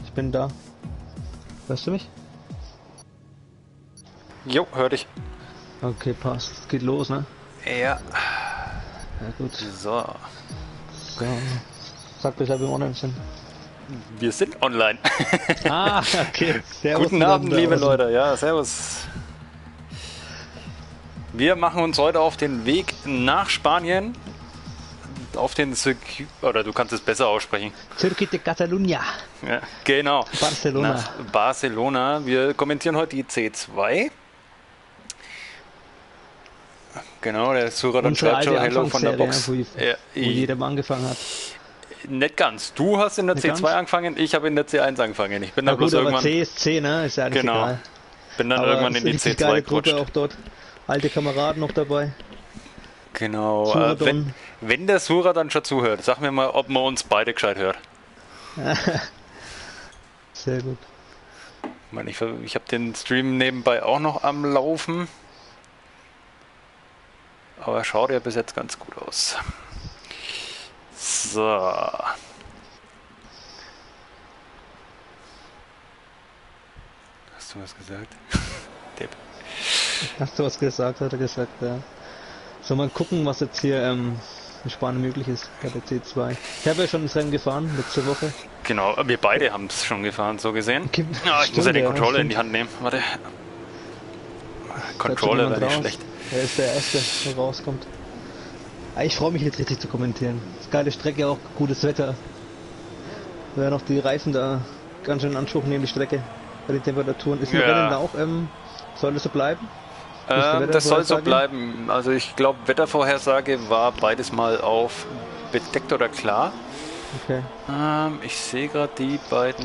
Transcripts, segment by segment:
Ich bin da. Hörst du mich? Jo, hör dich. Okay, passt. Geht los, ne? Ja. Ja, gut. So. So. Sag Bescheid, wie wir online sind. Wir sind online. Ah, okay. Servus. Guten Abend, liebe Leute. Ja, servus. Wir machen uns heute auf den Weg nach Spanien. Auf den Circuit, oder du kannst es besser aussprechen. Circuit de Catalunya. Ja, genau. Barcelona. Nach Barcelona. Wir kommentieren heute die C2. Genau, der Surat dann schreibt schon Hello von der Box. Wo jeder mal angefangen hat. Nicht ganz. Du hast in der Nicht C2 ganz? angefangen, ich habe in der C1 angefangen. Ich bin Na dann gut, bloß aber irgendwann. C ist C, ne? Ist ja eigentlich Genau. egal. Bin dann Aber irgendwann ist in die richtig C2 geile Gruppe gerutscht. auch dort. Alte Kameraden noch dabei. Genau. Suradon. Wenn der Sura dann schon zuhört, sag mir mal, ob man uns beide gescheit hört. Sehr gut. Ich meine, ich habe den Stream nebenbei auch noch am Laufen. Aber schaut ja bis jetzt ganz gut aus. So. Hast du was gesagt? Depp. Hast du was gesagt, hat er gesagt, ja. Soll mal gucken, was jetzt hier in Spanien möglich ist bei der C2. Ich habe ja schon das Rennen gefahren, letzte Woche. Genau, wir beide haben es schon gefahren, so gesehen. Okay, Ja, ich muss ja den stimmt, Controller in stimmt. die Hand nehmen. Warte. Controller wäre nicht schlecht. Er ist der Erste, der rauskommt. Ah, ich freue mich jetzt richtig zu kommentieren. Das geile Strecke, auch gutes Wetter. Wir werden auch die Reifen da ganz schön in Anspruch nehmen, die Strecke. Bei den Temperaturen. Ist ein Ja. Rennen da auch, soll das so bleiben? Das soll so Wettervorhersage? bleiben. Also ich glaube, Wettervorhersage war beides mal auf bedeckt oder klar. Okay. Ich sehe gerade die beiden.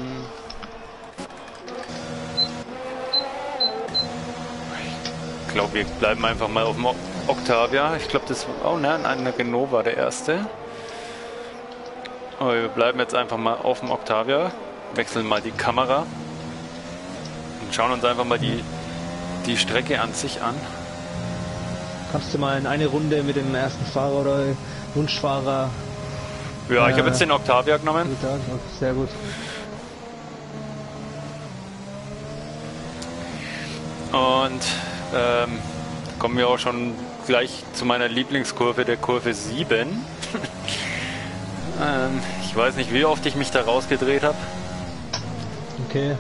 Ich glaube, wir bleiben einfach mal auf dem Octavia. Ich glaube, das war. Oh nein, ein Renault war der erste. Aber wir bleiben jetzt einfach mal auf dem Octavia. Wechseln mal die Kamera. Und schauen uns einfach mal die Strecke an sich an. Kannst du mal in eine Runde mit dem ersten Fahrer oder Wunschfahrer? Ja, ich habe jetzt den Octavia genommen. Sehr gut. Und kommen wir auch schon gleich zu meiner Lieblingskurve, der Kurve 7. Ich weiß nicht, wie oft ich mich da rausgedreht habe. Okay.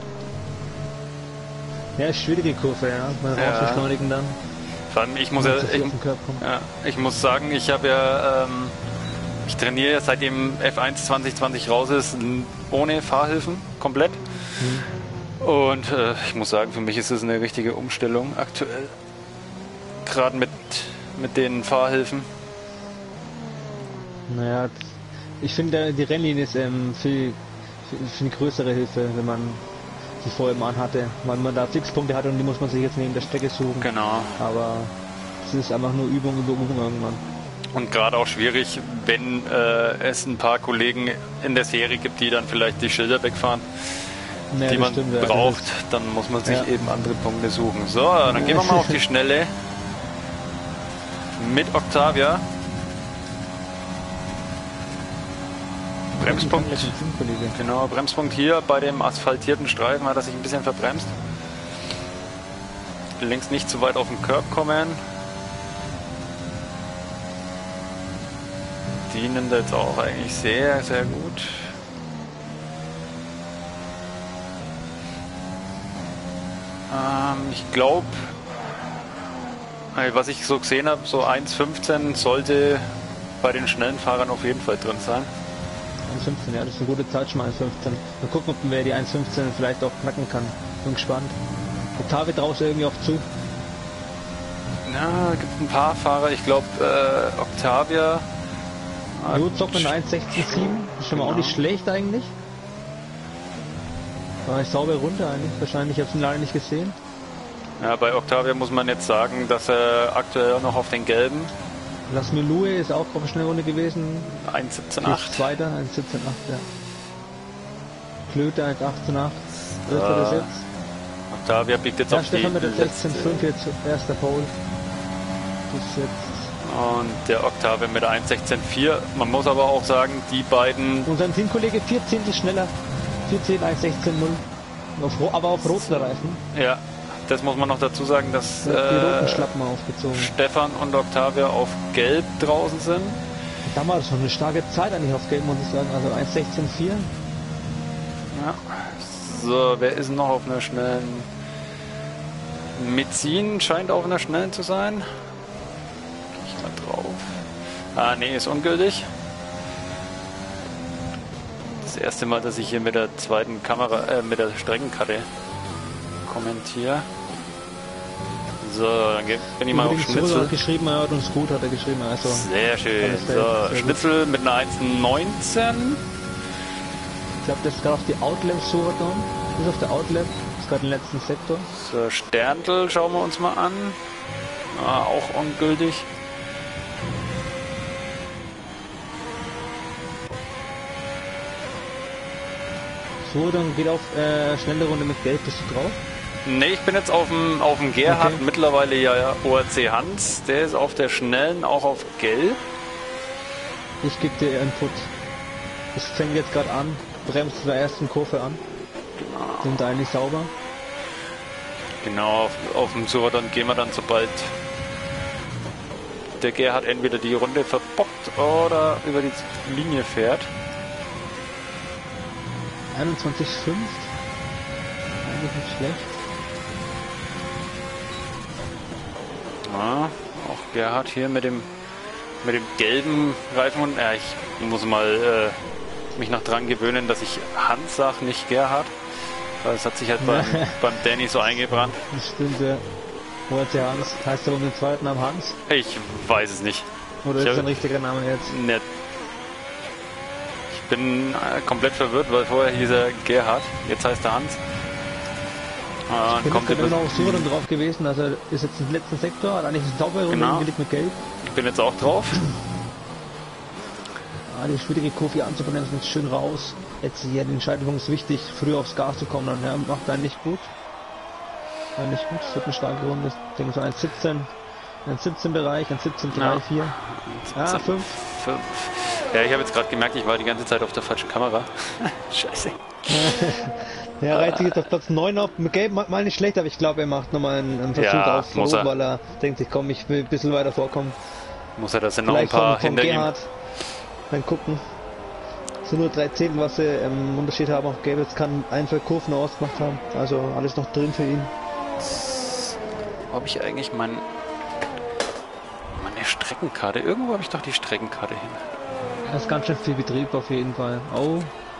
Ja, schwierige Kurve, ja. Mal Ja. rausbeschleunigen dann. Vor allem, ich muss, Wenn ja, man zu viel auf den Körper kommt. ich muss sagen, ich habe ja, ich trainiere ja seitdem F1 2020 raus ist, ohne Fahrhilfen, komplett. Und ich muss sagen, für mich ist es eine richtige Umstellung aktuell. Gerade mit den Fahrhilfen. Naja, ich finde, die Rennlinie ist viel eine größere Hilfe, wenn man die vorher mal hatte. Weil man da Fixpunkte hat und die muss man sich jetzt neben der Strecke suchen. Genau. Aber es ist einfach nur Übung über Übung irgendwann. Und gerade auch schwierig, wenn es ein paar Kollegen in der Serie gibt, die dann vielleicht die Schilder wegfahren, Ja, die das man stimmt, ja. braucht, dann muss man sich Ja. eben andere Punkte suchen. So, dann gehen wir mal auf die Schnelle mit Octavia. Bremspunkt. Genau, Bremspunkt hier bei dem asphaltierten Streifen hat er sich ein bisschen verbremst. Links nicht zu weit auf den Curb kommen. Die nimmt er jetzt auch eigentlich sehr, sehr gut. Ich glaube, was ich so gesehen habe, so 1,15 sollte bei den schnellen Fahrern auf jeden Fall drin sein. 1,15, ja, das ist eine gute Zeit schon mal 1,15. Mal gucken, ob wer die 1,15 vielleicht auch knacken kann. Bin gespannt. Octavia traust du irgendwie auch zu. Ja, gibt ein paar Fahrer, ich glaube Octavia. Jo, zockt mit einer 1,16,7. Ist schon mal auch Genau. nicht schlecht eigentlich. War eine saubere Runde eigentlich. Wahrscheinlich, ich habe es leider nicht gesehen. Ja, bei Octavia muss man jetzt sagen, dass er aktuell noch auf den gelben Las Milue ist auch auf eine schnelle Runde gewesen. 1,17,8. Zweiter, 1,17,8, ja. Klöte 1,18,8. Dritter ist jetzt. Octavia biegt jetzt Ja, auf die Stefan mit der letzte. 16,5 jetzt, erster Pole. Bis jetzt. Und der Octavia mit der 1,16,4. Man muss aber auch sagen, die beiden. Und sein Teamkollege 14 schneller. 410, 116,0. Aber auf roten Reifen. Ja, das muss man noch dazu sagen, dass Die roten Schlappen aufgezogen. Stefan und Octavia auf Gelb draußen sind. Damals schon eine starke Zeit eigentlich auf Gelb, muss ich sagen. Also 116,4. Ja. So, wer ist noch auf einer schnellen? Metzin scheint auf einer schnellen zu sein. Geh ich mal drauf. Ah, nee, ist ungültig. Das erste Mal, dass ich hier mit der zweiten Kamera, mit der Streckenkarte kommentiere. So, dann bin ich mal auf Schnitzel. Hat geschrieben, er hat uns gut, hat er geschrieben. Also sehr schön. So, sehr Schnitzel mit einer 1,19. Ich glaube, das ist gerade auf die Outlap Suraton. Das ist auf der Outlap. Das ist gerade im letzten Sektor. So, Sterntl schauen wir uns mal an. Ah, auch ungültig. So, dann geht auf schnelle Runde mit Gelb. Bist du drauf? Ne, ich bin jetzt auf dem Gerhard, okay. Mittlerweile ja ORC Hans. Der ist auf der schnellen auch auf Gelb. Ich gebe dir Input. Es fängt jetzt gerade an. Bremst in der ersten Kurve an. Genau. Sind eigentlich sauber. Genau, auf dem Server dann gehen wir dann, sobald der Gerhard entweder die Runde verbockt oder über die Linie fährt. 21,5. Eigentlich nicht schlecht. Ja, auch Gerhard hier mit dem gelben Reifen. Und ich muss mal mich noch dran gewöhnen, dass ich Hans sage, nicht Gerhard. Weil es hat sich halt beim Danny so eingebrannt. Das stimmt, ja. Wo hat der Hans? Heißt er um den zweiten Namen Hans? Ich weiß es nicht. Oder ist sein richtiger Name jetzt? Nicht. Ich bin komplett verwirrt, weil vorher hieß er Gerhard, jetzt heißt er Hans. Ich bin immer noch auf Suren drauf gewesen, also ist jetzt im letzten Sektor, hat eigentlich eine saubere Runde hingelegt mit Gelb. Ich bin jetzt auch drauf. Die schwierige Kurve anzubremsen, ist schön raus. Jetzt hier die Entscheidung ist wichtig, früh aufs Gas zu kommen, dann macht er nicht gut. Nicht gut, es wird eine starke Runde. Ich denke so 1,17. 1,17 Bereich, 1,17,3, 4. Ah, 5. 5. Ja, ich habe jetzt gerade gemerkt, ich war die ganze Zeit auf der falschen Kamera. Scheiße. Ja, reizt sich jetzt auf Platz 9 auf. Mit Gelb mal nicht schlecht, aber ich glaube, er macht nochmal einen Versuch auf Rot, weil er denkt sich, komm, ich will ein bisschen weiter vorkommen. Muss er das denn noch ein paar hinter ihm? Dann gucken. Es sind nur 3 Zehntel, was sie im Unterschied haben auf Gelb. Jetzt kann ein, 2 Kurven noch ausgemacht haben. Also alles noch drin für ihn. Wo habe ich eigentlich meine Streckenkarte? Irgendwo habe ich doch die Streckenkarte hin. Das ist ganz schön viel Betrieb auf jeden Fall. Oh.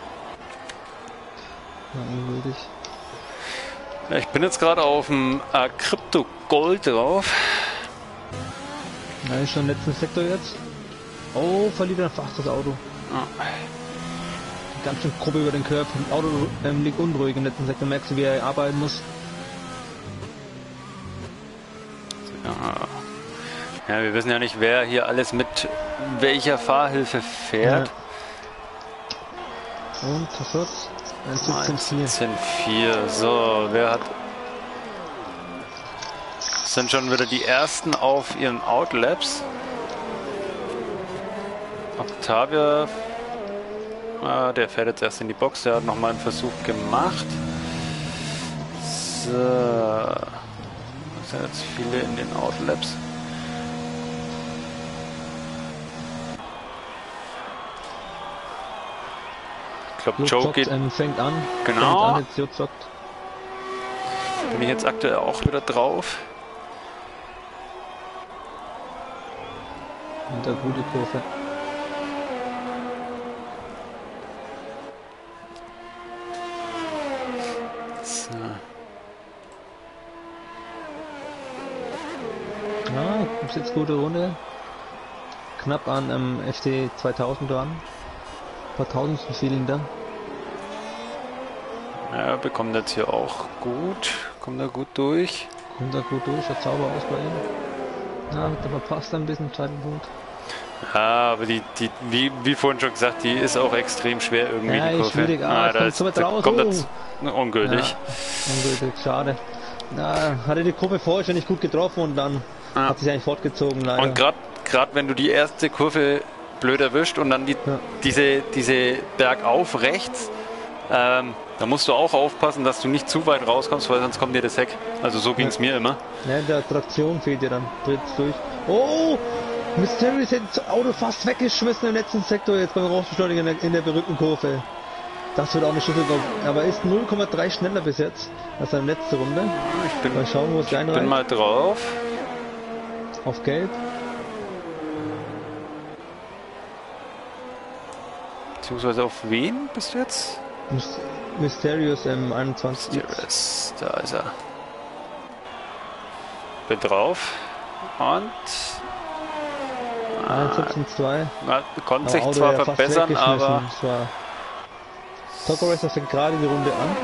Ja, ungültig. Ja, ich bin jetzt gerade auf dem Crypto Gold drauf. Na, ist schon im letzten Sektor jetzt. Oh, verliert er fast das Auto. Ah. Ganz schön grob über den Curb. Das Auto liegt unruhig im letzten Sektor. Merkst du, wie er arbeiten muss? Ja, wir wissen ja nicht, wer hier alles mit welcher Fahrhilfe fährt. Ja. Und was wird's? 1,17,4. So, wer hat... Das sind schon wieder die ersten auf ihren Outlaps. Octavia, der fährt jetzt erst in die Box, der hat nochmal einen Versuch gemacht. So, das sind jetzt viele in den Outlaps. Ich glaube, Joe geht... fängt an. Genau. Fängt an, jetzt Joe zockt. Bin ich jetzt aktuell auch wieder drauf. Und eine gute Kurve. So. Ja, ist jetzt gute Runde. Knapp an FT 2000 dran. Ein paar Tausendsten Feeling da. Ja, bekommt jetzt hier auch gut. Kommt da gut durch. Kommt da gut durch, schaut sauber aus bei ihm. Ja, hat aber passt ein bisschen, zweiten Punkt. Ja, aber die wie vorhin schon gesagt, die ist auch extrem schwer irgendwie, ja, die Kurve. Schwierig. Da kommt das ungültig. Ja, ungültig, schade. Ja, hatte die Kurve vorher schon nicht gut getroffen und dann hat sich eigentlich fortgezogen, leider. Und gerade wenn du die erste Kurve blöd erwischt und dann diese bergauf rechts Da musst du auch aufpassen, dass du nicht zu weit rauskommst, weil sonst kommt dir das Heck. Also so ging es mir immer. Ja, der Traktion fehlt dir dann. Dreht durch. Oh! Mysterious hat das Auto fast weggeschmissen im letzten Sektor, jetzt beim Rausbeschleunigen in der berühmten Kurve. Das wird auch eine Schüsselgolf. Aber er ist 0,3 schneller bis jetzt als seine letzte Runde. Mal schauen, wo es reinreicht. Bin mal drauf. Auf Gelb. Beziehungsweise auf wen bist du jetzt? Mysterious M21. Mysterious, da ist er. Bin drauf. Und 1,17,2. Konnte sich zwar verbessern, aber Toko Racer fängt gerade die Runde an.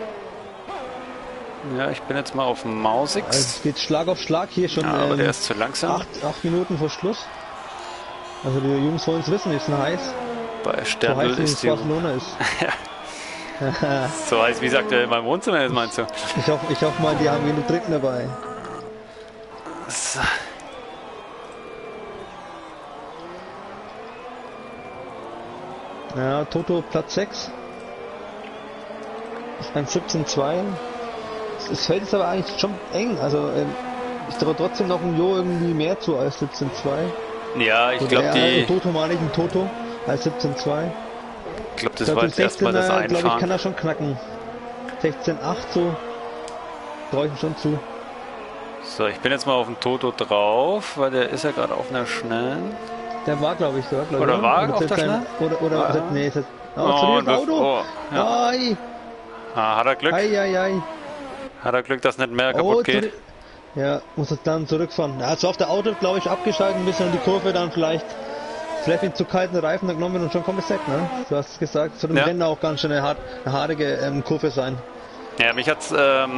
Ja, ich bin jetzt mal auf Mausix. Also es geht Schlag auf Schlag hier schon. Ja, aber der ist zu langsam. 8 Minuten vor Schluss. Also die Jungs wollen es wissen, ist heiß. Bei Sternl so ist die Barcelona ist. So heiß, wie sagt er in meinem Wohnzimmer ist, meinst du? Ich hoffe mal, die haben genug Trinken dabei. So. Ja, Toto Platz 6. 1,17,2. Das Feld ist aber eigentlich schon eng. Also ich traue trotzdem noch ein Jo irgendwie mehr zu als 17,2. Ja, ich glaube die... Toto meine ich ein Toto als 17,2. Ich glaube, das war jetzt erstmal das Einfahren. Glaube ich, kann er schon knacken. 16,8 so. Traue ich ihm schon zu. So, ich bin jetzt mal auf den Toto drauf, weil der ist ja gerade auf einer schnellen. Der war, glaube ich, da. Oder war auf der schnellen? Oder nee, ist das... Oh, das Auto! Oh, ja. Ai. Hat er Glück? Ai. Hat er Glück, dass nicht mehr kaputt geht? Ja, muss es dann zurückfahren. Ja, also auf der Auto, glaube ich, abgeschaltet, ein bisschen an die Kurve, dann vielleicht mit zu kalten Reifen genommen und schon kommt es weg, ne? Du hast es gesagt, es soll im Rennen auch ganz schön eine harte Kurve sein. Ja, mich hat es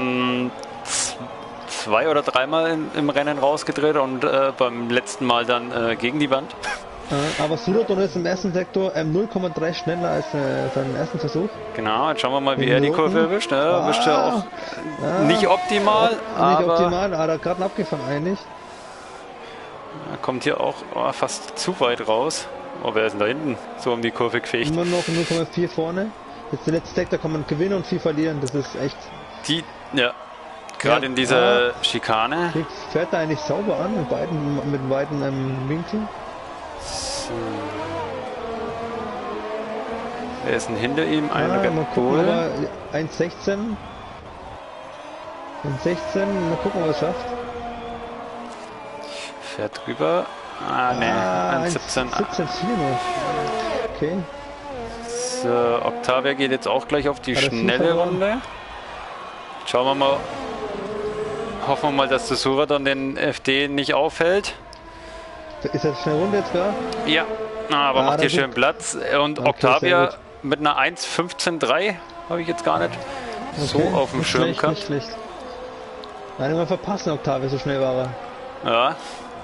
2 oder 3 Mal im Rennen rausgedreht und beim letzten Mal dann gegen die Wand. Aber Suraton ist im ersten Sektor 0,3 schneller als seinen ersten Versuch. Genau, jetzt schauen wir mal, wie er die Kurve erwischt. Erwischt er auch nicht optimal, aber... Nicht optimal, hat er gerade abgefahren eigentlich. Er kommt hier auch fast zu weit raus. Oh, wer ist denn da hinten so um die Kurve gefegt? Immer noch 0,4 vorne. Jetzt der letzte Sektor kann man gewinnen und viel verlieren, das ist echt... Gerade in dieser Schikane. Fährt er eigentlich sauber an, mit beiden Winkeln. So. Wer ist denn hinter ihm? Ein Red Bull. 1,16. 1,16, mal gucken, ob er es schafft. Fährt drüber. Ne, 1,17. 17,4 nur. Okay. So, Octavia geht jetzt auch gleich auf die schnelle Runde. Schauen wir mal. Hoffen wir mal, dass der Suraton den FD nicht auffällt. Ist das schnell Runde jetzt da? Ja, aber macht hier schön Platz. Und okay, Octavia mit einer 1,15,3 habe ich jetzt gar nicht so auf dem Schirm gehabt. Nicht schlecht. Nein, mal verpassen, Octavia, so schnell war er. Ja.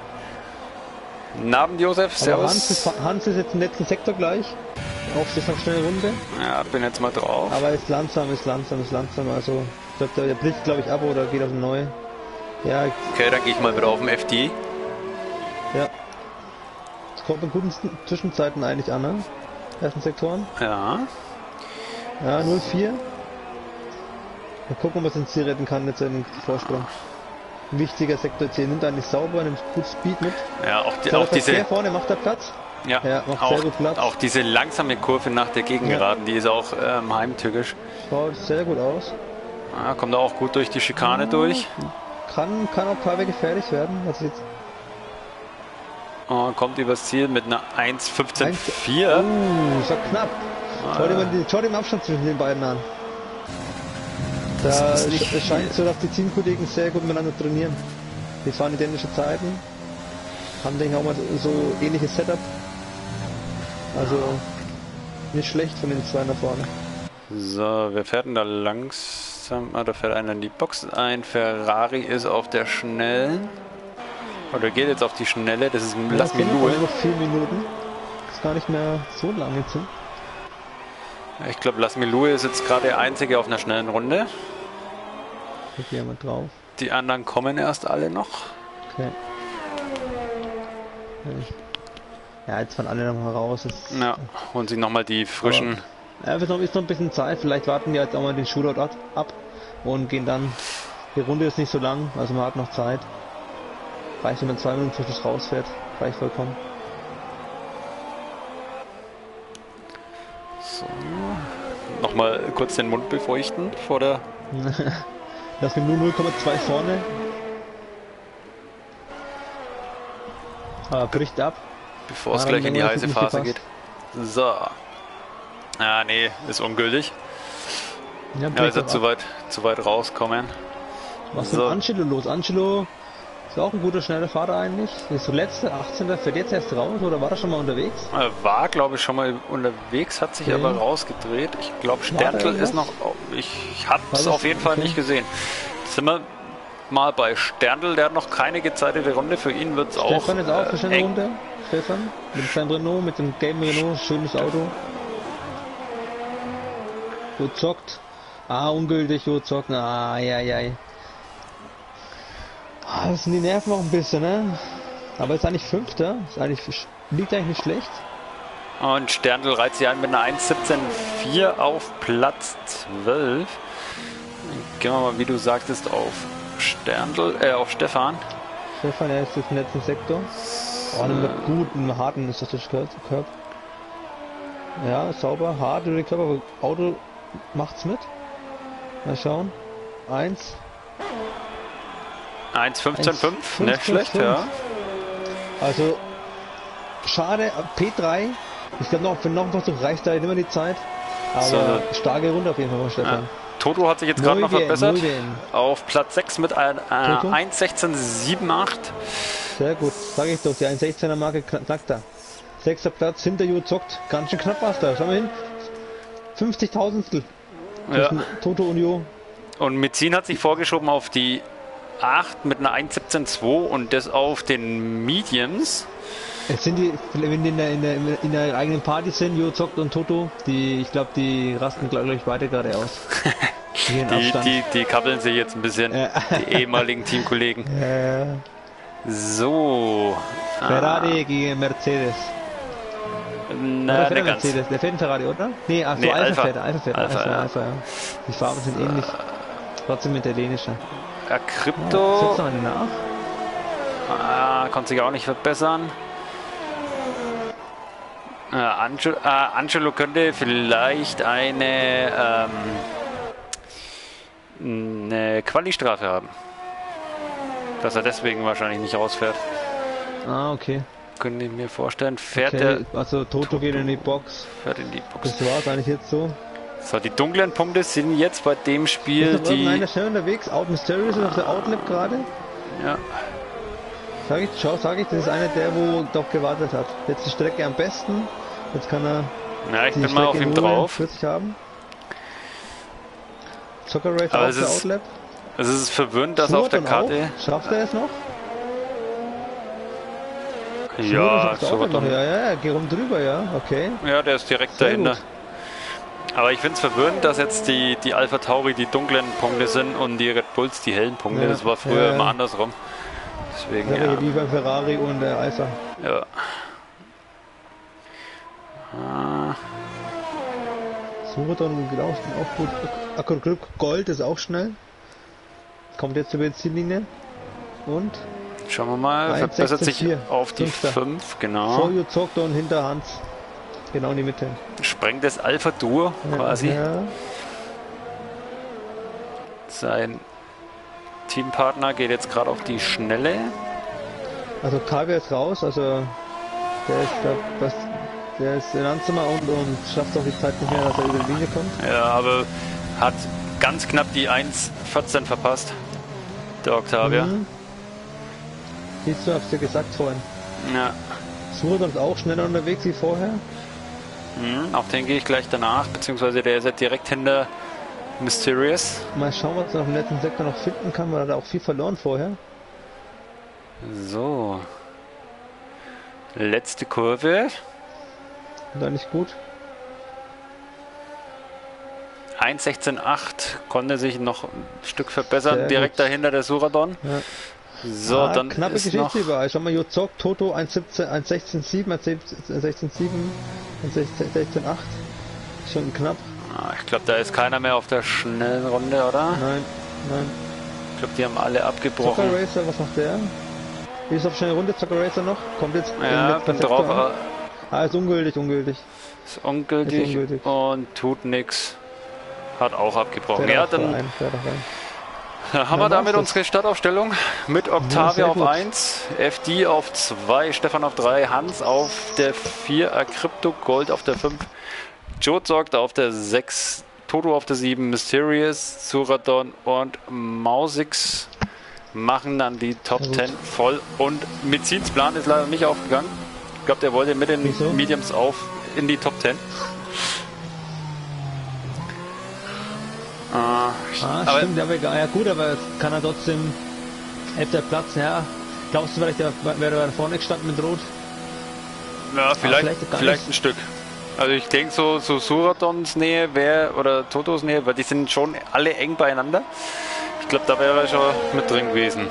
Abend, Josef, servus. Hans ist jetzt im letzten Sektor gleich. Auf sich noch schnell Runde. Ja, bin jetzt mal drauf. Aber ist langsam. Also, ich glaube, der bricht, glaube ich, ab oder geht auf eine neue. Ja. Okay, dann gehe ich mal wieder auf den FD. Ja. Es kommt in guten Zwischenzeiten eigentlich an, ne? Ersten Sektoren. Ja. Ja, 0,4. Mal gucken, ob man es ins Ziel retten kann, jetzt in den Vorsprung. Ein wichtiger Sektor C, nimmt eigentlich sauber, nimmt gut Speed mit. Ja, auch diese... vorne macht er Platz. Ja, macht sehr gut Platz. Auch diese langsame Kurve nach der Gegengeraden, die ist auch heimtückisch. Schaut sehr gut aus. Ja, kommt auch gut durch die Schikane durch. Kann auch Pavel gefährlich werden. Also jetzt kommt übers Ziel mit einer 1,15,4. Ist ja knapp. Schau dir den Abstand zwischen den beiden an. Es scheint so, dass die Teamkollegen sehr gut miteinander trainieren. Die fahren identische Zeiten. Haben, denke ich, auch mal so ähnliches Setup. Also nicht schlecht von den zwei nach vorne. So, wer fährt denn da langsam? Da fährt einer in die Box ein. Ferrari ist auf der schnellen. Oder geht jetzt auf die schnelle. Das ist Lasmilou. Noch 4 Minuten. Ist gar nicht mehr so lange zu. Ich glaube, Lasmilou ist jetzt gerade der einzige auf einer schnellen Runde. Ich gehe mal drauf. Die anderen kommen erst alle noch. Okay. Ja, jetzt fahren alle noch mal raus. Ja, holen sich nochmal die frischen Ja, ist noch ein bisschen Zeit, vielleicht warten wir jetzt auch mal den Shootout ab und gehen dann. Die Runde ist nicht so lang, also man hat noch Zeit. Reicht, wenn man 2 Minuten frisch rausfährt, reicht vollkommen. So. Nochmal kurz den Mund befeuchten vor der... Das sind nur 0,2 vorne. Aber bricht ab. Bevor es gleich in die heiße Phase geht. So. Ah, nee, ist ungültig. Ja, ist er zu weit rauskommen. Was ist mit Angelo los? Angelo ist auch ein guter, schneller Fahrer eigentlich. Ist so letzte 18. fährt jetzt erst raus oder war er schon mal unterwegs? Er war, glaube ich, schon mal unterwegs, hat sich aber rausgedreht. Ich glaube, Sterntl ist noch... Ich habe es auf jeden Fall nicht gesehen. Jetzt sind wir mal bei Sterntl, der hat noch keine gezeitete Runde. Für ihn wird es auch Stefan ist auch für eine Runde. Stefan mit seinem Renault, mit dem gelben Renault, schönes Auto. Jo zockt. Ah, ungültig, Jo zockt. Ah, ja. Das sind die Nerven auch ein bisschen, ne? Aber ist eigentlich Fünfter. Liegt eigentlich nicht schlecht. Und Sterntl reiht sich ein mit einer 1:17,4 auf Platz 12. Gehen wir mal, wie du sagtest, auf auf Stefan. Stefan, er ist jetzt im letzten Sektor. Oh, einem guten, harten ist das Körper. Ja, sauber, hart über den Körper, aber Auto macht's mit. Mal schauen. 1:15,5, nicht schlecht, ja. Also, schade, P3. Ich glaube, für noch einen Versuch reicht da immer die Zeit. Aber so, starke Runde auf jeden Fall von Stefan. Ja. Toto hat sich jetzt gerade noch verbessert. Auf Platz 6 mit einer 1:16,78. Sehr gut, sage ich doch, die 1:16er Marke knackt da. 6. Platz, hinter Jo zockt. Ganz schön knapp war's da. Schau mal hin. 50.000stel. Zwischen Toto und Jo. Und Metzin hat sich vorgeschoben auf die 8 mit einer 1:17,2 und das auf den Mediums. Es sind die, wenn die in der eigenen Party sind, Jo zockt und Toto, ich glaube, die rasten glaube ich beide gerade aus. Die kappeln sich jetzt ein bisschen, die ehemaligen Teamkollegen. So. Ferrari gegen Mercedes. Na, der Mercedes, der fährt ein Ferrari, oder? Nee, ach so, nee, Alpha fährt. Alpha, ja. Die Farben sind ähnlich. Trotzdem italienischer. Ja, Krypto. Setzt noch eine nach. Konnte sich auch nicht verbessern. Angelo könnte vielleicht eine Quali-Strafe haben. Dass er deswegen wahrscheinlich nicht rausfährt. Ah, okay. Könnte ich mir vorstellen. Also Toto geht in die Box. Fährt in die Box. Das war es eigentlich jetzt so. So, die dunklen Punkte sind jetzt bei dem Spiel ist die... Ist schnell unterwegs? Out Mysterious ist auf der Outlap gerade. Ja. Sag ich, das ist einer der, wo doch gewartet hat. Jetzt die Strecke am besten. Jetzt kann er... Ja, ich bin mal auf ihm drauf. 40 haben. Soccer Race auf der Outlap. Es ist verwirrend, dass auf der Karte... Auch? Schafft er es noch? Ja, ja, geh rum drüber, ja, okay. Ja, der ist direkt dahinter. Gut. Aber ich finde es verwirrend, dass jetzt die Alpha Tauri die dunklen Punkte sind und die Red Bulls die hellen Punkte. Ja, das war früher immer andersrum. Deswegen, ja. Wie beim Ferrari und der Alpha. Ja. So, dann auch gut. Acrylic Gold ist auch schnell. Kommt jetzt zur Benzinlinie. Und? Schauen wir mal, verbessert sich auf die 5, genau. Vorju zockt und hinter Hans. Genau in die Mitte. Sprengt das Alpha Duo quasi. Ja. Sein Teampartner geht jetzt gerade auf die Schnelle. Also Kaviar ist raus, also der ist in Anzimmer und schafft auch die Zeit nicht mehr, dass er über die Linie kommt. Ja, aber hat ganz knapp die 1:14 verpasst. Der Octavia. Siehst du, hab's dir gesagt vorhin. Ja. Suradon ist auch schneller unterwegs wie vorher. Auf den gehe ich gleich danach, beziehungsweise der ist ja direkt hinter Mysterious. Mal schauen, was er auf dem letzten Sektor noch finden kann, weil er da auch viel verloren vorher. So. Letzte Kurve. Da nicht gut. 1:16,8 konnte sich noch ein Stück verbessern, sehr direkt gut. Dahinter der Suradon. Ja. So, dann knappe ist Geschichte noch überall. Schau mal, Jozok, Toto 1:16,7, 1:16,8. Schon knapp. Ich glaube, da ist keiner mehr auf der schnellen Runde, oder? Nein, nein. Ich glaube, die haben alle abgebrochen. Zucker Racer, was macht der? Wie ist auf schnelle Runde? Zucker Racer noch? Kommt jetzt Ja, bin drauf. Ist ungültig, Ist ungültig und tut nix. Hat auch abgebrochen. Ja, dann haben wir damit unsere Startaufstellung mit Octavia auf 1, FD auf 2, Stefan auf 3, Hans auf der 4, Crypto Gold auf der 5, Joe sorgt auf der 6, Toto auf der 7, Mysterious, Suradon und Mausix machen dann die Top 10 voll. Und Mizins Plan ist leider nicht aufgegangen. Ich glaube, der wollte mit den Mediums in die Top 10. Stimmt, aber egal. Ja gut, aber kann er trotzdem der Platz, ja. Glaubst du, vielleicht wäre er vorne gestanden mit Rot? Ja, vielleicht ein Stück. Also ich denke so Suradons Nähe oder Totos Nähe, weil die sind schon alle eng beieinander. Ich glaube, da wäre er schon mit drin gewesen.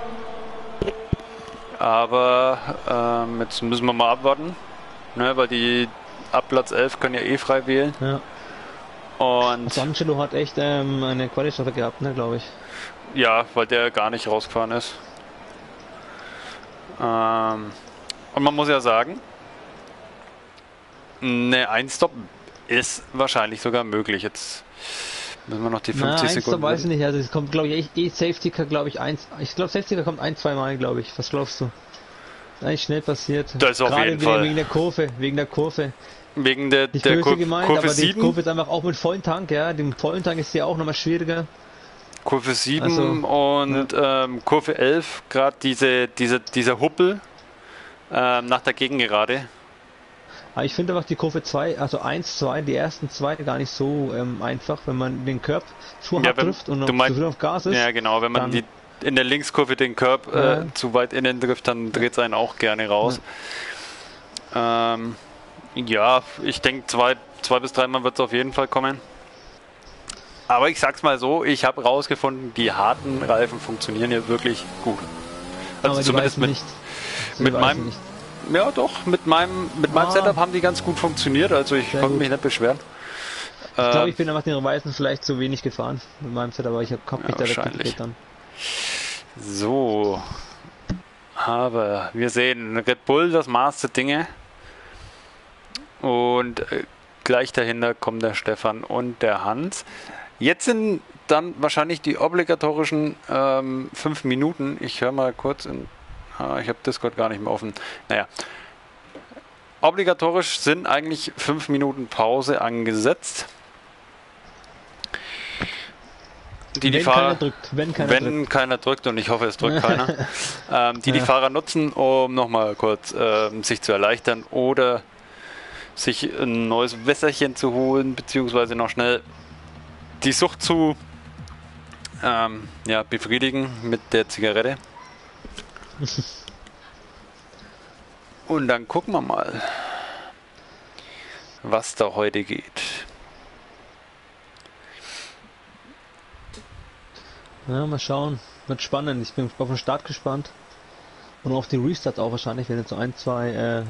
Aber jetzt müssen wir mal abwarten, ne, weil die ab Platz 11 können ja eh frei wählen. Ja. Und also Angelo hat echt eine Quali-Staffel gehabt, ne, glaube ich. Ja, weil der gar nicht rausgefahren ist. Und man muss ja sagen, eine 1-Stop ist wahrscheinlich sogar möglich. Jetzt müssen wir noch die 50 Sekunden. Weiß ich nicht, also es kommt, glaube ich, Safety Car, glaube ich, ich glaube Safety Car kommt 1-2 Mal, glaube ich. Was glaubst du? Ist eigentlich schnell passiert. Das ist auf jeden Fall. Wegen der Kurve. Wegen der gemeint, Kurve aber 7. Die Kurve ist einfach auch mit vollen Tank, ja. Dem vollen Tank ist ja auch nochmal schwieriger. Kurve 7 und Kurve 11, gerade dieser Huppel nach der Gegengerade. Aber ich finde einfach die Kurve 2, also 1, 2, die ersten zwei gar nicht so einfach, wenn man den Curb zu hart trifft und noch zu viel auf Gas ist. Ja genau, wenn man in der Linkskurve den Curb zu weit innen trifft, dann dreht es einen auch gerne raus. Ja, ich denke 2 bis 3 Mal wird es auf jeden Fall kommen. Aber ich sag's mal so, ich habe rausgefunden, die harten Reifen funktionieren hier wirklich gut. Also zumindest mit meinem. Ja doch, mit meinem Setup haben die ganz gut funktioniert, also ich konnte mich nicht beschweren. Ich glaube, ich bin einfach den Weißen vielleicht zu wenig gefahren mit meinem Setup, aber ich habe mich da weggedreht dann. So. Aber wir sehen Red Bull, das Maß der Dinge. Und gleich dahinter kommen der Stefan und der Hans. Jetzt sind dann wahrscheinlich die obligatorischen 5 Minuten. Ich höre mal kurz ich habe Discord gar nicht mehr offen. Naja. Obligatorisch sind eigentlich 5 Minuten Pause angesetzt. Wenn keiner drückt, und ich hoffe, es drückt keiner, die Fahrer nutzen, um nochmal kurz sich zu erleichtern oder sich ein neues Wässerchen zu holen, beziehungsweise noch schnell die Sucht zu befriedigen mit der Zigarette. Und dann gucken wir mal, was da heute geht. Ja, mal schauen. Wird spannend. Ich bin auf den Start gespannt. Und auf die Restarts auch wahrscheinlich, wenn jetzt so 1, 2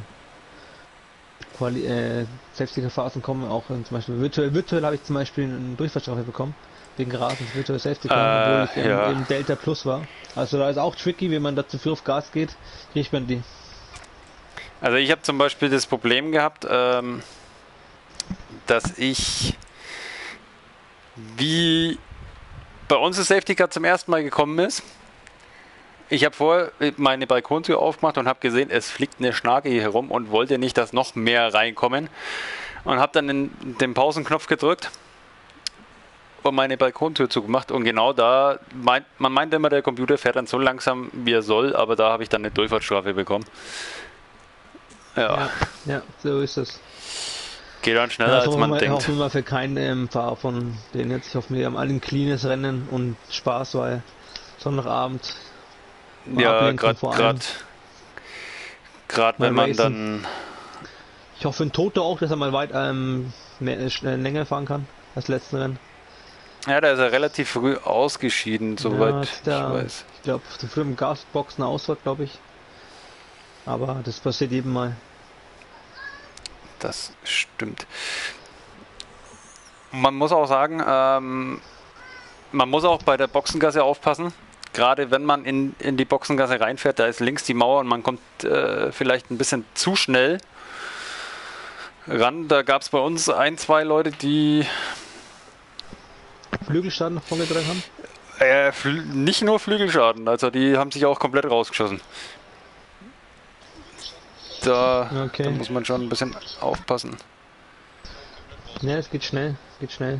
Safety-Phasen kommen. Auch zum Beispiel virtuell habe ich zum Beispiel eine Durchfahrtsstrafe bekommen. Wegen Rasens virtuell Safety Car, obwohl ich im Delta Plus war. Also da ist auch tricky, wenn man da zu viel auf Gas geht, kriegt man die. Also ich habe zum Beispiel das Problem gehabt, dass ich wie bei uns das Safety Car zum ersten Mal gekommen ist. Ich habe vorher meine Balkontür aufgemacht und habe gesehen, es fliegt eine Schnake hier herum und wollte nicht, dass noch mehr reinkommen. Und habe dann den Pausenknopf gedrückt und meine Balkontür zugemacht. Und genau da, man meint immer, der Computer fährt dann so langsam, wie er soll, aber da habe ich dann eine Durchfahrtsstrafe bekommen. Ja, so ist es. Geht dann schneller, als man denkt. Ich hoffe mal für keinen Fahrer von denen jetzt. Ich hoffe, wir haben alle ein cleanes Rennen und Spaß, weil Sonntagabend. Ja, gerade wenn man dann. Ich hoffe, ein Toto auch, dass er mal weit länger fahren kann als letzten Rennen. Ja, da ist er relativ früh ausgeschieden, soweit ich weiß. Ich glaube, zu früh im Gasboxen Ausfahrt, glaube ich. Aber das passiert jedem Mal. Das stimmt. Man muss auch sagen, man muss auch bei der Boxengasse aufpassen. Gerade wenn man in die Boxengasse reinfährt, da ist links die Mauer und man kommt vielleicht ein bisschen zu schnell ran. Da gab es bei uns ein, zwei Leute, die Flügelschaden von getragen haben? nicht nur Flügelschaden, also die haben sich auch komplett rausgeschossen. Da muss man schon ein bisschen aufpassen. Ja, es geht schnell, geht schnell.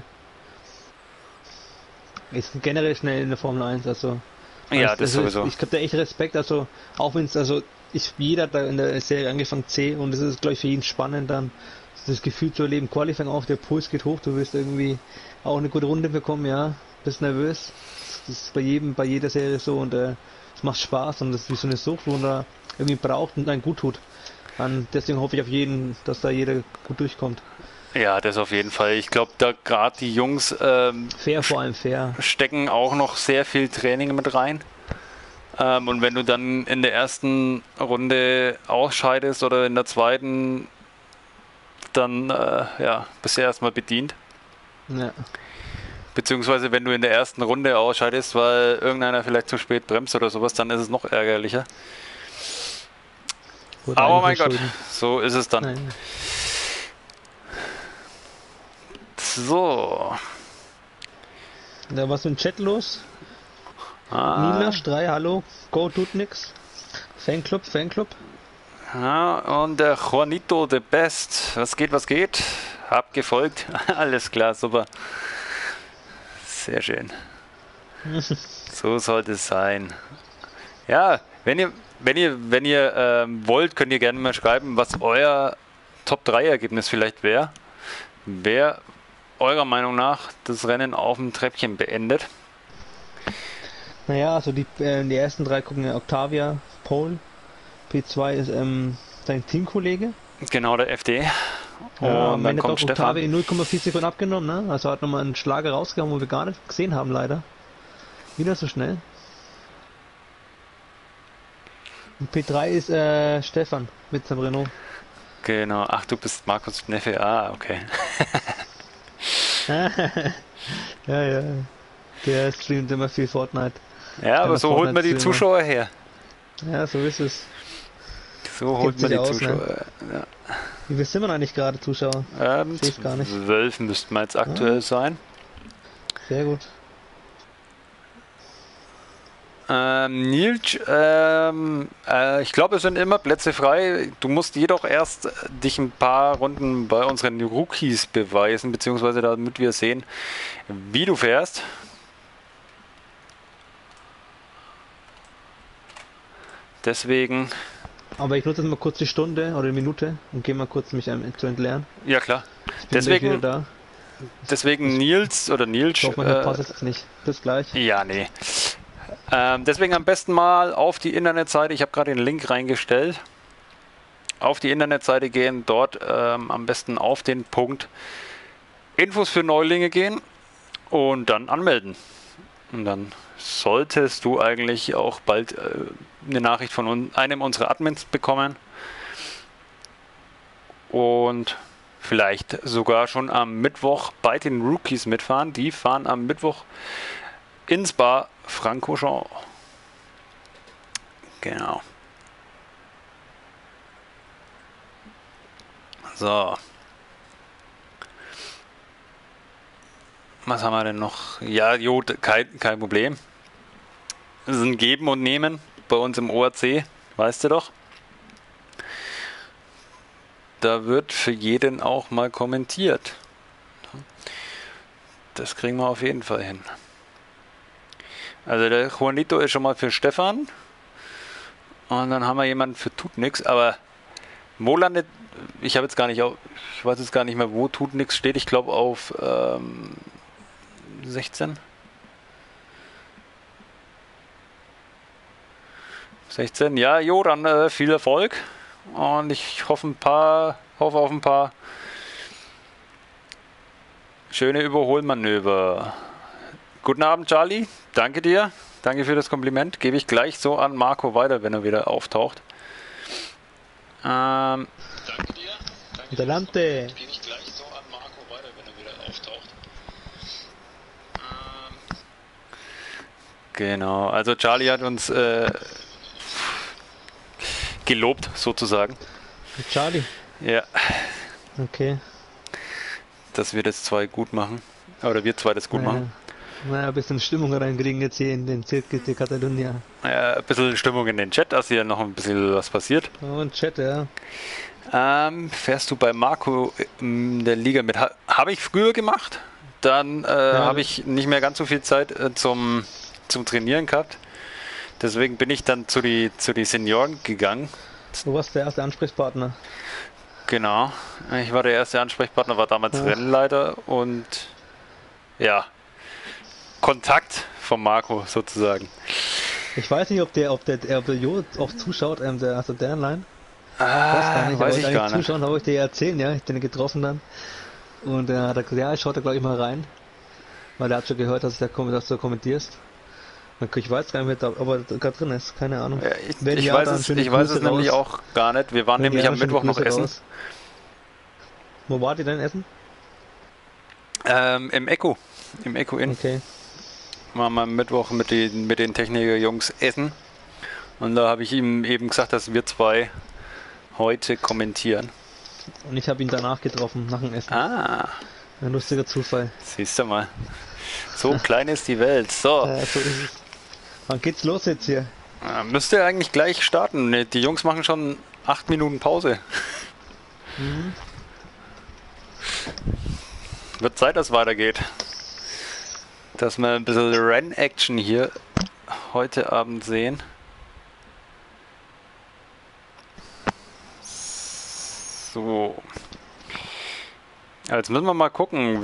Ist generell schnell in der Formel 1, also. Ja, das sowieso. Ich habe da echt Respekt, also auch wenn es, also jeder hat da in der Serie angefangen C und es ist, glaube ich, für jeden spannend dann das Gefühl zu erleben. Qualifying auch, der Puls geht hoch, du wirst irgendwie auch eine gute Runde bekommen, ja, bist nervös. Das ist bei jeder Serie so und es macht Spaß und das ist wie so eine Sucht, wo man da irgendwie braucht und einen gut tut. Und deswegen hoffe ich auf jeden, dass da jeder gut durchkommt. Ja, das auf jeden Fall. Ich glaube, da gerade die Jungs fair, vor allem fair, stecken auch noch sehr viel Training mit rein. Und wenn du dann in der ersten Runde ausscheidest oder in der zweiten, dann bist du erstmal bedient. Ja. Beziehungsweise wenn du in der ersten Runde ausscheidest, weil irgendeiner vielleicht zu spät bremst oder sowas, dann ist es noch ärgerlicher. Aber mein Gott, so ist es dann. Nein. So. Da was mit dem Chat los? Nilasch 3, hallo. Go tut nix. Fanclub. Ja, und der Juanito the Best. Was geht? Hab gefolgt. Alles klar, super. Sehr schön. So sollte es sein. Ja, wenn ihr wollt, könnt ihr gerne mal schreiben, was euer Top 3 Ergebnis vielleicht wäre. Wer eurer Meinung nach das Rennen auf dem Treppchen beendet? Naja, also die ersten drei gucken ja Octavia, Pole, P2 ist sein Teamkollege. Genau, der FD. Und dann kommt Stefan. Octavia in 0,4 Sekunden abgenommen, ne? Also hat nochmal einen Schlager rausgehauen, wo wir gar nicht gesehen haben, leider. Wieder so schnell. Und P3 ist Stefan mit seinem Renault. Genau, ach, du bist Markus Neffe, okay. ja. Der streamt immer viel Fortnite. Ja, aber so holt man die Zuschauer her. Ja, so ist es. So holt man die Zuschauer. Ne? Ja. Wie viel sind wir eigentlich gerade, Zuschauer? Sehe ich gar nicht. 12 müssten wir jetzt aktuell sein. Sehr gut. Nils, ich glaube, es sind immer Plätze frei. Du musst jedoch erst dich ein paar Runden bei unseren Rookies beweisen, beziehungsweise damit wir sehen, wie du fährst. Deswegen. Aber ich nutze jetzt mal kurz die Stunde oder die Minute und gehe mal kurz mich zu entleeren. Ja, klar. Deswegen Nils oder Nils. Ich hoffe, man passt jetzt nicht. Bis gleich. Ja, nee. Deswegen am besten mal auf die Internetseite, ich habe gerade den Link reingestellt, auf die Internetseite gehen, dort am besten auf den Punkt Infos für Neulinge gehen und dann anmelden. Und dann solltest du eigentlich auch bald eine Nachricht von einem unserer Admins bekommen und vielleicht sogar schon am Mittwoch bei den Rookies mitfahren. Die fahren am Mittwoch in Spa-Francorchamps. Genau. So. Was haben wir denn noch? Ja, kein Problem. Das ist ein Geben und Nehmen bei uns im ORC, weißt du doch. Da wird für jeden auch mal kommentiert. Das kriegen wir auf jeden Fall hin. Also der Juanito ist schon mal für Stefan. Und dann haben wir jemanden für Tut nix, aber wo landet, ich weiß jetzt gar nicht mehr, wo Tut nix steht. Ich glaube auf 16. 16, ja, dann viel Erfolg. Und ich hoffe auf ein paar schöne Überholmanöver. Guten Abend, Charlie. Danke dir. Danke für das Kompliment. Gebe ich gleich so an Marco weiter, wenn er wieder auftaucht. Danke dir. Adelante. Gebe ich gleich so an Marco weiter, wenn er wieder auftaucht. Genau, also Charlie hat uns gelobt, sozusagen. Charlie. Ja, Okay. dass wir das zwei gut machen. Oder wir zwei das gut machen. Naja, ein bisschen Stimmung reinkriegen jetzt hier in den Cirque de Catalunya. Ein bisschen Stimmung in den Chat, dass hier noch ein bisschen was passiert. Und Chat, ja. Fährst du bei Marco in der Liga mit? Habe ich früher gemacht. Dann habe ich nicht mehr ganz so viel Zeit zum Trainieren gehabt. Deswegen bin ich dann zu die Senioren gegangen. Du warst der erste Ansprechpartner. Genau. Ich war der erste Ansprechpartner, war damals Rennleiter und ja, Kontakt von Marco sozusagen. Ich weiß nicht, ob der Jo auch zuschaut, der Online. Weiß ich gar nicht. Zuschauen, habe ich dir erzählen, ja, ich hab den getroffen dann. Und er hat gesagt, ja, ich schaue da glaube ich mal rein. Weil er hat schon gehört, dass du kommentierst. Ich weiß gar nicht, ob er gerade drin ist, keine Ahnung. Ja, ich weiß es nämlich auch gar nicht. Wir waren nämlich am Mittwoch noch essen. Wo wart ihr denn essen? Im Echo. Im Echo Inn. Okay. Waren wir am Mittwoch mit den Techniker-Jungs essen. Und da habe ich ihm eben gesagt, dass wir zwei heute kommentieren. Und ich habe ihn danach getroffen, nach dem Essen. Ah. Ein lustiger Zufall. Siehst du mal. So klein ist die Welt. So. So ist es. Wann geht's los jetzt hier? Müsste eigentlich gleich starten. Ne, die Jungs machen schon 8 Minuten Pause. Wird Zeit, dass es weitergeht. Dass wir ein bisschen Renn-Action hier heute Abend sehen. So. Jetzt müssen wir mal gucken,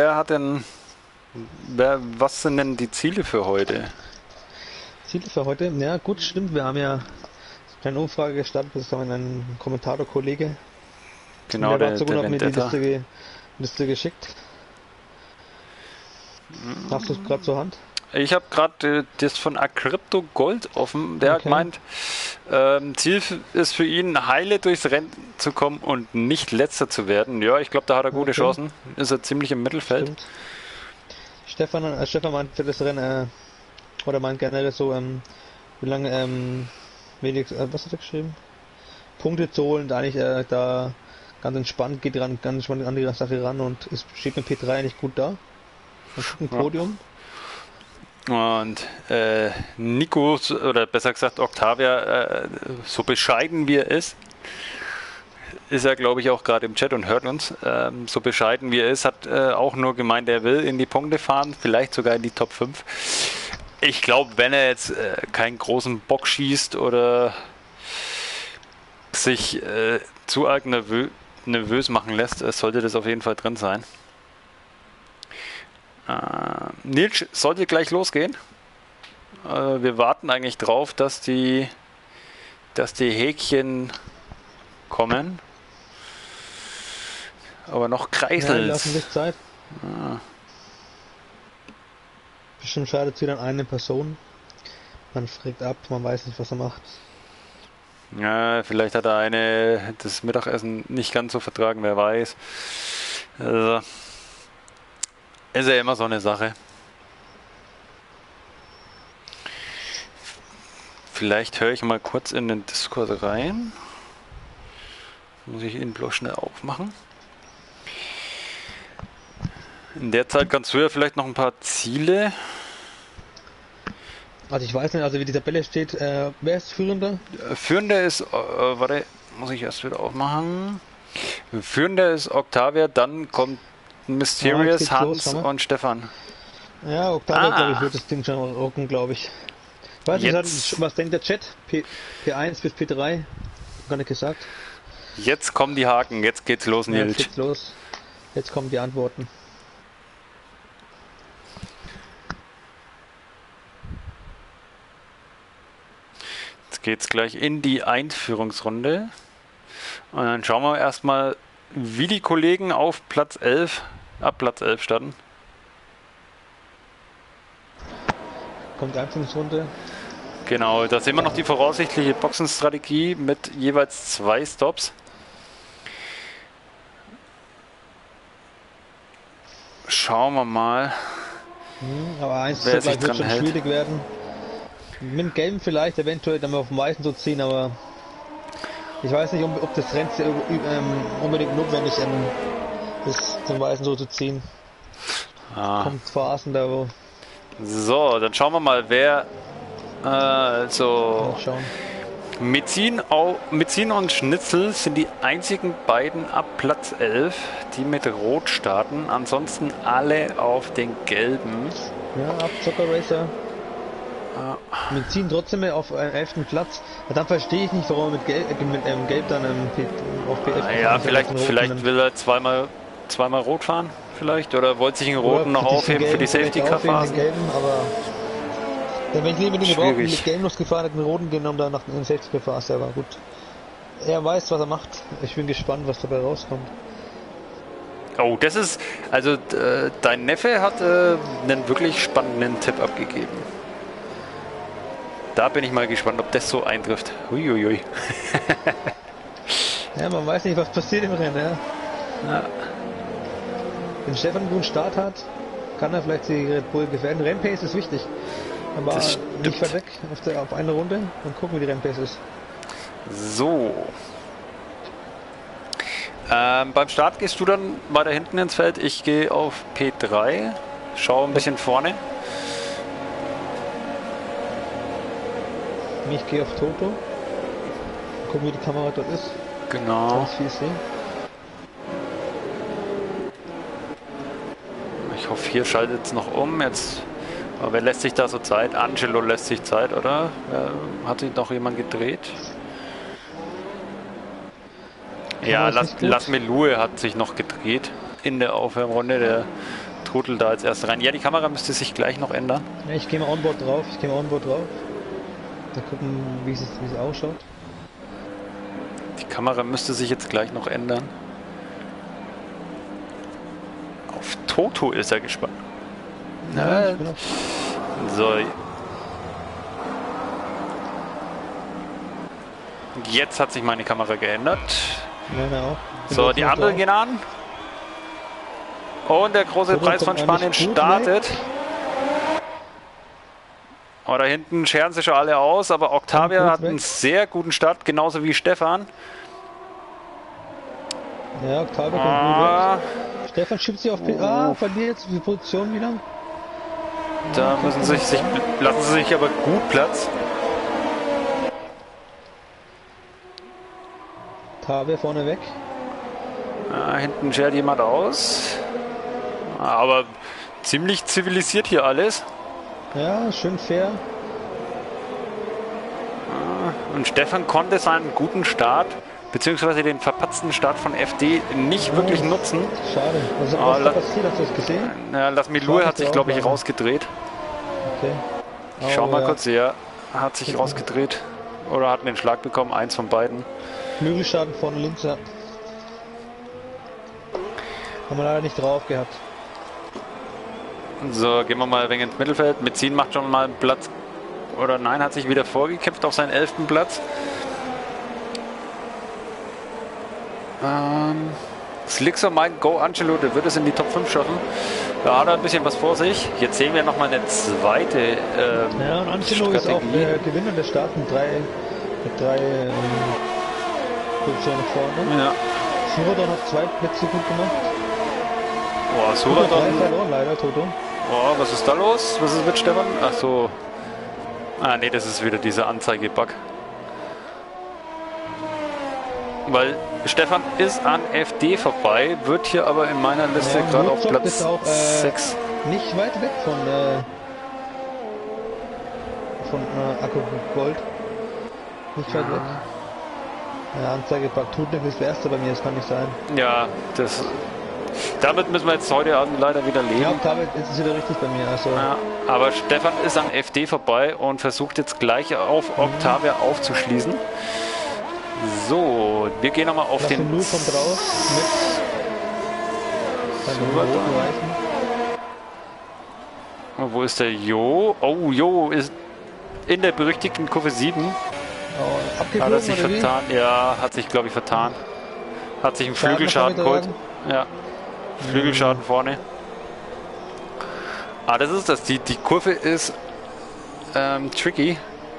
was sind denn die Ziele für heute? Ziele für heute? Ja, gut, stimmt. Wir haben ja eine kleine Umfrage gestartet. Das haben wir einen Kommentator-Kollege. Genau, der hat mir die Liste geschickt. Hast du es gerade zur Hand? Ich habe gerade das von Acrypto Gold offen. Der hat gemeint, Ziel ist für ihn, heile durchs Rennen zu kommen und nicht Letzter zu werden. Ja, ich glaube, da hat er gute Chancen. Ist er ziemlich im Mittelfeld. Stefan meint für das Rennen, oder meint generell so, wie lange, was hat er geschrieben? Punkte zu holen, da eigentlich da ganz entspannt ganz entspannt an die Sache ran und steht mit P3 eigentlich gut da. Ein Podium. Und Nico, oder besser gesagt Octavia, so bescheiden wie er ist er glaube ich auch gerade im Chat und hört uns, so bescheiden wie er ist, hat auch nur gemeint, er will in die Punkte fahren, vielleicht sogar in die Top 5. Ich glaube, wenn er jetzt keinen großen Bock schießt oder sich zu arg nervös machen lässt, sollte das auf jeden Fall drin sein. Nils, sollte gleich losgehen. Wir warten eigentlich drauf, dass die Häkchen kommen. Aber noch kreiseln. Ja, lassen sich Zeit. Bestimmt schadet es wieder an eine Person. Man fragt ab, man weiß nicht, was er macht. Ja, vielleicht hat er das Mittagessen nicht ganz so vertragen, wer weiß. Also, ist ja immer so eine Sache. Vielleicht höre ich mal kurz in den Discord rein. Muss ich ihn bloß schnell aufmachen. In der Zeit kannst du ja vielleicht noch ein paar Ziele. Also ich weiß nicht, also wie die Tabelle steht, wer ist Führender? Führender ist, warte, muss ich erst wieder aufmachen. Führender ist Octavia, dann kommt Mysterious, Hans und Stefan. Ja, Octavia, glaube ich, wird das Ding schon rocken, glaube ich. Ich weiß nicht, was denkt der Chat? P1 bis P3? Gar nicht gesagt. Jetzt kommen die Haken, jetzt geht's los, Nils. Jetzt geht's los. Jetzt kommen die Antworten. Jetzt geht's gleich in die Einführungsrunde. Und dann schauen wir erstmal, wie die Kollegen ab Platz 11 starten. Kommt die Einführungsrunde. Genau, da sehen wir noch die voraussichtliche Boxenstrategie mit jeweils 2 Stops. Schauen wir mal. Aber eins wer sich wird dran schon hält. schwierig werden. Mit dem Gelben vielleicht eventuell dann mal auf dem Weißen so ziehen, aber ich weiß nicht, ob das Rennen unbedingt notwendig ist, zum Weißen so zu ziehen. Kommt Phasen da, wo... So, dann schauen wir mal, wer also Metzin und Schnitzel sind die einzigen beiden ab Platz 11, die mit Rot starten. Ansonsten alle auf den Gelben. Ja, ab Zucker Racer. Metzin trotzdem auf 11. Platz. Dann verstehe ich nicht, warum er mit Gelb dann auf P11. Ja, vielleicht will er zweimal Rot fahren. Vielleicht, oder wollte sich einen roten noch aufheben für die Safety-Car-Phase. Aber wenn ich nicht mit dem Gelben losgefahren hätte, den roten genommen, dann nach dem Safety-Car-Phase, aber gut. Er weiß, was er macht. Ich bin gespannt, was dabei rauskommt. Oh, das ist, also dein Neffe hat einen wirklich spannenden Tipp abgegeben. Da bin ich mal gespannt, ob das so eintrifft. Uiuiui. Ja, man weiß nicht, was passiert im Rennen, ja. Wenn Stefan einen guten Start hat, kann er vielleicht die Red Bull gefährden. Rennpace ist wichtig. Aber nicht weit weg auf eine Runde und gucken, wie die Rennpace ist. So. Beim Start gehst du dann weiter hinten ins Feld. Ich gehe auf P3. Schau ein bisschen vorne. Ich gehe auf Toto. Gucken, wie die Kamera dort ist. Genau. Ganz viel sehen. Ich hoffe, hier schaltet es noch um. Jetzt, aber wer lässt sich da so Zeit? Angelo lässt sich Zeit, oder? Hat sich noch jemand gedreht? Ja, Lasmelue hat sich noch gedreht in der Aufwärmrunde. Der trudelt da als erster rein. Ja, die Kamera müsste sich gleich noch ändern. Ja, ich gehe mal Onboard drauf. Dann gucken, wie es ausschaut. Die Kamera müsste sich jetzt gleich noch ändern. Auf Toto ist er gespannt. Ja, so. Jetzt hat sich meine Kamera geändert. Meine auch. So, die anderen gehen an. Und der große Preis von Spanien startet. Oh, da hinten scheren sich schon alle aus, aber Octavia hat einen sehr guten Start, genauso wie Stefan. Ja, Octavia kommt gut weg. Stefan schiebt sich auf verliert jetzt die Position wieder. Da müssen lassen sie sich aber gut Platz. Octavia vorne weg. Hinten schert jemand aus. Aber ziemlich zivilisiert hier alles. Ja, schön fair. Und Stefan konnte seinen guten Start, beziehungsweise den verpatzten Start von FD nicht wirklich nutzen. Schade. Was ist passiert? Hast du das gesehen? Ja, Lasmelue hat sich, glaube ich, rausgedreht. Okay. Ich schau mal kurz, ja. Hat sich rausgedreht. Oder hat einen Schlag bekommen, eins von beiden. Flügelschaden vorne links, ja. Haben wir leider nicht drauf gehabt. So, gehen wir mal ein wenig ins Mittelfeld. Metzin macht schon mal einen Platz. Oder nein, hat sich wieder vorgekämpft auf seinen 11. Platz. Slickser meint, Go Angelo, der wird es in die Top 5 schaffen. Da hat er ein bisschen was vor sich. Jetzt sehen wir nochmal eine zweite ja, und Angelo ist auch der Gewinner der Start mit drei Positionen vorne. Ja. Suradon hat 2 Plätze gut gemacht. Boah, Suradon verloren leider, Toto. Oh, was ist da los? Was ist mit Stefan? Ach so. Nee, das ist wieder dieser Anzeige-Bug. Weil Stefan ist an FD vorbei, wird hier aber in meiner Liste gerade auf Platz 6. Nicht weit weg von Akku Gold. Nicht weit weg. Ja, Anzeige-Bug tut nicht das Erste bei mir, das kann nicht sein. Ja, damit müssen wir jetzt heute Abend leider wieder leben. Ja, damit ist es wieder richtig bei mir. Also. Ja, aber Stefan ist an FD vorbei und versucht jetzt gleich auf Octavia aufzuschließen. So, wir gehen nochmal auf den... Null kommt raus mit... Wo ist der Jo? Oh, Jo ist in der berüchtigten Kurve 7. Hat er sich vertan? Ja, hat sich, glaube ich, vertan. Hat sich einen Flügelschaden geholt. Ja, Flügelschaden vorne. Das ist das. Die Kurve ist tricky.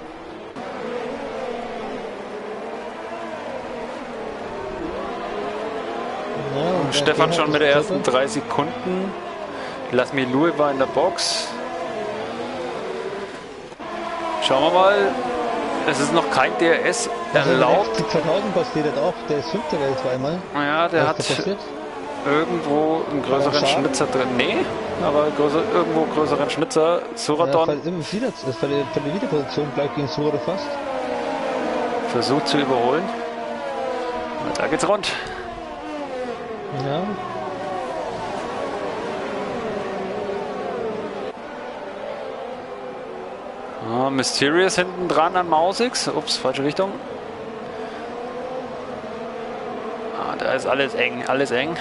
Ja, Stefan schon mit der ersten 3 Sekunden. Lass mich Louis war in der Box. Schauen wir mal. Es ist noch kein DRS erlaubt. Die 2000 passiert auch. Der ist 5. Welt zweimal. Ja, der hat irgendwo einen größeren Schnitzer drin. Nee, aber irgendwo größeren Schnitzer. Suraton. Ja, für die Wiederposition gleich gegen Suraton fast. Versucht zu überholen. Da geht's rund. Ja. Mysterious hinten dran an Mausix. Ups, falsche Richtung. Da ist alles eng, alles eng.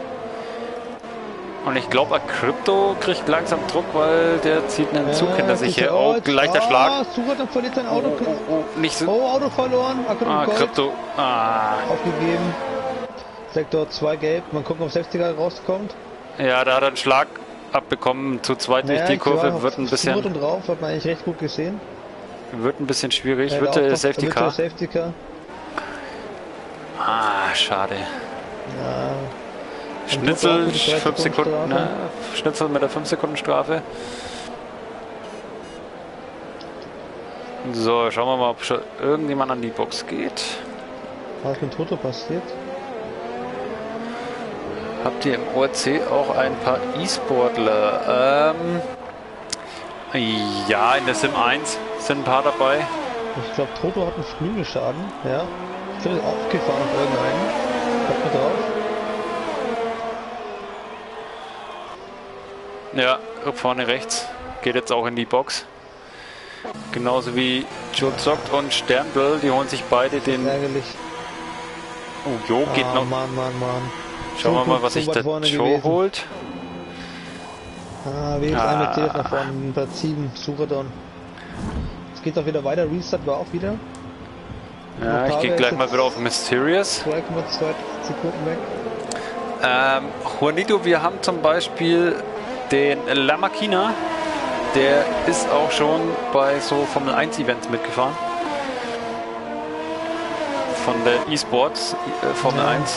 Und ich glaube, Crypto kriegt langsam Druck, weil der zieht einen Zug hinter sich her. Oh, leichter Schlag. Suraton verliert sein Auto. Nicht so. Oh, Auto verloren. Crypto. Aufgegeben. Sektor 2 gelb. Mal gucken, ob 60er rauskommt. Ja, da hat er einen Schlag abbekommen. Zu zweit durch die Kurve. Wird ein bisschen. Und drauf, hat man eigentlich recht gut gesehen. Wird ein bisschen schwierig. Virtual Safety Car. Schade. Ja. Schnitzel, 5 Sekunden. Ne? Schnitzel mit der 5 Sekunden Strafe. So, schauen wir mal, ob schon irgendjemand an die Box geht. Was mit Toto passiert? Habt ihr im ORC auch ein paar E-Sportler? Ja, in der Sim 1 sind ein paar dabei. Ich glaube, Toto hat einen Flügelschaden. Ja. Ich bin aufgefahren auf irgendeinen. Kommt mal drauf. Ja, vorne rechts. Geht jetzt auch in die Box. Genauso wie Jozok und Sternbl, die holen sich beide den. Ärgerlich. Oh, Jo geht noch. Mann. Schauen wir mal, was sich der Joe holt. Wie ist ein Mercedes nach vorne, Platz 7, Suraton. Es geht auch wieder weiter, Restart war auch wieder. Ja, ich gehe gleich mal wieder auf Mysterious. 2,2 Sekunden weg. Juanito, wir haben zum Beispiel den La Machina. Der ist auch schon bei so Formel 1 Events mitgefahren. Von der E-Sports Formel 1.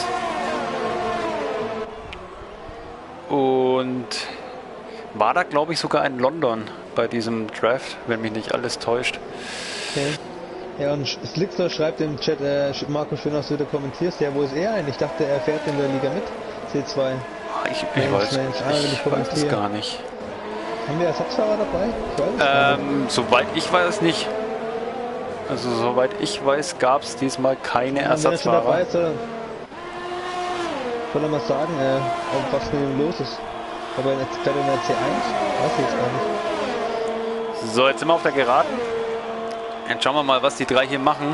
Und war da, glaube ich, sogar in London bei diesem Draft, wenn mich nicht alles täuscht. Okay. Ja, und Slickster schreibt im Chat, Marco, schön, dass du da kommentierst. Ja, wo ist er eigentlich? Ich dachte, er fährt in der Liga mit. C2. Ich weiß es gar nicht. Haben wir Ersatzfahrer dabei? Soweit ich weiß nicht. Also soweit ich weiß, gab es diesmal keine Ersatzfahrer. Dabei ist, soll er mal sagen, was mit ihm los ist. Ob er jetzt gerade in der C1? Weiß ich jetzt gar nicht. So, jetzt sind wir auf der Geraden. Jetzt schauen wir mal, was die drei hier machen.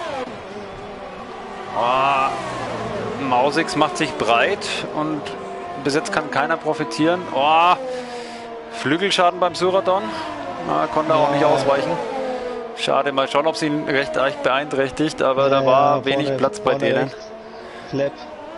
Mausix macht sich breit und bis jetzt kann keiner profitieren. Flügelschaden beim Suraton. Konnte auch nicht ausweichen. Schade, mal schauen, ob es ihn recht beeinträchtigt, aber da war wenig Platz bei denen. Flap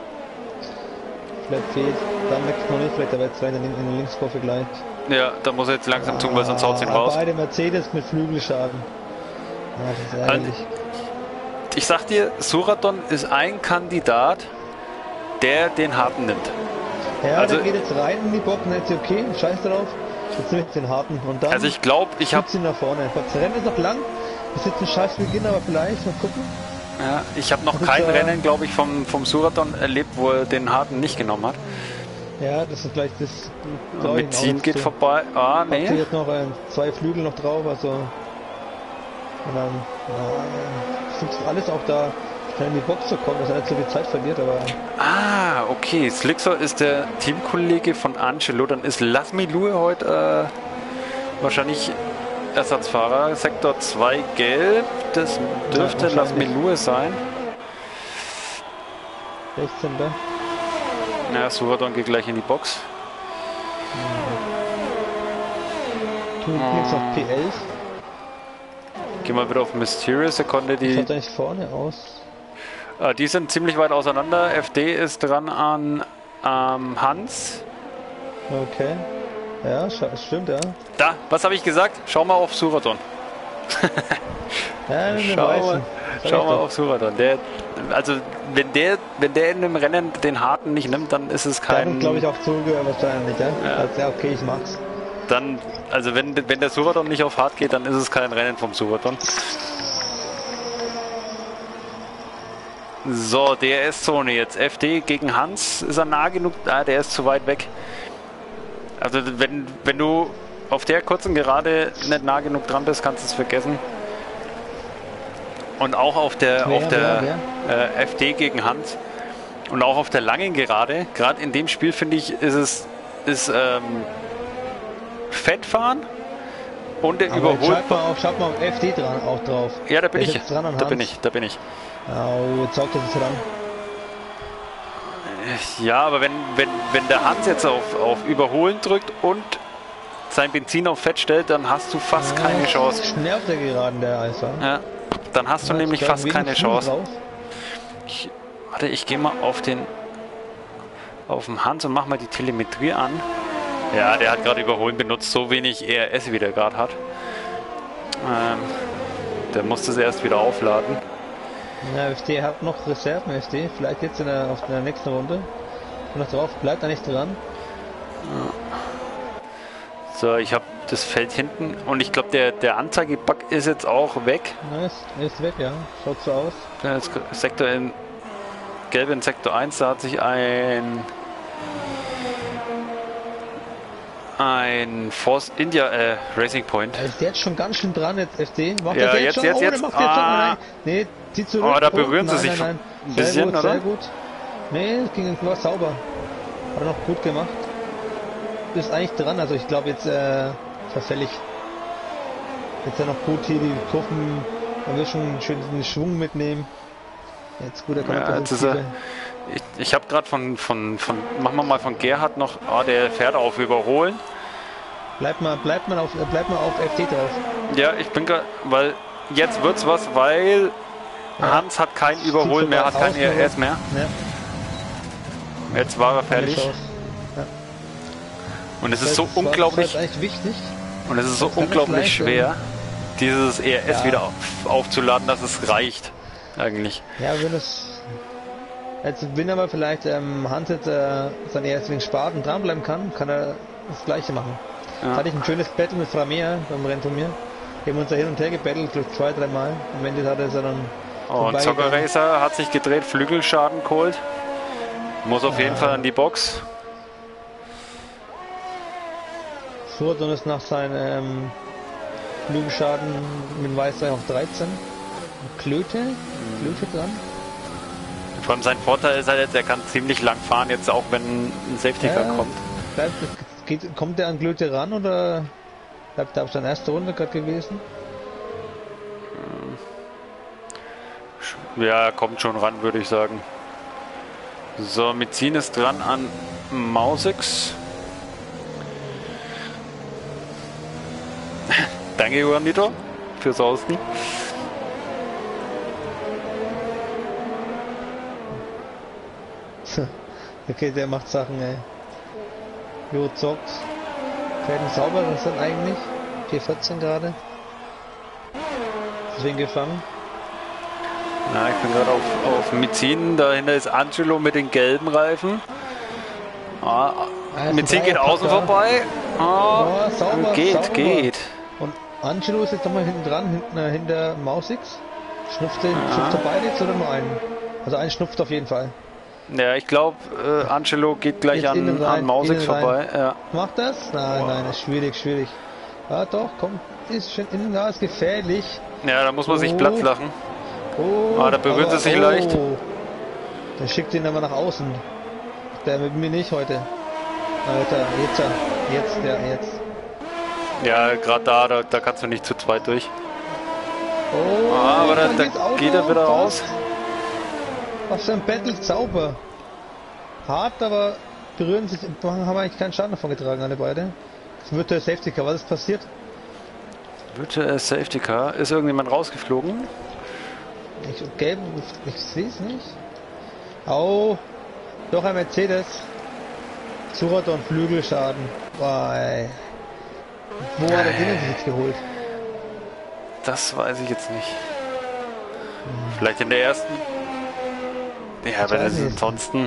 fehlt. Dann wächst noch nicht, vielleicht aber jetzt rein in den Linkskurve gleich. Ja, da muss er jetzt langsam tun, weil sonst haut ihn raus. Beide Mercedes mit Flügelschaden. Das ist ärgerlich. Ich sag dir, Suraton ist ein Kandidat, der den harten nimmt. Ja, also, der geht jetzt rein in die Box und jetzt okay, scheiß drauf. Jetzt nehme ich den harten und dann. Also ich glaube, ich habe ihn nach vorne. Das Rennen ist noch lang. Ist jetzt ein scheiß Beginn, aber vielleicht mal gucken. Ja, ich habe noch kein Rennen, glaube ich, vom Suraton erlebt, wo er den harten nicht genommen hat. Ja, das ist gleich das. Mit Ziehen geht vorbei. Nee. Hier jetzt noch 2 Flügel noch drauf, also. Und dann ist alles auch da, schnell in die Box zu kommen, dass er nicht so viel Zeit verliert, aber. Okay. Slickster ist der Teamkollege von Angelo. Dann ist Lasmi Lue heute wahrscheinlich Ersatzfahrer. Sektor 2 gelb. Das dürfte Lasmi Lue sein. 16. Ja, Suraton geht gleich in die Box. Du klickst auf P11. Gehen wir wieder auf Mysterious. Er konnte die. Schaut eigentlich vorne aus. Die sind ziemlich weit auseinander. FD ist dran an Hans. Okay. Ja, stimmt, ja. Da, was habe ich gesagt? Schau mal auf Suraton. Ja, Schau mal auf Suraton. Also wenn der in dem Rennen den harten nicht nimmt, dann ist es kein. glaube ich auch zugehört wahrscheinlich, ja? Ja, okay, ich mag's. Dann, also wenn der Suraton nicht auf hart geht, dann ist es kein Rennen vom Suraton. So, DRS-Zone jetzt. FD gegen Hans. Ist er nah genug? Ah, der ist zu weit weg. Also wenn du auf der kurzen Gerade nicht nah genug dran bist, kannst du es vergessen. Und auch auf der FD gegen Hans. Und auch auf der langen Gerade. Gerade in dem Spiel finde ich, ist Fettfahren und der überholt. Schaut mal auf FD dran, auch drauf. Ja, da bin ich. Da bin ich. Oh, jetzt saugt er sich ran. Ja, aber wenn der Hans jetzt auf Überholen drückt und sein Benzin auf Fett stellt, dann hast du fast keine Chance. Schnell auf der Geraden, der Eisfahrer. Ja, dann hast du nämlich fast keine Chance. Ich gehe mal auf den Hans und mach mal die Telemetrie an. Ja, der hat gerade Überholen benutzt, so wenig ERS wie der gerade hat. Der musste es erst wieder aufladen. Ja, FD hat noch Reserven, FD. Vielleicht jetzt auf der nächsten Runde. Noch drauf, bleibt da nicht dran. So, ich habe das Feld hinten und ich glaube, der Anzeigebug ist jetzt auch weg. Ja, ist weg, ja. Schaut so aus. Ja, Sektor in Gelb in Sektor 1, da hat sich ein Force India Racing Point. Ist jetzt schon ganz schön dran, jetzt FD. Macht ja, jetzt. Nee, zieht zurück. Oh, da berühren sie sich ein bisschen, gut, oder? Sehr gut. Nee, war sauber. Hat er noch gut gemacht. Ist eigentlich dran, also ich glaube jetzt verfällig. Jetzt ja noch gut hier die Kurven. Man will schon schön den Schwung mitnehmen. Jetzt gut, ich habe gerade von machen wir mal von Gerhard noch, der fährt auf Überholen. Bleibt mal auf FD drauf. Ja, ich bin gerade, weil jetzt wird's was, weil Hans hat kein Überholen mehr, hat kein ERS mehr. Ja. Jetzt war er fertig. Ja. Und es ist so unglaublich. Echt wichtig. Und es ist so unglaublich schwer, dieses ERS wieder aufzuladen, dass es reicht. Eigentlich. Ja, wenn aber vielleicht Hans jetzt sein ERS wegen spart und dranbleiben kann er das Gleiche machen. Ja. Da hatte ich ein schönes Battle mit Framea beim Rennen von mir. Wir haben uns da hin und her gebettelt, durch 2-3 Mal. Am Ende hat er dann. Und Zocker Racer hat sich gedreht, Flügelschaden geholt. Muss auf jeden Fall an die Box. Suraton ist nach seinem Flügelschaden mit Weißei auf 13. Klöte dran. Vor allem sein Vorteil ist halt jetzt, er kann ziemlich lang fahren, jetzt auch wenn ein Safety Car kommt. Kommt der an Klöte ran oder bleibt der auf seine erste Runde gerade gewesen? Ja, er kommt schon ran, würde ich sagen. So, Mizin ist dran an Mausix. Danke, Juanito, fürs Außen. Okay, der macht Sachen, ey. Jo, zockt. Fäden sauber, das ist dann eigentlich. 4,14 gerade. Deswegen gefangen. Na, ich bin gerade auf Mizin. Dahinter ist Angelo mit den gelben Reifen. Mizin geht außen vorbei. Sauber, geht. Und Angelo ist jetzt nochmal hinten dran, hinter Mausix. Schnupft er beide jetzt oder nur einen? Also einen schnupft auf jeden Fall. Ja, ich glaube, Angelo geht gleich an Mausix vorbei. Ja. Macht das? Nein, das ist schwierig. Ja doch, komm, ist schon innen, ist gefährlich. Ja, da muss man sich Platz lachen. Da berührt es sich leicht. Dann schickt ihn aber nach außen. Der mit mir nicht heute. Alter, jetzt. Ja, gerade da kannst du nicht zu zweit durch. Aber da geht er wieder raus. Auf sein Battle sauber. Hart, aber berühren sich, haben eigentlich keinen Schaden davon getragen, alle beide. Das Virtual Safety Car, was ist passiert? Virtual Safety Car, ist irgendjemand rausgeflogen? Ich sehe es nicht. Doch ein Mercedes. Suraton Flügelschaden. Wo hat er den jetzt geholt? Das weiß ich jetzt nicht. Vielleicht in der ersten. Ja, wenn es ansonsten.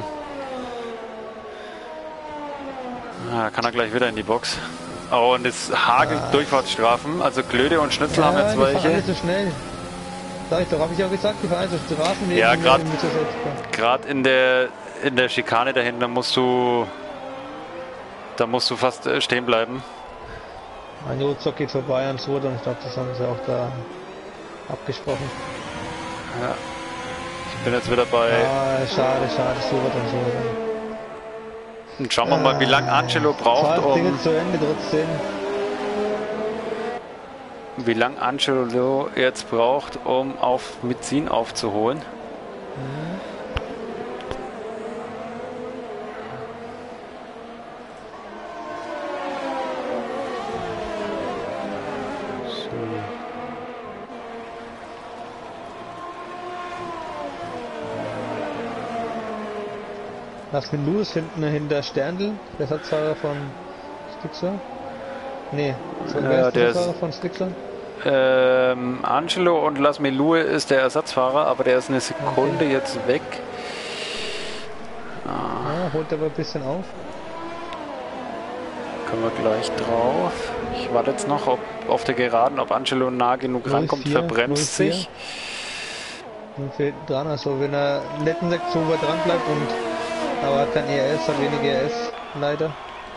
Ah, kann er gleich wieder in die Box. Oh, und es hagelt Durchfahrtsstrafen. Also Klöde und Schnitzel haben jetzt die fahren welche. alle so schnell. Sag ich doch, habe ich auch gesagt, die fahren so Straßen. Ja, gerade in der Schikane dahinter da musst du fast stehen bleiben. Ein Notzock geht vorbei an Soda und ich glaube, das haben sie auch da abgesprochen. Ja. Ich bin jetzt wieder bei. Schade, Soda und Soda. Und schauen wir mal, wie lange Angelo braucht, zu Ende trotzdem. Wie lange Angelo jetzt braucht, um auf Metzin aufzuholen. Lass mit Lewis hinter Sterndl, der Ersatzfahrer von Stixler. Nee, der Ersatzfahrer von Stixler. Angelo und Lasmi Lue ist der Ersatzfahrer, aber der ist eine Sekunde jetzt weg. Ja, holt aber ein bisschen auf. Können wir gleich drauf. Ich warte jetzt noch, ob auf der Geraden, ob Angelo nah genug rankommt, verbremst sich. Und fehlt dran, also wenn er in der letzten Sektion weit dran bleibt und aber hat kein ERS, hat wenig ERS, leider.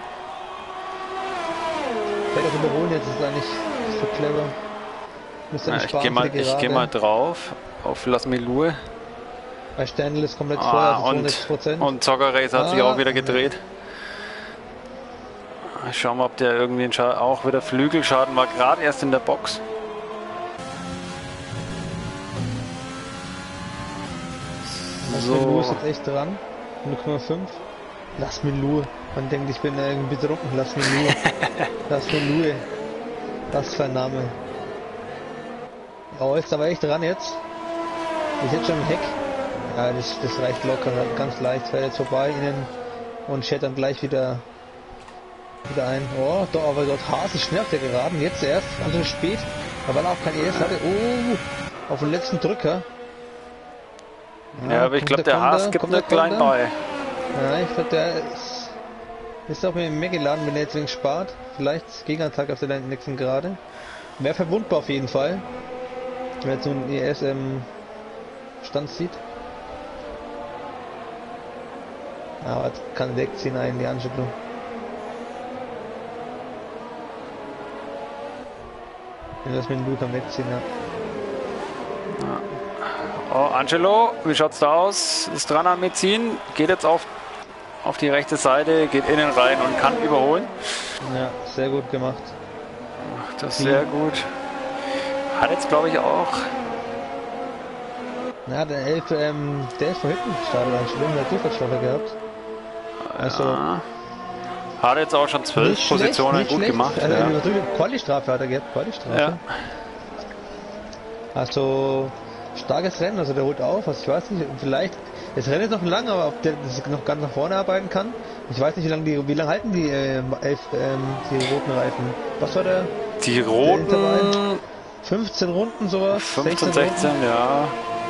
Vielleicht auch überholen jetzt, ist eigentlich so clever. Ich geh mal drauf auf Lasmi Lue. Bei Sterndl ist komplett voll, also 200%. Und Zocker Race hat sich auch wieder gedreht. Schauen wir, ob der irgendwie auch wieder Flügelschaden war, gerade erst in der Box. So. Lue ist jetzt echt dran. 0,5. Lass mir Lue. Man denkt, ich bin irgendwie betrunken. Lass mir Lue. Lass mir Lue. Was für ein Name. Oh, ist aber echt dran jetzt. Ich jetzt schon im Heck. Ja, das reicht locker, ganz leicht. Fährt jetzt vorbei innen und schert dann gleich wieder ein. Oh, doch, aber dort Haas ist schnell auf der Geraden. Jetzt erst, ganz spät. Aber auch kein ES hatte. Oh, auf den letzten Drücker. Ja, aber ich glaube, der Haas gibt nicht klein bei. Ja, ich glaube, der ist auch mit dem mehr geladen, wenn er jetzt wegen spart. Vielleicht Gegenattacke auf der nächsten Gerade. Wäre verwundbar auf jeden Fall. Wenn er so einen ES Stand sieht. Aber jetzt kann wegziehen einen, die Angelo. Wenn das mit dem Luke wegziehen, ja. Oh, Angelo, wie schaut's da aus? Ist dran am Metzin, geht jetzt auf die rechte Seite, geht innen rein und kann überholen. Ja, sehr gut gemacht. Macht das sehr gut. Hat jetzt, glaube ich, auch. Ja, der 11, der ist von hinten gestartet, Angelo, der hat Durchfahrtsstrafe gehabt. Also. Ja. Hat jetzt auch schon 12 Positionen gut gemacht. Also, Quali-Strafe hat er gehabt, Quali-Strafe. Ja. Also. Starkes Rennen, also der holt auf, also ich weiß nicht, vielleicht, das Rennen ist noch lang, aber ob der das noch ganz nach vorne arbeiten kann. Ich weiß nicht, wie lange halten die die roten Reifen? Was war der? Die roten 15 Runden sowas? 15, 16, ja.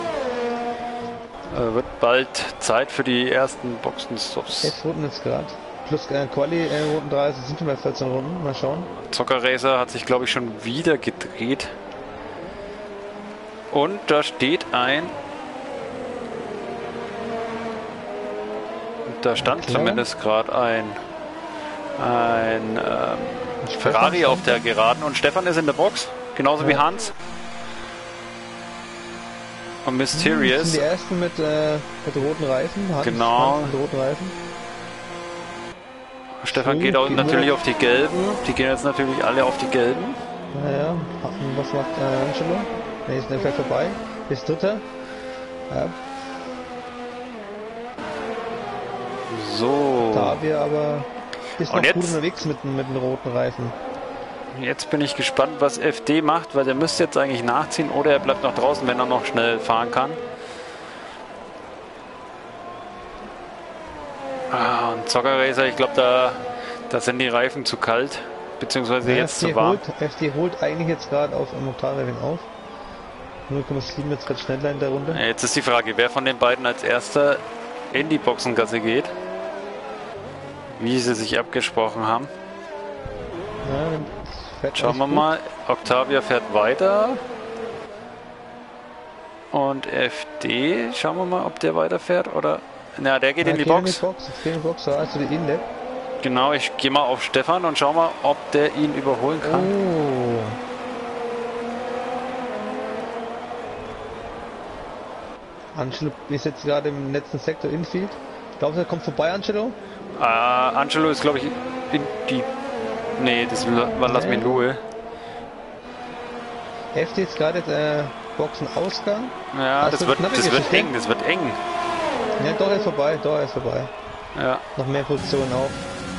Wird bald Zeit für die ersten Boxenstops. 11 Runden jetzt gerade. Plus Quali Runden 3, also sind schon bei 14 Runden, mal schauen. Zocker Racer hat sich, glaube ich, schon wieder gedreht. Und da steht da stand zumindest gerade ein Ferrari auf der Geraden und Stefan ist in der Box, genauso wie Hans. Und Mysterious. Das sind die ersten mit roten Reifen. Hans, genau. Hans mit roten Reifen. Stefan geht auch natürlich auf die gelben. Die gehen jetzt natürlich alle auf die gelben. Naja, was macht Angelo? Der ist fährt vorbei. Ist Dritter. Ja. So. Octavia aber ist noch gut unterwegs mit den roten Reifen. Jetzt bin ich gespannt, was FD macht, weil der müsste jetzt eigentlich nachziehen oder er bleibt noch draußen, wenn er noch schnell fahren kann. Und Zocker Racer, ich glaube, da sind die Reifen zu kalt. beziehungsweise Ja, jetzt zu warm. FD holt eigentlich jetzt gerade auf im Octavia auf. 0,7 jetzt gerade schneller in der Runde. Jetzt ist die Frage, wer von den beiden als erster in die Boxengasse geht. Wie sie sich abgesprochen haben. Ja, dann fährt Schauen wir gut. mal. Octavia fährt weiter. Und FD, schauen wir mal, ob der weiterfährt oder... Na, der geht in die Box. Jetzt geht in die Box, so also die Inlet. Genau, ich gehe mal auf Stefan und schau mal, ob der ihn überholen kann. Oh. Angelo ist jetzt gerade im letzten Sektor Infield. Glaubst du, er kommt vorbei, Angelo? Angelo ist, glaube ich, in die... Nee, das war Lass mich in Ruhe. FD ist gerade Boxenausgang. Ja, Das das wird wird knappe eng, das wird eng. Ja, doch, er ist vorbei, Ja. Noch mehr Positionen auf.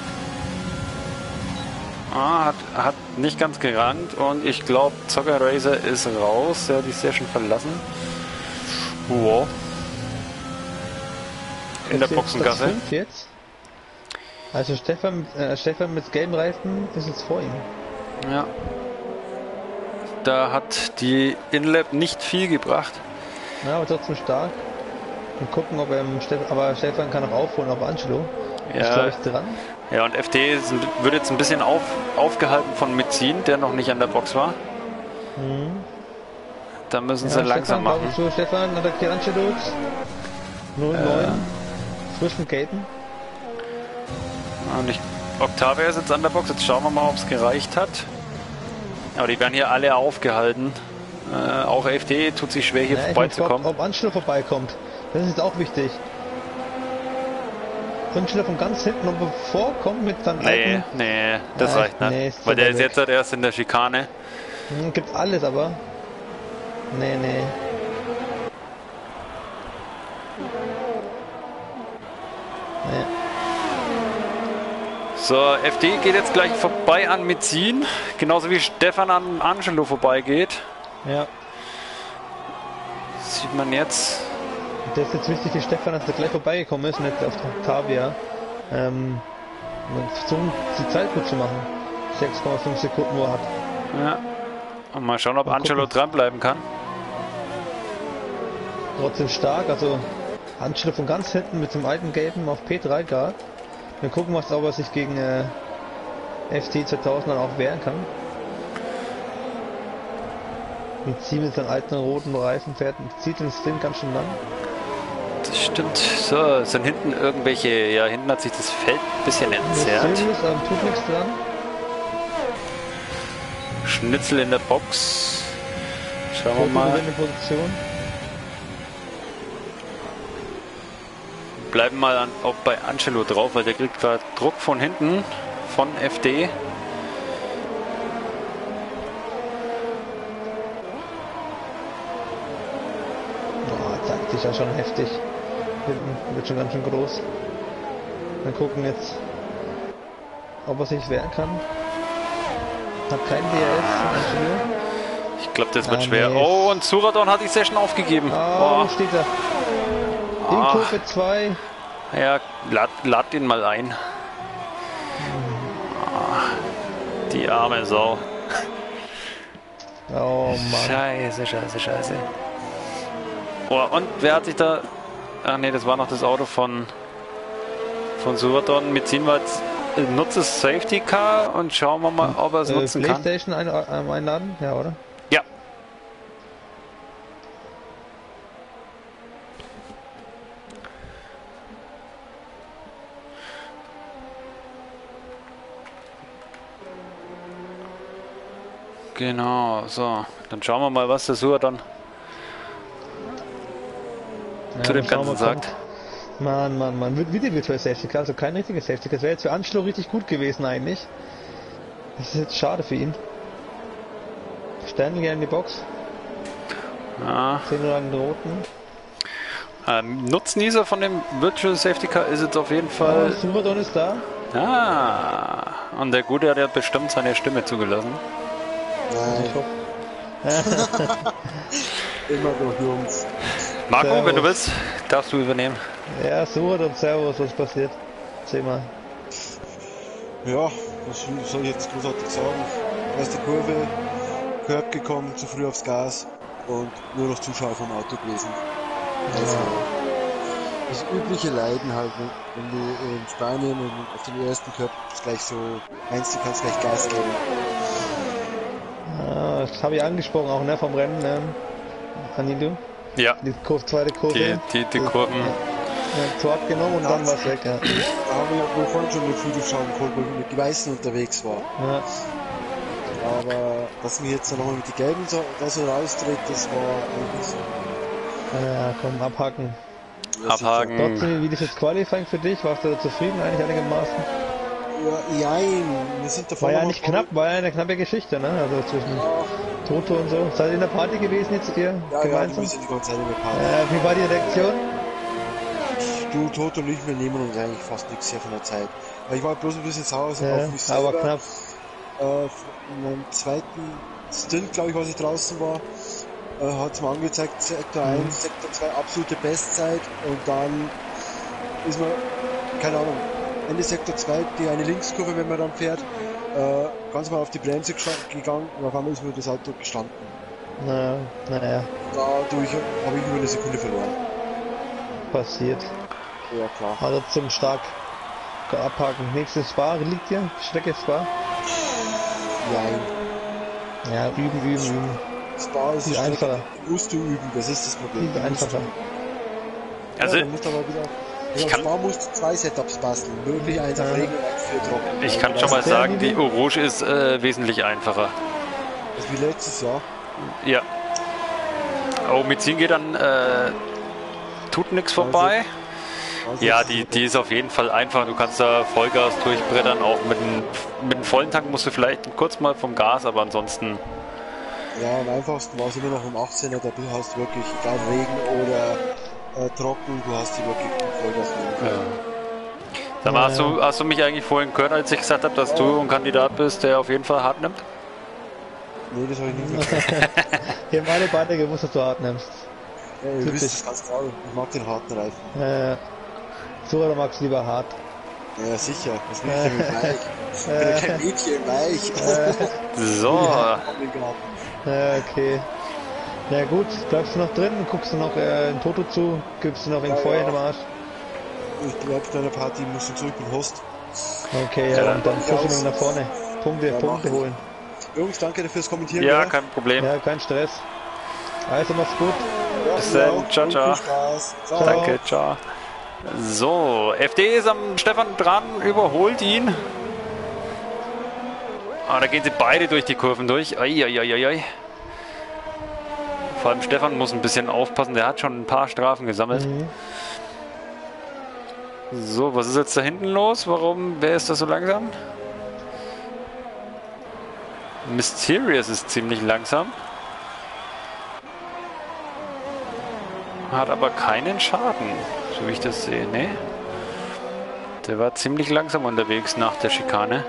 Hat nicht ganz gerankt und ich glaube, Zocker Racer ist raus. Der hat die Session verlassen. Wow. In der Boxengasse. Platz 5 jetzt. Also Stefan mit gelben Reifen ist jetzt vor ihm. Ja. Da hat die InLab nicht viel gebracht. Ja, aber trotzdem stark. Und gucken, ob er aber Stefan kann auch aufholen auf Angelo. Ja. Ist, glaube ich, dran. Ja, und FD wird jetzt ein bisschen aufgehalten von Metzin, der noch nicht an der Box war. Mhm. Da müssen sie langsam machen. Zu Stefan, attackiert Angelo. 0-9. Zwischen Gaten. Und Octavia ist jetzt an der Box. Jetzt schauen wir mal, ob es gereicht hat. Aber die werden hier alle aufgehalten. Auch FD tut sich schwer, hier vorbeizukommen. Ob Angelo vorbeikommt. Das ist jetzt auch wichtig. Angelo von ganz hinten und vorkommt mit seinem alten... Nee, das reicht nicht. Nee, weil der ist jetzt halt erst in der Schikane. Gibt alles, aber... Nee. So, FD geht jetzt gleich vorbei an Metzin. Genauso wie Stefan an Angelo vorbeigeht. Ja. Sieht man jetzt. Das ist jetzt wichtig für Stefan, dass er gleich vorbeigekommen ist und jetzt auf Octavia. Versuchen, die Zeit gut zu machen. 6,5 Sekunden, wo er hat. Ja. Und mal schauen, ob Angelo dranbleiben kann. Trotzdem stark, also Angelo von ganz hinten mit dem alten Gelben auf P3 Grad. Wir gucken, ob er sich gegen FT 2000 dann auch wehren kann. Mit Ziel mit seinen alten roten Reifen fährt und zieht den Stint ganz schön lang. Das stimmt. So, es sind hinten irgendwelche, ja, hinten hat sich das Feld ein bisschen entzerrt. Tut nichts dran. Schnitzel in der Box. Schauen wir mal. Position. Bleiben mal auch bei Angelo drauf, weil der kriegt gerade Druck von hinten von FD. Zeigt sich ja schon heftig. Hinten wird schon ganz schön groß. Wir gucken jetzt, ob er sich wehren kann. Hat kein DRS. Ich glaube, das wird schwer. Nee. Oh, und Suradon hat die Session aufgegeben. Oh, steht er. In Kurve 2. Ja, lad ihn mal ein. Die arme Sau. Oh Mann. Scheiße. Oh, und wer hat sich da... Ach nee, das war noch das Auto von Suradon. Metzin war jetzt... Nutzt das Safety Car und schauen wir mal, ob er es nutzen kann. PlayStation einladen? Ja, oder? Ja. Genau, so. Dann schauen wir mal, was der Suradon zu dem Ganzen sagt. Mann. Wieder Virtual Safety Car, also kein richtiges Safety Car. Das wäre jetzt für Angelo richtig gut gewesen eigentlich. Das ist jetzt schade für ihn. Stellen gerne in die Box. Ja. 10 oder einen roten. Nutznießer von dem Virtual Safety Car ist jetzt auf jeden Fall... Suradon ist da. Und der Gute hat ja bestimmt seine Stimme zugelassen. Nein. Ich hoffe. Immer durch Jungs. Marco, Servus. wenn du willst, darfst du übernehmen. Ja, Suradon, servus, was passiert? Erzähl mal. Ja, Was soll ich jetzt großartig sagen? Erste Kurve, Curb gekommen, zu früh aufs Gas und nur noch Zuschauer vom Auto gewesen. Also, das übliche Leiden halt, wenn du in Spanien und auf den ersten Curb gleich so meinst, du kannst gleich Gas geben. Das habe ich angesprochen auch, ne, vom Rennen, Danilo. Ja, Die zweite Kurve. die Kurven. Ja, Tor abgenommen und dann war es weg, ja. Da haben wir ja wohl vorhin schon eine Fotoschau geholt, wo ich mit den Weißen unterwegs war. Ja. Aber dass mir jetzt nochmal mit den Gelben da so raustritt, das war eigentlich so. Ja, komm, abhaken. Abhaken. Trotzdem, wie das jetzt Qualifying für dich? Warst du da zufrieden eigentlich einigermaßen? Ja, jein, wir sind davon War ja nicht knapp, war ja eine knappe Geschichte, ne? Also zwischen Toto und so. Seid ihr in der Party gewesen jetzt ihr Ja, gemeinsam? wir sind die ganze Zeit in der Party. Wie war die Reaktion? Du, Toto und ich, wir nehmen uns eigentlich fast nichts her von der Zeit. Weil ich war bloß ein bisschen sauer auf mich Ja, aber selber. knapp. In meinem zweiten Stint, glaube ich, als ich draußen war, hat es mir angezeigt, Sektor 1, Sektor 2 absolute Bestzeit und dann ist man, keine Ahnung, Ende Sektor 2, die eine Linkskurve, wenn man dann fährt, ganz mal auf die Bremse gegangen und auf einmal ist mir das Auto gestanden. Naja, Dadurch habe ich über eine Sekunde verloren. passiert. Ja, klar. Also zum stark abhaken. Nächstes Spa liegt hier, Strecke Spa. Jein. Ja, üben. Spa ist die Strecke, einfacher. die musst du üben, das ist das Problem. Viel einfacher. Also, ja, dann musst du aber wieder. ich Ja, kann- Spa musst du 2 Setups basteln. Möglich eins auf Regen und eins für Trocken. ich kann schon mal sagen, die Rouge ist wesentlich einfacher. Das ist wie letztes Jahr. Ja. Omizin geht dann tut nichts vorbei. Also Ja, es ist die ist auf jeden Fall einfach. Du kannst da Vollgas durchbrettern. Auch mit einem vollen Tank musst du vielleicht kurz mal vom Gas, aber ansonsten. Ja, am einfachsten war es immer noch um 18er, da hast du wirklich, egal Regen oder trocken, du hast die wirklich Vollgas nehmen können. Sag mal, hast du mich eigentlich vorhin gehört, als ich gesagt habe, dass du ein Kandidat bist, der auf jeden Fall hart nimmt? Nee, das habe ich nicht mehr gehört. Wir haben alle beide gewusst, dass du hart nimmst. Ja, ihr wisst es ganz genau, ich mag den harten Reifen. So oder magst du lieber hart? Ja, sicher, das will ich ja mit weich. Ich bin ja kein Mädchen, weich. So, Okay. Na gut, bleibst du noch drin, guckst du noch in Toto zu, gibst du noch wegen Feuer im Arsch. Ich bleib bei der Party, muss und so, ich bin Host. Okay, ja, und dann pushen wir nach vorne. Punkte mach ich. holen. Jungs, danke fürs Kommentieren. ja, gell? kein Problem. Ja, kein Stress. Also mach's gut. Ja, Bis ihr dann. auch. Ciao, Und ciao. Viel Spaß. Ciao. Danke, ciao. So, FD ist am Stefan dran, überholt ihn. Ah, da gehen sie beide durch die Kurven durch. Ai. Vor allem Stefan muss ein bisschen aufpassen, der hat schon ein paar Strafen gesammelt. So, was ist jetzt da hinten los? Wer ist das so langsam? Mysterious ist ziemlich langsam. Hat aber keinen Schaden, so wie ich das sehe. Ne? Der war ziemlich langsam unterwegs nach der Schikane.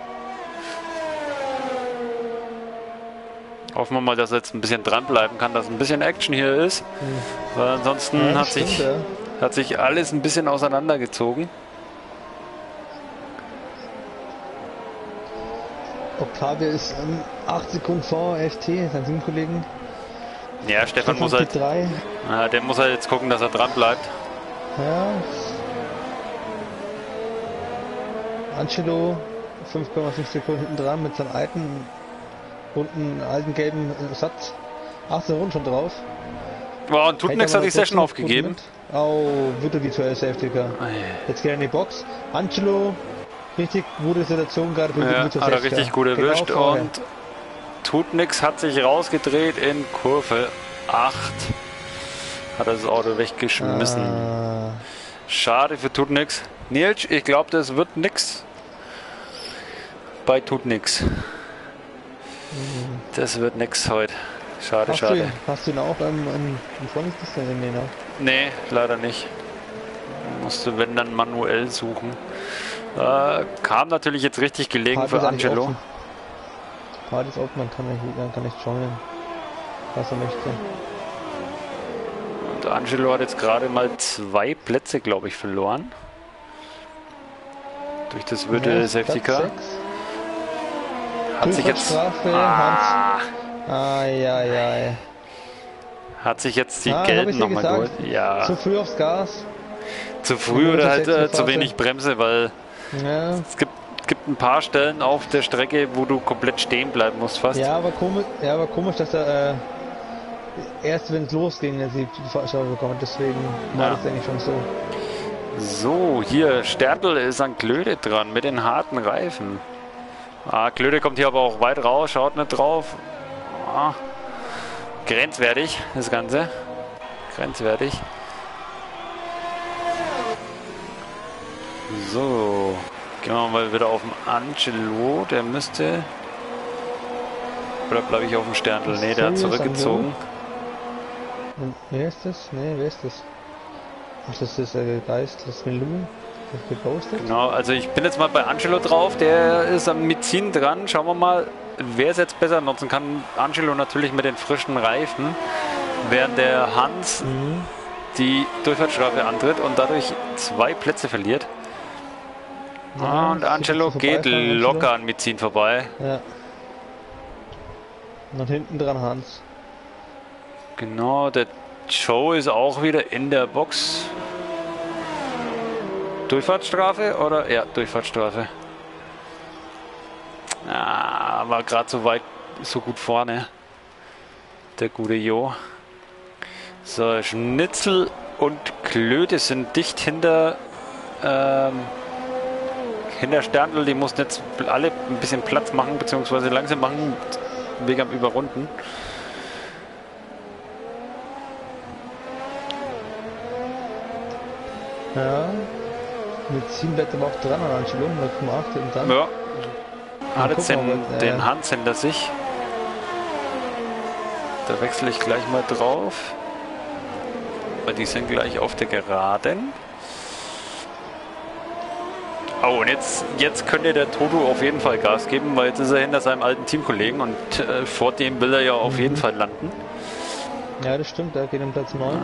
Hoffen wir mal, dass er jetzt ein bisschen dranbleiben kann, dass ein bisschen Action hier ist. Weil ansonsten Ja, hat stimmt, sich... ja. Hat sich alles ein bisschen auseinandergezogen. Octavia ist 8 Sekunden vor FT, seinen Teamkollegen. Ja, Stefan muss halt, P3. der muss halt jetzt gucken, dass er dran bleibt. Ja. Angelo 5,5 Sekunden hinten dran mit seinem alten gelben Satz. 18 Runden schon drauf. Wow, und Tutnex hat die Session aufgegeben. Oh, wird virtuell Safety Car. Jetzt geht er in die Box. Angelo, richtig gute Situation gerade für die Ja, virtual hat er Safety richtig Car. gut Genau erwischt vorher. und Tutnex hat sich rausgedreht in Kurve 8. Hat das Auto weggeschmissen. Schade für Tutnex. Nils, ich glaube, das wird nix. Bei Tutnex. Das wird nix heute. Schade, schade. Hast du ihn auch im Freundesliste? Nee, ne? Nee, leider nicht. Musste, wenn dann manuell suchen. Kam natürlich jetzt richtig gelegen für Angelo. Party ist offen, man kann nicht joinen, was er möchte. Und Angelo hat jetzt gerade mal 2 Plätze, glaube ich, verloren. Durch das virtuelle Safety Car. Hat sich jetzt... Strafe, Ah, Ai. hat sich jetzt die Hab gelben ich dir nochmal geholt. gesagt? Ja, Zu früh aufs Gas. zu früh oder halt zu wenig Bremse, weil Ja. es gibt ein paar Stellen auf der Strecke, wo du komplett stehen bleiben musst fast. Ja, aber komisch, dass er erst wenn es losging, er die Fahrschau bekommt. Deswegen war das eigentlich schon so. So, hier, Sterntl ist an Klöde dran mit den harten Reifen. Klöde kommt hier aber auch weit raus, schaut nicht drauf. Grenzwertig, das Ganze. Grenzwertig. So, gehen wir mal wieder auf den Angelo. Der müsste... Oder bleibe ich auf dem Sterntl? Ne, der hat zurückgezogen. Und wer ist das? Ne, wer ist das? Ach, das ist der Geist, das ist Milou. Das gepostet. Genau, also ich bin jetzt mal bei Angelo drauf. Der ist am Mizin dran. Schauen wir mal, wer es jetzt besser nutzen kann. Angelo natürlich mit den frischen Reifen. Während der Hans die Durchfahrtsstrafe antritt und dadurch 2 Plätze verliert. Ja, und Angelo geht locker an Mizin vorbei. Ja. Und hinten dran Hans. Genau, der Joe ist auch wieder in der Box. Durchfahrtsstrafe oder? Ja, Durchfahrtsstrafe. War gerade so weit, so gut vorne. Der gute Jo. So, Schnitzel und Klöte sind dicht hinter Sterntl. Die mussten jetzt alle ein bisschen Platz machen, beziehungsweise langsam machen, wegen am Überrunden. Ja. Mit 7 bleibt aber auch dran an Angelo, 0,8 hinten dran. Ja. Hat jetzt gucken wir mal, den Hans hinter sich. Da wechsle ich gleich mal drauf. Weil die sind gleich auf der Geraden. Oh, und jetzt könnte der Toto auf jeden Fall Gas geben, weil jetzt ist er hinter seinem alten Teamkollegen und vor dem will er ja auf jeden Fall landen. Ja, das stimmt, der geht am Platz 9.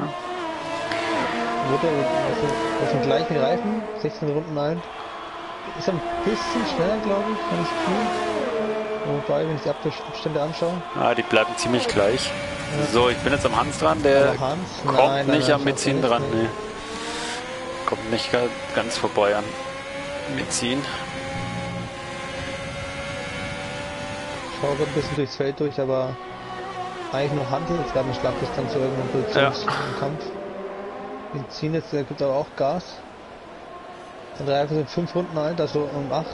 Das sind gleichen Reifen, 16 Runden ein. Ist ein bisschen schneller, glaube ich, wenn ich es fühle. Wobei, wenn ich die Abstände anschaue. Die bleiben ziemlich gleich. Ja. So, ich bin jetzt am Hans dran, der kommt nicht am Mizin dran. Nee. Kommt nicht ganz vorbei an Mizin. Schau gerade ein bisschen durchs Feld durch, aber eigentlich nur Hand jetzt gerade eine Schlagdistanz zu irgendeinem Positionskampf. Mizin jetzt, der gibt aber auch Gas. Die Reifen sind 5 Runden alt, also um 8.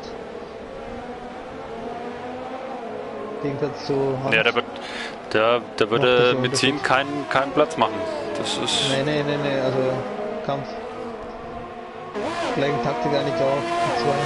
Gegensatz zu Hans. Ja, da würde Mizin keinen Platz machen. Das ist... Nee, also Kampf. Gleichen Taktik eigentlich auch. Die 2.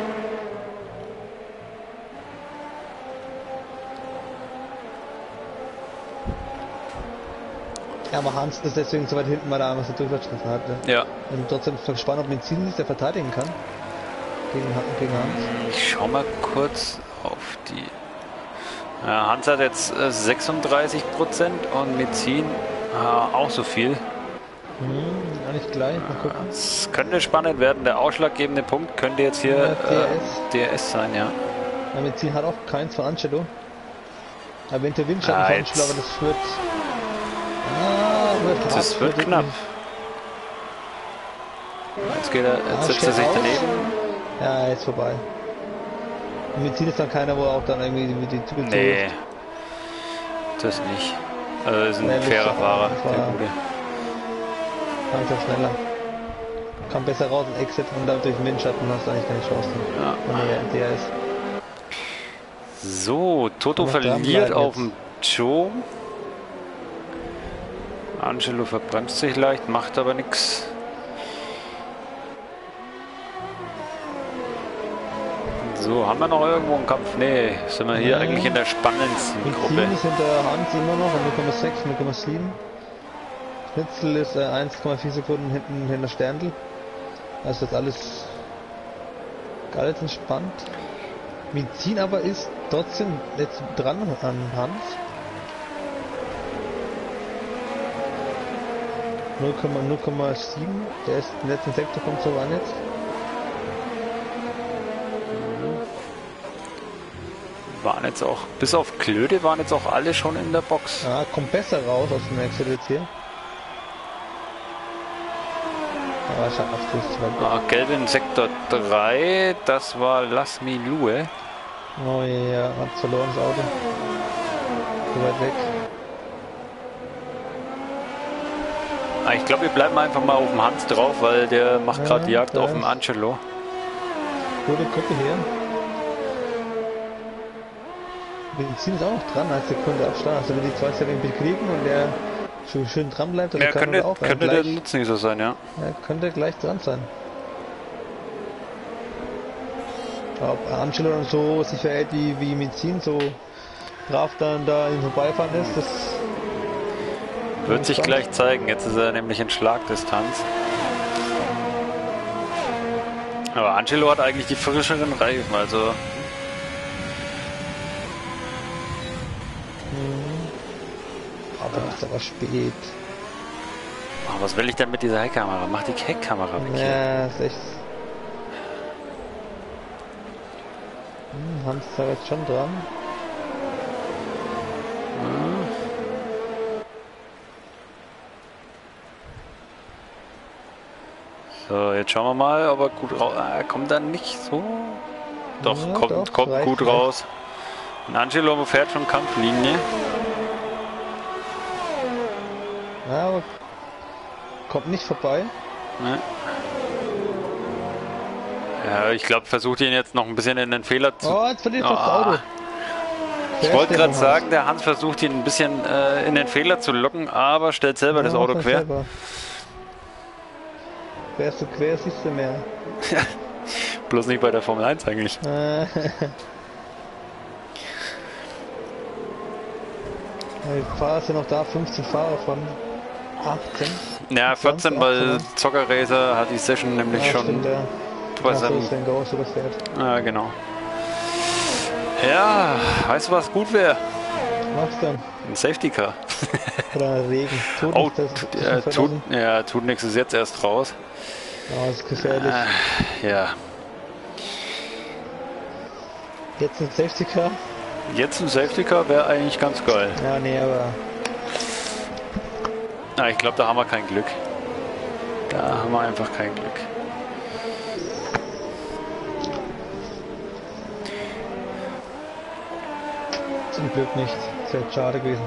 Ja, aber Hans ist deswegen so weit hinten, weil er einmal so Durchfahrtsstrafe hatte. Ja. Und trotzdem ist es gespannt, ob Mizin sich der verteidigen kann. Gegen Hans. Ich schau mal kurz auf die... Ja, Hans hat jetzt 36% und Mizin auch so viel. Nicht gleich, mal gucken. Es könnte spannend werden. Der ausschlaggebende Punkt könnte jetzt hier DRS sein, ja. Ja, Mizin hat auch keins von Angelo. Aber hinter Windschatten von Angelo, aber das wird... Das wird knapp. Jetzt setzt er sich daneben. Ja, jetzt vorbei. Und Mizin ist dann keiner, wo auch dann irgendwie die Tür Nee, das nicht. Also ist ein fairer Fahrer, der gute. Langsam schneller. Kam besser raus und Exit und dann durch den Windschatten hast du eigentlich keine Chance. Ja. Nee, der ist. So, Toto verliert auf dem Joe. Angelo verbremst sich leicht, macht aber nichts. So, haben wir noch irgendwo einen Kampf? Nee, sind wir hier eigentlich in der spannendsten Gruppe. Mizin ist hinter Hans immer noch an 0,6, 0,7. Schnitzel ist 1,4 Sekunden hinter Sterntl. Also das alles ganz entspannt. Mizin aber ist trotzdem jetzt dran an Hans. 0,7. Der ist im letzten Sektor, kommt so ran jetzt. waren jetzt auch, bis auf Klöde waren jetzt auch alle schon in der Box. Ja, kommt besser raus aus dem Exit jetzt hier. Aber schafft es. Gelb in Sektor 3, das war Lasmi Lue. Oh ja, hat verloren das Auto. So weit weg. Ich glaube, wir bleiben einfach mal auf dem Hans drauf, weil der macht gerade die Jagd auf dem Angelo. Gute Gruppe hier. Benzin ist auch noch dran als Sekunde Abstand. Also wenn die zwei Sekunden bekriegen und der schön dran bleibt, dann könnte auch der Nutznießer sein, ja. Könnte gleich dran sein. Ob Angelo dann so sich verhält wie Benzin, so brav dann da ihm vorbeifahren ist, das wird sich gleich zeigen. Jetzt ist er nämlich in Schlagdistanz. Aber Angelo hat eigentlich die frischeren Reifen, also. Aber das ist aber spät. Oh, was will ich denn mit dieser Heckkamera? Mach die Heckkamera weg hier. Ja, ist echt. Hans ist da jetzt schon dran. So, jetzt schauen wir mal, ob er gut raus. Kommt dann nicht so. Doch, ja, kommt gut raus. Und Angelo fährt schon Kampflinie. Ja, aber kommt nicht vorbei. Ne. Ja, ich glaube, versucht ihn jetzt noch ein bisschen in den Fehler zu. Oh, jetzt verliert das Auto. Ich wollte gerade sagen, der Hans versucht ihn ein bisschen in den Fehler zu locken, aber stellt selber das Auto quer. Wärst du quer, siehst du mehr. Bloß nicht bei der Formel 1 eigentlich. Die Fahrer sind noch da, 15 Fahrer von 18. Ja, 14, weil Zocker Racer hat die Session nämlich schon. Stimmt, ja. Bei seinem... Ja, genau. Ja, weißt du, was gut wäre? Was denn? Ein Safety Car. Oder Regen. Tut nichts, ist jetzt erst raus. Ja, das ist gefährlich. Ja. Jetzt ein Safety Car? Jetzt ein Safety Car wäre eigentlich ganz geil. Ja, nee, aber... Ich glaube, da haben wir kein Glück. Da haben wir einfach kein Glück. Zum Glück nicht. Das wäre schade gewesen.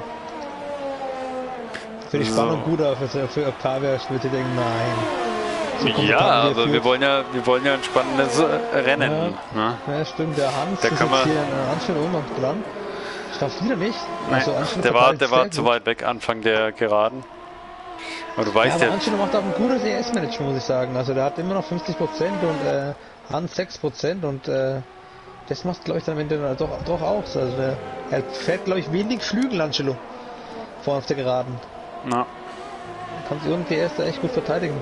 Für die Spannung gut, aber für Octavia würde ich denken, nein. So ja, aber wir wollen ja ein spannendes Rennen. Ja, ne? Ja, stimmt. Der Hans ist jetzt hier an noch dran. Schafft wieder nicht. Also der war zu weit weg Anfang der Geraden. Aber du weißt ja. Aber Angelo macht auch ein gutes ES-Management, muss ich sagen. Also der hat immer noch 50% und Hans 6% und das macht, glaube ich, dann am Ende doch auch. Also er fährt, glaube ich, wenig Flügel, Angelo. Vorne auf der Geraden. Ja. Kann sich irgendwie erst echt gut verteidigen.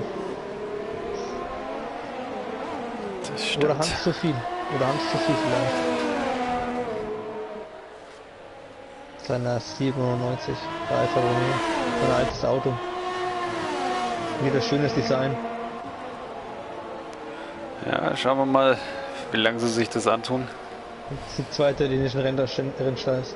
Das stimmt. Oder Hans zu viel. Oder Hans zu viel vielleicht. Seiner 97 bei Alfa Romeo. Ein altes Auto. Wieder schönes Design. Ja, schauen wir mal, wie lange sie sich das antun. Das ist die zweite italienischen Rennstall.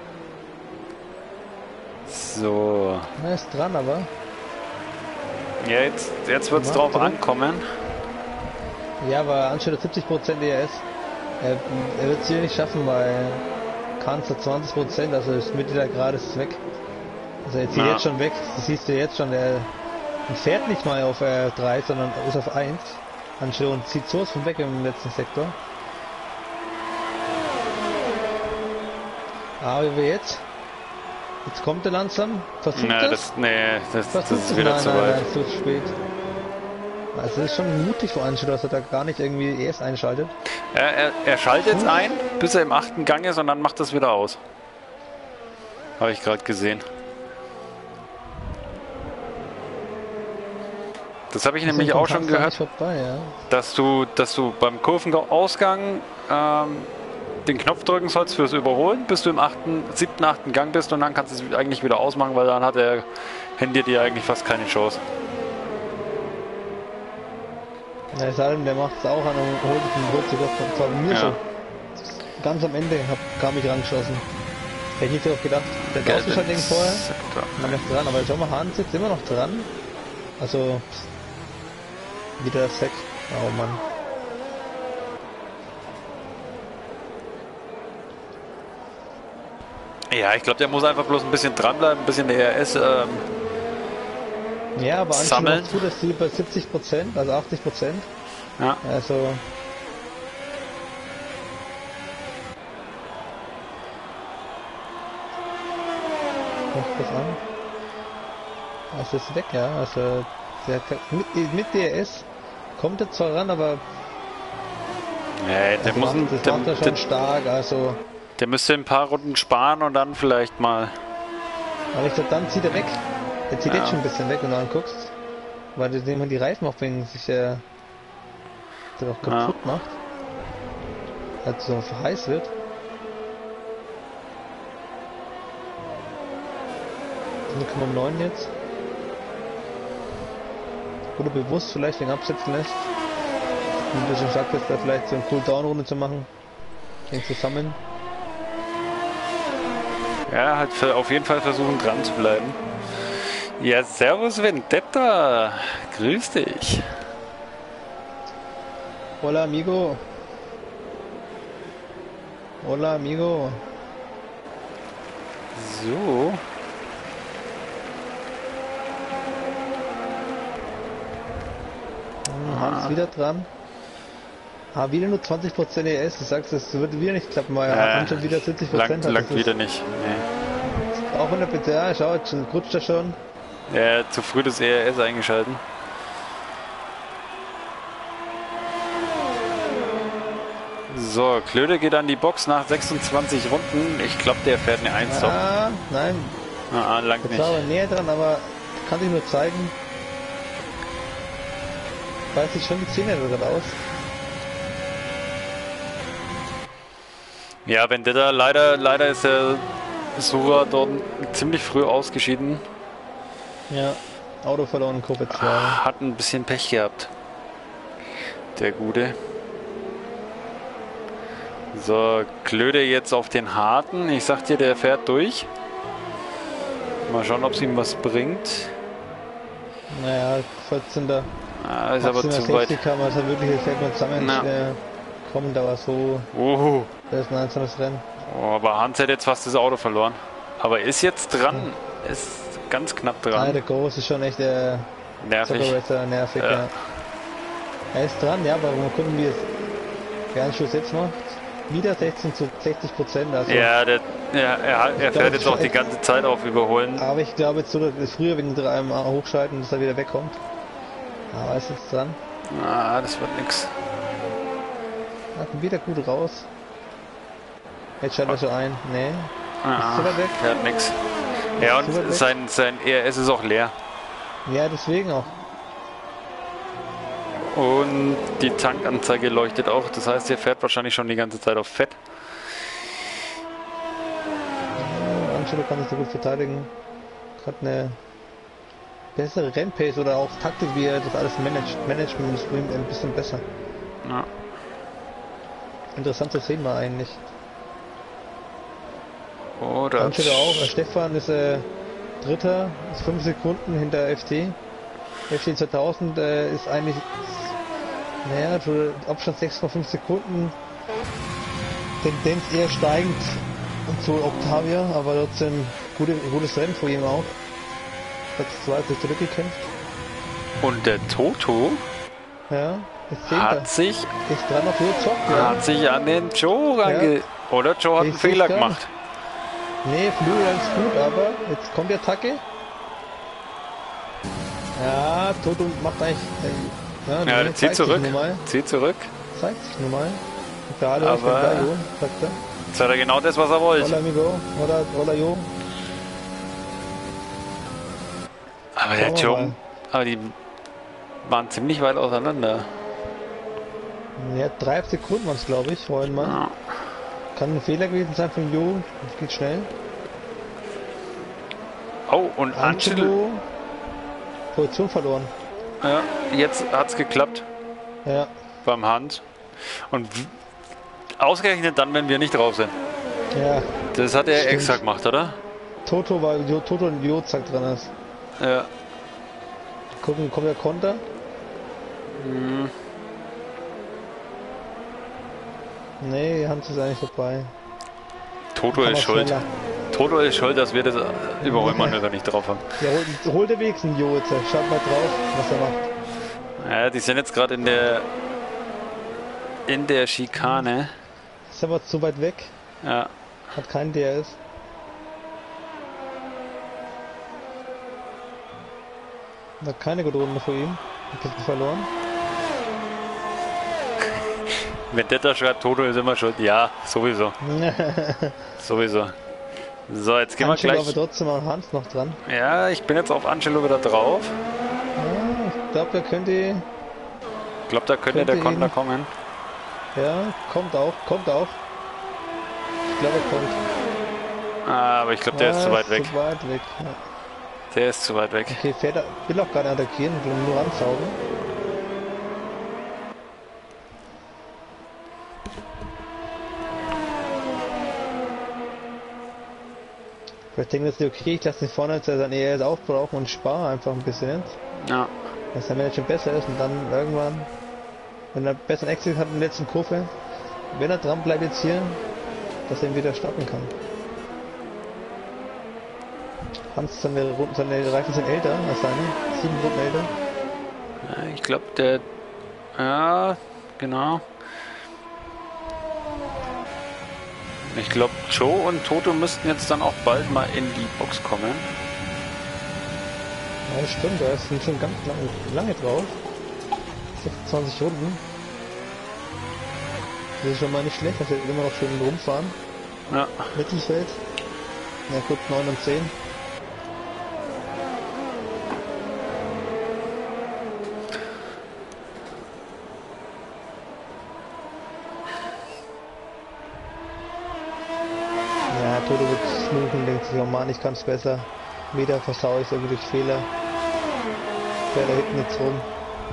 So. Er ist dran, aber. Ja, jetzt wird es drauf ankommen. Ja, aber Angelo 70% ERS. Er wird es hier nicht schaffen, weil Kanzler 20%, also ist Mitte der Gerade ist weg. Also jetzt hier jetzt schon weg, das siehst du jetzt schon, er fährt nicht mal auf 3, sondern ist auf 1. Angelo und zieht sowas von weg im letzten Sektor. Aber wie jetzt? Jetzt kommt er langsam, versucht das ist wieder zu weit. Nein, zu spät. Also es ist schon mutig für Angelo, dass er da gar nicht irgendwie erst einschaltet. Er schaltet jetzt ein, bis er im 8. Gang ist und dann macht das wieder aus. Habe ich gerade gesehen. Das habe ich nämlich auch schon gehört, vorbei, ja. dass du beim Kurvenausgang den Knopf drücken sollst fürs Überholen, bis du im 7., 8. Gang bist und dann kannst du es eigentlich wieder ausmachen, weil dann hat der Handy dir eigentlich fast keine Chance. Ja, es sei denn, der macht es auch an und holt den Rückzug von mir so. ganz am Ende kam ich rangeschossen. Hätte ich nicht darauf gedacht. Der hat ausgeschaltet gegen vorher. War noch dran, aber schau mal, Hahn sitzt immer noch dran. Also, wieder Sack. Oh Mann. Ja, ich glaube, der muss einfach bloß ein bisschen dranbleiben, ein bisschen ERS ja, aber sammeln. Zu, dass die bei 70%, also 80%. Ja. Also. Macht das an. Also ist weg, ja. Also der, mit DRS kommt er zwar ran, aber Nee, der also muss das macht er schon stark, also. Der müsste ein paar Runden sparen und dann vielleicht mal. Aber ich glaube, dann zieht er weg. Er zieht jetzt schon ein bisschen weg, wenn du anguckst. Weil du dem die Reifen auch wegen sich der auch kaputt macht. Als so heiß wird. Und 0,9 jetzt. Oder bewusst vielleicht wegen absetzen lässt. Und du schon sagtest, da vielleicht so eine Cooldown-Runde zu machen. Den zu sammeln. Ja, halt auf jeden Fall versuchen dran zu bleiben. Ja, servus Vendetta. Grüß dich. Hola amigo. Hola amigo. So. Hans wieder dran. Wieder nur 20% ES. Du sagst, es wird wieder nicht klappen, weil Hans schon wieder 70% hat. Langt wieder nicht. Nee. Auch wenn der bitte, ja, schau, jetzt rutscht er schon. Ja, zu früh das ERS eingeschalten. So, Klöde geht an die Box nach 26 Runden. Ich glaube, der fährt eine 1 doch. Nein. Langt jetzt nicht. war aber näher dran, aber kann ich nur zeigen. Weiß sich schon die Zähne drin aus. Ja, Vendetta, leider ist der Sura dort ziemlich früh ausgeschieden. Ja, Auto verloren, Kurve 2. Hat ein bisschen Pech gehabt. Der Gute. So, Klöde jetzt auf den Harten. Ich sag dir, der fährt durch. Mal schauen, ob es ihm was bringt. Naja, 14. Ist aber zu weit. Kann man also wirklich das fällt man zusammen kommen, da war so. Das ist ein einzelnes Rennen. Oh, aber Hans hat jetzt fast das Auto verloren. Aber ist jetzt dran. Ist ganz knapp dran. Ja, der Groß ist schon echt nervig. Nervig, ja. Er ist dran, ja, aber mal gucken, wie es der Anschluss jetzt macht. Wieder 16 zu 60%. Also ja, er fährt jetzt auch die ganze Zeit auf Überholen. Aber ich glaube jetzt so, dass früher wegen 3 Mal hochschalten, dass er wieder wegkommt. Aber ist jetzt dran. Das wird nix. Hat wieder gut raus. Jetzt schaltet er schon ein. Nee. Er hat nix. Ja, und sein ERS ist auch leer. Ja, deswegen auch. Und die Tankanzeige leuchtet auch. Das heißt, er fährt wahrscheinlich schon die ganze Zeit auf Fett. Angelo kann sich so gut verteidigen. Hat eine bessere Rennpace oder auch Taktik, wie er das alles Management ist ein bisschen besser. Ja. Interessant zu sehen war eigentlich. Oder Angelo auch. Stefan ist Dritter, ist 5 Sekunden hinter FT. FT 2000 ist eigentlich, naja, Abstand 6,5 Sekunden. Tendenz eher steigend zu Octavia, aber trotzdem gutes Rennen vor ihm auch. Platz 2 hat sich zurückgekämpft. Und der Toto hat sich dran auf hat sich an den Joe oder Joe hat einen Fehler gemacht. Nee, Flügel ist gut, aber jetzt kommt die Attacke. Ja, Toto macht eigentlich. Der zieht zurück. Zieht zurück. Zeigt sich nun mal. Aber sagt er. Jetzt hat er genau das, was er wollte. Hola amigo, hola yo. Aber der Joe, die waren ziemlich weit auseinander. Ja, 3 Sekunden waren es, glaube ich, vorhin mal. Ja. Kann ein Fehler gewesen sein von Jo. Das geht schnell. Oh, und Angelo. Position verloren. Ja, jetzt hat's geklappt. Ja. Beim Hand. Und Ausgerechnet dann, wenn wir nicht drauf sind. Ja, Das hat er Stimmt. extra gemacht, oder? Toto, weil Toto und Jozak dran ist. Ja. Gucken, kommt der Konter? Nee, Hans ist eigentlich vorbei. Toto Kann ist auch schuld. schneller. Toto ist schuld, dass wir das Überholmanöver nicht drauf haben. Ja, holt der wenigstens Jo jetzt. Schaut mal drauf, was er macht. Ja, die sind jetzt gerade in der Schikane. Ist aber zu weit weg. Ja. Hat keinen DRS. Hat keine gute Runde vor ihm. Ein bisschen verloren. Wenn der da schreibt, Toto ist immer schuld. Ja, sowieso. Sowieso. So, jetzt gehen wir Angelo gleich. aber trotzdem an Hans noch dran. Ja, ich bin jetzt auf Angelo wieder drauf. Ja, ich glaube, er könnte. Ich glaube, da könnte der Könnte Konter ihn- kommen. Ja, kommt auch, kommt auch. Ich glaube, er kommt. Ah, aber ich glaube, der ist zu weit weg. Zu weit weg. Ja. Der ist zu weit weg. Okay, fährt er, will auch gar nicht attackieren, will nur ansaugen. Vielleicht denken sie, okay, ich lasse ihn vorne jetzt sein ERS aufbrauchen und spare einfach ein bisschen jetzt. Ja. Dass der Manager besser ist und dann irgendwann, wenn er besser einen Exit hat in der letzten Kurve, wenn er dran bleibt jetzt hier, dass er ihn wieder stoppen kann. Hans, seine Reifen sind älter als seine, 7 Runden älter. Ja, ich glaube, der. Ja, genau. Ich glaube, Joe und Toto müssten jetzt dann auch bald mal in die Box kommen. Ja, das stimmt, da sind schon ganz lange drauf. 26 Runden. Das ist schon mal nicht schlecht, dass wir immer noch schön rumfahren. Ja. Mittelfeld. Na gut, 9 und 10. Ja, Toto wird fluchen, denkt sich, oh Mann, ich kann's besser. Wieder versaue ich irgendwie durch Fehler. Fährt da hinten jetzt rum.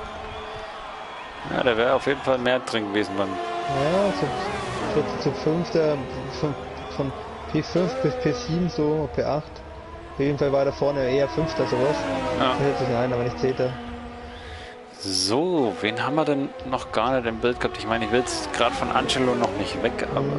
Ja, der wäre auf jeden Fall mehr drin gewesen beim. Ja, so zu 5. Von P5 bis P7, so P8. Auf jeden Fall war da vorne eher 5. sowas. Ja. Da hält sich ein, aber nicht 10. So, wen haben wir denn noch gar nicht im Bild gehabt? Ich meine, ich will jetzt gerade von Angelo noch nicht weg, aber.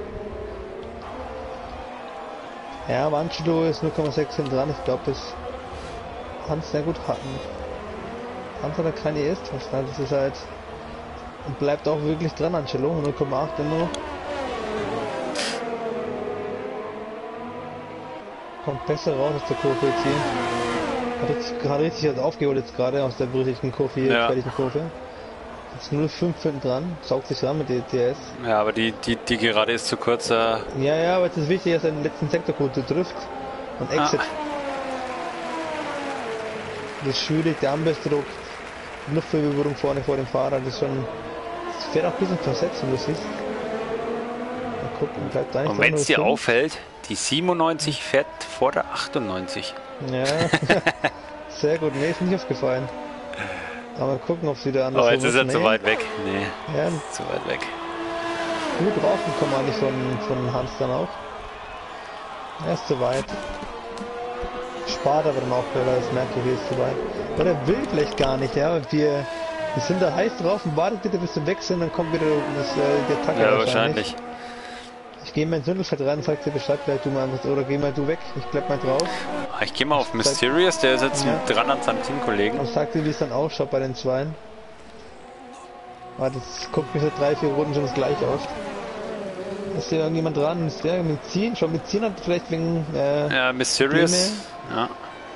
Ja, aber Angelo ist 0,6 hinten dran. Ich glaube, das Hans sehr gut hatten. Hans hat da keine ES-Tasten, das ist halt. Und bleibt auch wirklich dran, Angelo. 0,8 nur. Kommt besser raus aus der Kurve jetzt hier. Hat jetzt gerade richtig aufgeholt jetzt gerade aus der berüchtigten Kurve hier, Ja. fertigen Kurve. Jetzt 0,5 hinten dran, saugt sich ran mit der DRS. Ja, aber die Gerade ist zu kurz. Ja, aber jetzt ist wichtig, dass er den letzten Sektorcode trifft und Exit. Das ist schwierig, der Ambesdruck, Luftverwirbelung vorne vor dem Fahrer, das ist schon. Das fährt auch ein bisschen versetzt, wenn du siehst. Mal gucken, bleibt da nicht Und wenn es dir 3,05. auffällt, die 97 fährt vor der 98. Ja, sehr gut, nee, ist nicht aufgefallen. Aber mal gucken, ob sie da anders Aber jetzt ist er nee. zu weit weg. Nee, Ja, zu weit weg. gut rausgekommen eigentlich von Hans dann auch. Er ist zu weit. Spart aber dann auch, weil er das merkt, okay, ist zu weit. Weil er will vielleicht gar nicht, ja. Wir sind da heiß drauf und wartet bitte bis wir weg sind, dann kommt wieder die Attacke Ja, wahrscheinlich. Ich gehe mal ins Mittelfeld rein und sag dir Bescheid, vielleicht du mal was, oder geh mal du weg, ich bleib mal drauf. Ich gehe mal auf Mysterious, der ist jetzt Ja. dran an seinem Teamkollegen. Und sag dir, wie es dann ausschaut bei den Zweien. Warte, das guckt mir so 3-4 Runden schon das gleich aus. Ist hier irgendjemand dran? Ist der mit Ziehen? Schon mit Ziehen hat vielleicht wegen Ja, Mysterious. Ja.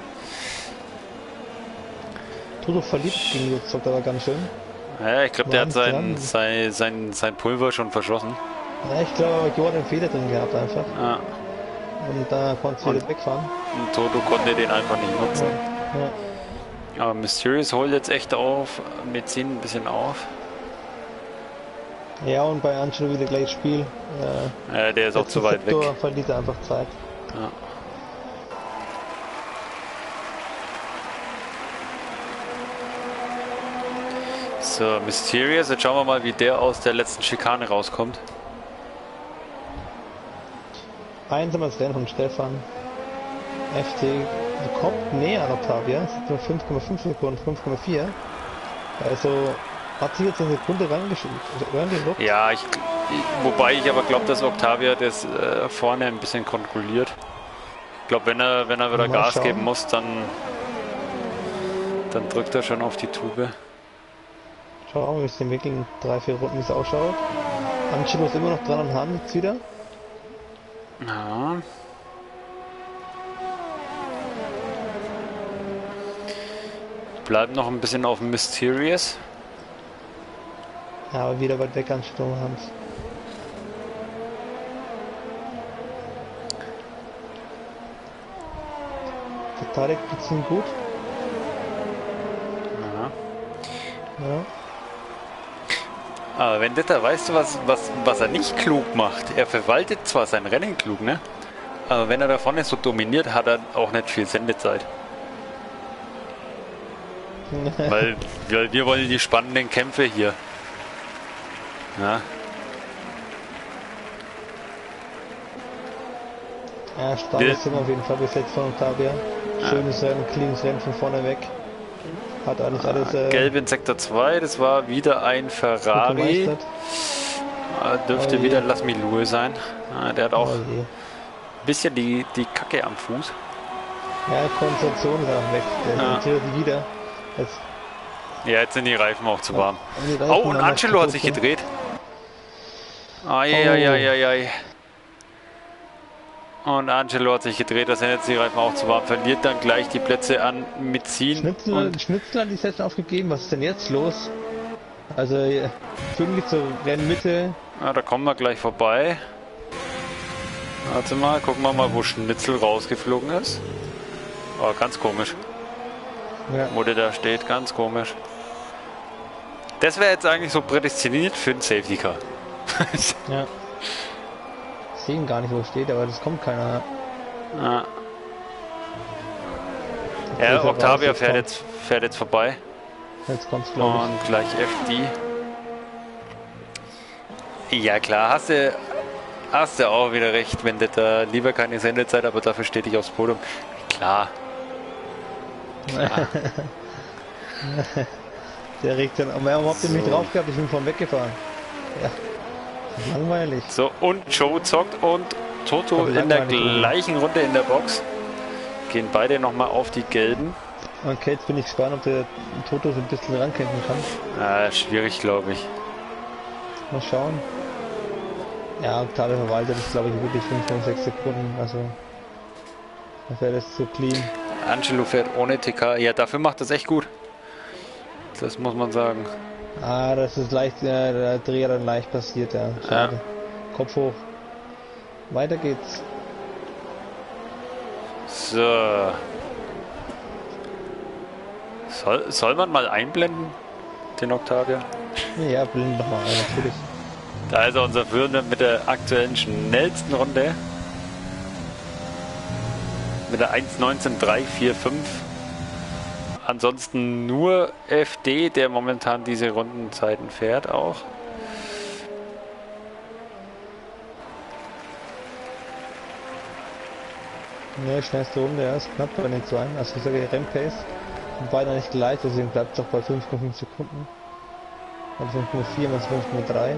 Toto verliebt gegen Jutzok, aber ganz schön. Ja, ich glaube, der hat Dran. sein Pulver schon verschossen. Ja, ich glaube, aber Jordan einen Fehler drin gehabt einfach. Ja. Und da konntest du wieder wegfahren. Und Toto konnte den einfach nicht nutzen. Ja. Aber Mysterious holt jetzt echt auf, Medizin ein bisschen auf. Ja, und bei Angelo wieder gleich Spiel. Der ist auch zu weit weg. Sektor verliert er einfach Zeit. Ja. So, Mysterious, jetzt schauen wir mal, wie der aus der letzten Schikane rauskommt. Einsames Rennen von Stefan. FT kommt näher an Octavia. Es sind nur 5,5 Sekunden, 5,4. Also hat sich jetzt eine Sekunde reingeschickt. Ja, wobei ich aber glaube, dass Octavia das vorne ein bisschen kontrolliert. Ich glaube, wenn er wieder Gas geben muss, dann drückt er schon auf die Tube. Schauen wir, wie es den Weg in 3-4 Runden wie es ausschaut. Angelo ist immer noch dran an Hand jetzt wieder. Ja. Bleiben noch ein bisschen auf Mysterious. Ja, aber wieder weit weg an Sturmhand. Der Tarek ziemlich gut. Ja. Ja. Aber Vendetta, weißt du, was er nicht klug macht? Er verwaltet zwar sein Rennen klug, ne? Aber wenn er da vorne so dominiert, hat er auch nicht viel Sendezeit. weil wir wollen die spannenden Kämpfe hier. Ja. Ja, starkes Team auf jeden Fall bis jetzt von Octavia. Schönes Rennen, cleanes Rennen von vorne weg. Hat alles Gelb in Sektor 2, das war wieder ein Ferrari. Dürfte wieder Lass Milou sein. Der hat auch ein bisschen die Kacke am Fuß. Ja, Konzentration ist auch weg. Der notiert die wieder. Jetzt sind die Reifen auch zu warm. Oh, und Angelo hat sich gedreht. Eieieiei. Und Angelo hat sich gedreht, dass er jetzt die Reifen auch zu warm, verliert dann gleich die Plätze an Mitzin. Schnitzel hat die Session aufgegeben, was ist denn jetzt los? Also, pünktlich zur Rennmitte. Ja, da kommen wir gleich vorbei. Warte mal, gucken wir mal, wo Schnitzel rausgeflogen ist. Oh, ganz komisch. Ja. Wo der da steht, ganz komisch. Das wäre jetzt eigentlich so prädestiniert für einen Safety Car. Ja. Sehen gar nicht, wo es steht, aber das kommt keiner. Ja, Octavia fährt jetzt vorbei. Jetzt kommt's, glaube ich. Und gleich FD. Ja klar, hast du auch wieder recht, wenn das da lieber keine Sendezeit, aber dafür steht ich aufs Podium. Klar. Der regt dann, aber er habt ihr mich drauf gehabt, ich bin vorn weggefahren. Ja. Langweilig. So, und Joe zockt und Toto in der gleichen Runde in der Box. Gehen beide nochmal auf die Gelben. Okay, jetzt bin ich gespannt, ob der Toto so ein bisschen rankämpfen kann. Schwierig, glaube ich. Mal schauen. Ja, Octavia verwaltet ist, glaube ich, wirklich 5, 6 Sekunden. Also, da wäre das zu clean. Angelo fährt ohne TK. Ja, dafür macht das echt gut. Das muss man sagen. Das ist leicht, der Dreher dann leicht passiert, ja. Schade. Ja. Kopf hoch. Weiter geht's. So. Soll man mal einblenden, den Octavia? Ja, blenden doch mal ein, natürlich. Da ist er unser Führender mit der aktuellen schnellsten Runde. Mit der 1:19.345. Ansonsten nur FD, der momentan diese Rundenzeiten fährt auch. Ne, schnellste Runde, ja, ist knapp bei den zwei. Also ich sage Rennpace. Und beide nicht gleich, deswegen bleibt es auch bei 5,5 Sekunden. Und 5,4 bis 5,3.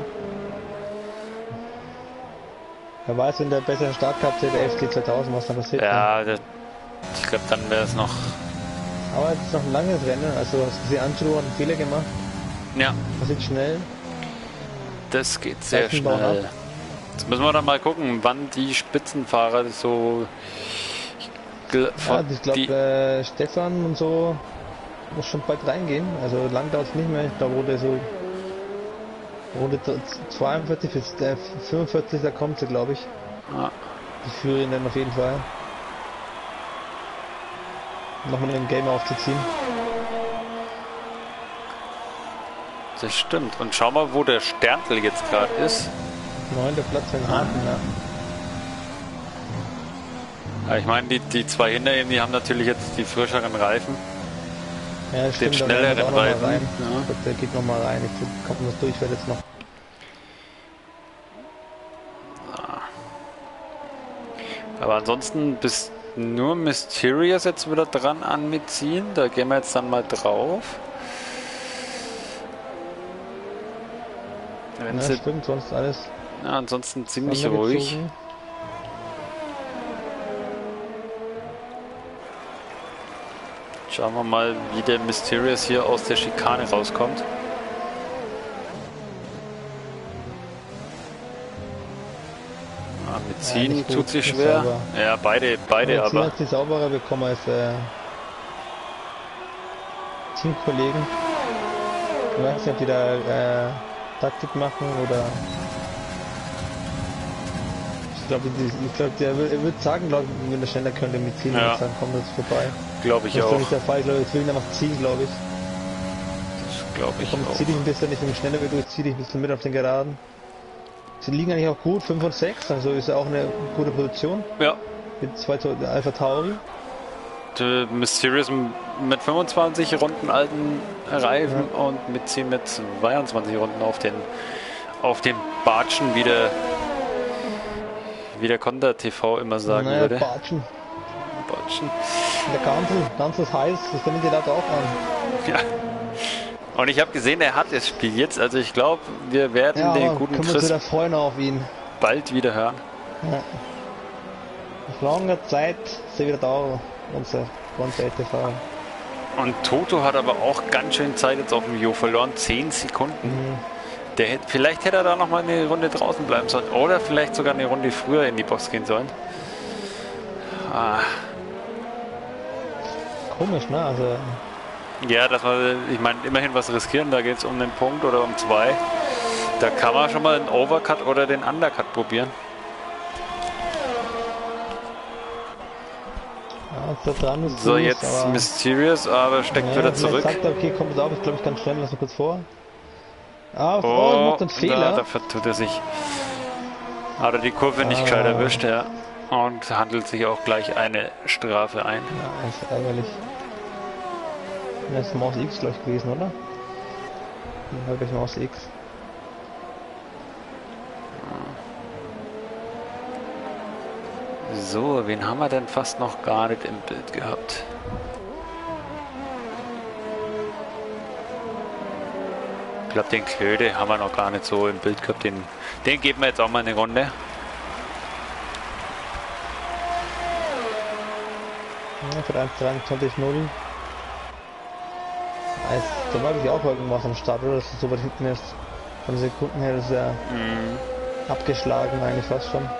Wer weiß, wenn der besseren Start gehabt hätte, der FT 2000, was dann passiert. Ja, ich glaube, dann wäre es noch. Aber es ist noch ein langes Rennen, also hast du gesehen, Angelo hat einen Fehler gemacht. Ja. Passiert schnell. Das geht sehr schnell. Jetzt müssen wir dann mal gucken, wann die Spitzenfahrer so. Ich glaube, Stefan und so muss schon bald reingehen. Also lang dauert es nicht mehr. Ich glaube, Runde 42 bis 45, da kommt sie, glaube ich. Ja. Die führen dann auf jeden Fall. Nochmal einen Game aufzuziehen. Das stimmt. Und schau mal, wo der Sterntel jetzt gerade ist. 9. Platz für den Haken, ja. Ja, ich meine, die zwei hinter ihm, die haben natürlich jetzt die frischeren Reifen. Ja, das stimmt, den schnelleren Reifen. Ja. Der geht nochmal rein. Ich komme das durch, werde jetzt noch. Aber ansonsten bist nur Mysterious jetzt wieder dran an mitziehen. Da gehen wir jetzt dann mal drauf. Wenn Ja, sie, stimmt, sonst alles ja, ansonsten ziemlich angezogen. ruhig. Schauen wir mal, wie der Mysterious hier aus der Schikane rauskommt. Mit Ziehen nicht tut gut, sich nicht schwer. sauber. Ja, beide Ziehen aber. hat die sauberer bekommen als Teamkollegen. Ich weiß nicht, ob die da Taktik machen oder. Ich glaube, der wird sagen, glaube ich, wenn er schneller könnte mit ziehen, Ja. und dann kommt das vorbei. Glaube ich Das ist auch. doch nicht der Fall, ich glaube, jetzt will ich einfach ziehen, glaube ich. Das glaube ich Komm, auch. zieh dich ein bisschen, nicht schneller wird, zieh dich ein bisschen mit auf den Geraden. Sie liegen eigentlich auch gut, 5 und 6, also ist ja auch eine gute Position. Ja. Mit 2 Alpha Tauri. Der Mysterious mit 25 Runden alten Reifen und mit Ziehen mit 22 Runden auf den Batschen, wie der Konter TV immer sagen würde. Batschen. Batschen. Der Ganzel ist heiß, das nimmt die Leute auch an. Ja. Und ich habe gesehen, er hat das Spiel jetzt. Also ich glaube, wir werden Ja, den aber guten können wir uns Chris wieder freuen auf ihn. bald wieder hören. Ja. Nach langer Zeit ist er wieder da, unser TV. Und Toto hat aber auch ganz schön Zeit jetzt auf dem Jo verloren. 10 Sekunden. Vielleicht hätte er da noch mal eine Runde draußen bleiben sollen. Oder vielleicht sogar eine Runde früher in die Box gehen sollen. Komisch, ne? Also, Ja, ich meine, immerhin was riskieren. Da geht es um den Punkt oder um 2. Da kann man schon mal den Overcut oder den Undercut probieren. ja, ist da dran ist So, gut, jetzt aber, Mysterious, aber steckt wieder zurück. Sagt er, okay, kommt auf, ich glaube, ich kann schnell, lass mal kurz vor. Ah, Oh, macht einen Fehler. Da vertut er sich. Hat er die Kurve nicht gescheit erwischt, ja. Und handelt sich auch gleich eine Strafe ein. Ja, ist ärgerlich. Das ist Maus X gleich gewesen, oder? Ja, gleich Maus X. So, wen haben wir denn fast noch gar nicht im Bild gehabt? Ich glaube, den Klöde haben wir noch gar nicht so im Bild gehabt. Den geben wir jetzt auch mal eine Runde. Ja, für 1,23,0. Da war ich auch irgendwas am Start, oder? Dass es so weit hinten ist. Von Sekunden her ist er abgeschlagen, eigentlich fast schon.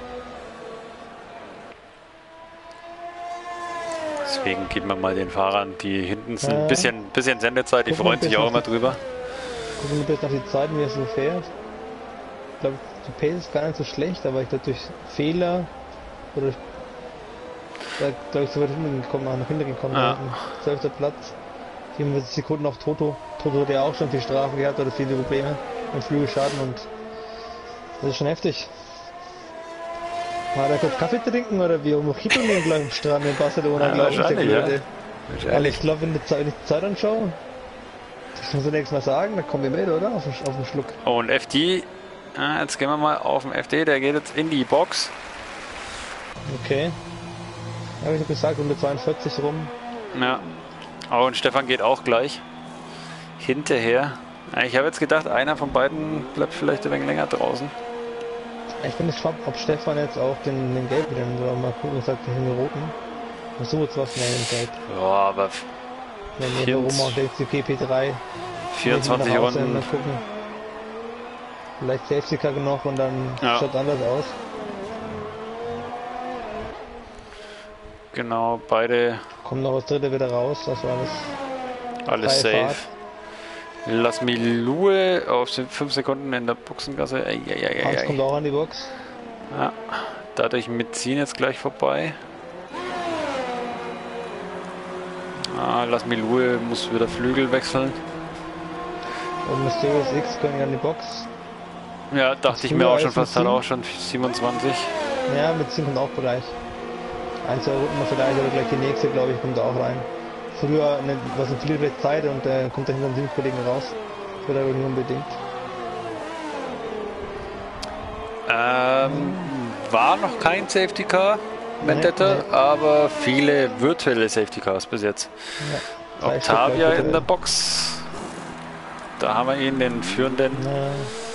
Deswegen geben wir mal den Fahrern, die hinten sind, ein bisschen Sendezeit. Die freuen sich auch immer drüber. Gucken wir bis nach die Zeiten, wie er so fährt. Ich glaube, die Pace ist gar nicht so schlecht, aber ich glaube, durch Fehler oder glaube ich, so weit nach hinten gekommen. Ja. 12. Platz. 44 Sekunden auf Toto. Toto hat ja auch schon viel Strafen gehabt oder viele Probleme und Flügelschaden und das ist schon heftig. War der kurz Kaffee trinken oder wie Mojito nehmen gleich am Strand in Barcelona, Ja, glaube ich, der wahrscheinlich, ja. Klöte. Weil ich glaube, wenn ich die Zeit anschaue, das muss ich nächstes Mal sagen, dann kommen wir mit, oder? Auf den Schluck. Und FD, jetzt gehen wir mal auf den FD, der geht jetzt in die Box. Okay. Ja, habe ich gesagt, 142 rum. Ja. Oh, und Stefan geht auch gleich hinterher. Ja, ich habe jetzt gedacht, einer von beiden bleibt vielleicht ein wenig länger draußen. Ich bin gespannt, ob Stefan jetzt auch den Gelb wieder nimmt, oder mal gucken, was sagt der den Roten. So jetzt was mehr im Gelb. Ja, aber Wenn wir rum auch der P3. 24 Runden. Mal gucken. Vielleicht Safety Car noch und dann schaut anders aus. Genau, beide. Kommt noch das dritte wieder raus, das war alles safe. Fahrt. Lass Milue auf 5 Sekunden in der Boxengasse. Hans kommt auch an die Box. Ja, dadurch mitziehen jetzt gleich vorbei. Lass Milue muss wieder Flügel wechseln. Und Mysterious X können an die Box. Ja, dachte ich mir auch schon fast, hat auch schon 27. Ja, mit 10 kommt auch gleich. 1, 2 Runden noch vielleicht, oder gleich die nächste, glaube ich, kommt da auch rein. Früher war es viel Zeit und kommt da hinter den Teamkollegen raus. Das wird aber nicht unbedingt. war noch kein Safety Car, Vendetta, Nee. aber viele virtuelle Safety Cars bis jetzt. Ja. Octavia in der Box. Da haben wir ihn, den führenden. Ja.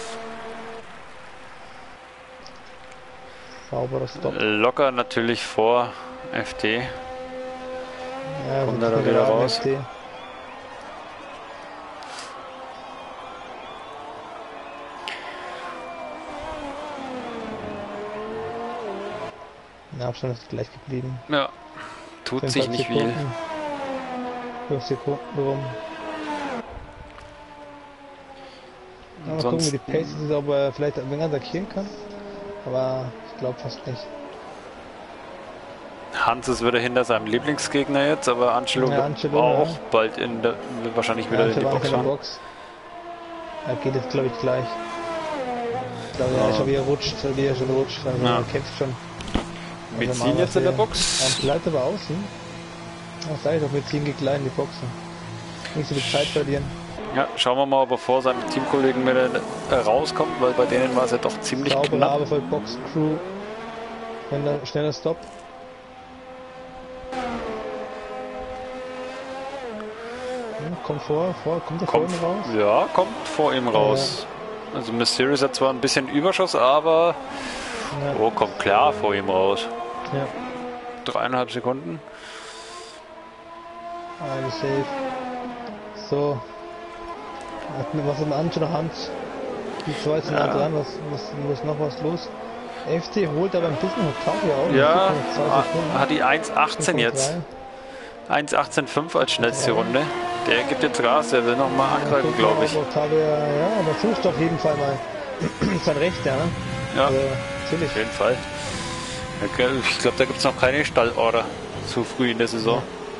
Sauberer Stop. Locker natürlich vor FD. Ja, Kommt so er da die wieder geraden raus? FD. Der Abstand ist gleich geblieben. Ja, tut sich 25 nicht viel. Sekunden. 5 Sekunden rum. Ja, mal gucken, wie die Pace ist, ob er vielleicht ein wenig attackieren kann. Aber ich glaube fast nicht. Hans ist wieder hinter seinem Lieblingsgegner jetzt, aber Angelo, Ja, wird Angelo, auch ja. bald wird wahrscheinlich wieder Ja, in die war Box in der fahren. Box. Er geht jetzt glaube ich gleich. Ich glaube, er ist schon wieder rutscht, wie er schon rutscht. Also Ja. er kämpft schon. Wir Also ziehen mal jetzt in der was Box. Er bleibt aber außen. Ach, sag ich doch, wir ziehen gleich in die Boxen. Nicht so viel Zeit verlieren. Ja, schauen wir mal, ob er vor seinem Teamkollegen wieder rauskommt, weil bei denen war es ja doch ziemlich Saubere knapp. Arbeit für Box Crew. Wenn er schneller Stop. Kommt kommt er vor Kommt, ihm raus? ja, kommt vor ihm raus. Also Mysterious hat zwar ein bisschen Überschuss, aber Ja. oh, kommt klar vor ihm raus. Ja. 3,5 Sekunden. Eine safe. So. Was ist mit Angelo Hans? Die zwei sind nah dran, was noch was los? FT holt aber ein bisschen Octavia auch. Ja, Mit 2 Sekunden. hat die 1,18 jetzt. 1,18,5 als schnellste Runde. Der gibt jetzt Gas, der will nochmal angreifen, glaube ich. Octavia, ja, aber sucht auf jeden Fall mal. Sein Recht, ja. Ne? Ja, Also, natürlich. auf jeden Fall. Ich glaube, da gibt es noch keine Stallorder zu früh in der Saison.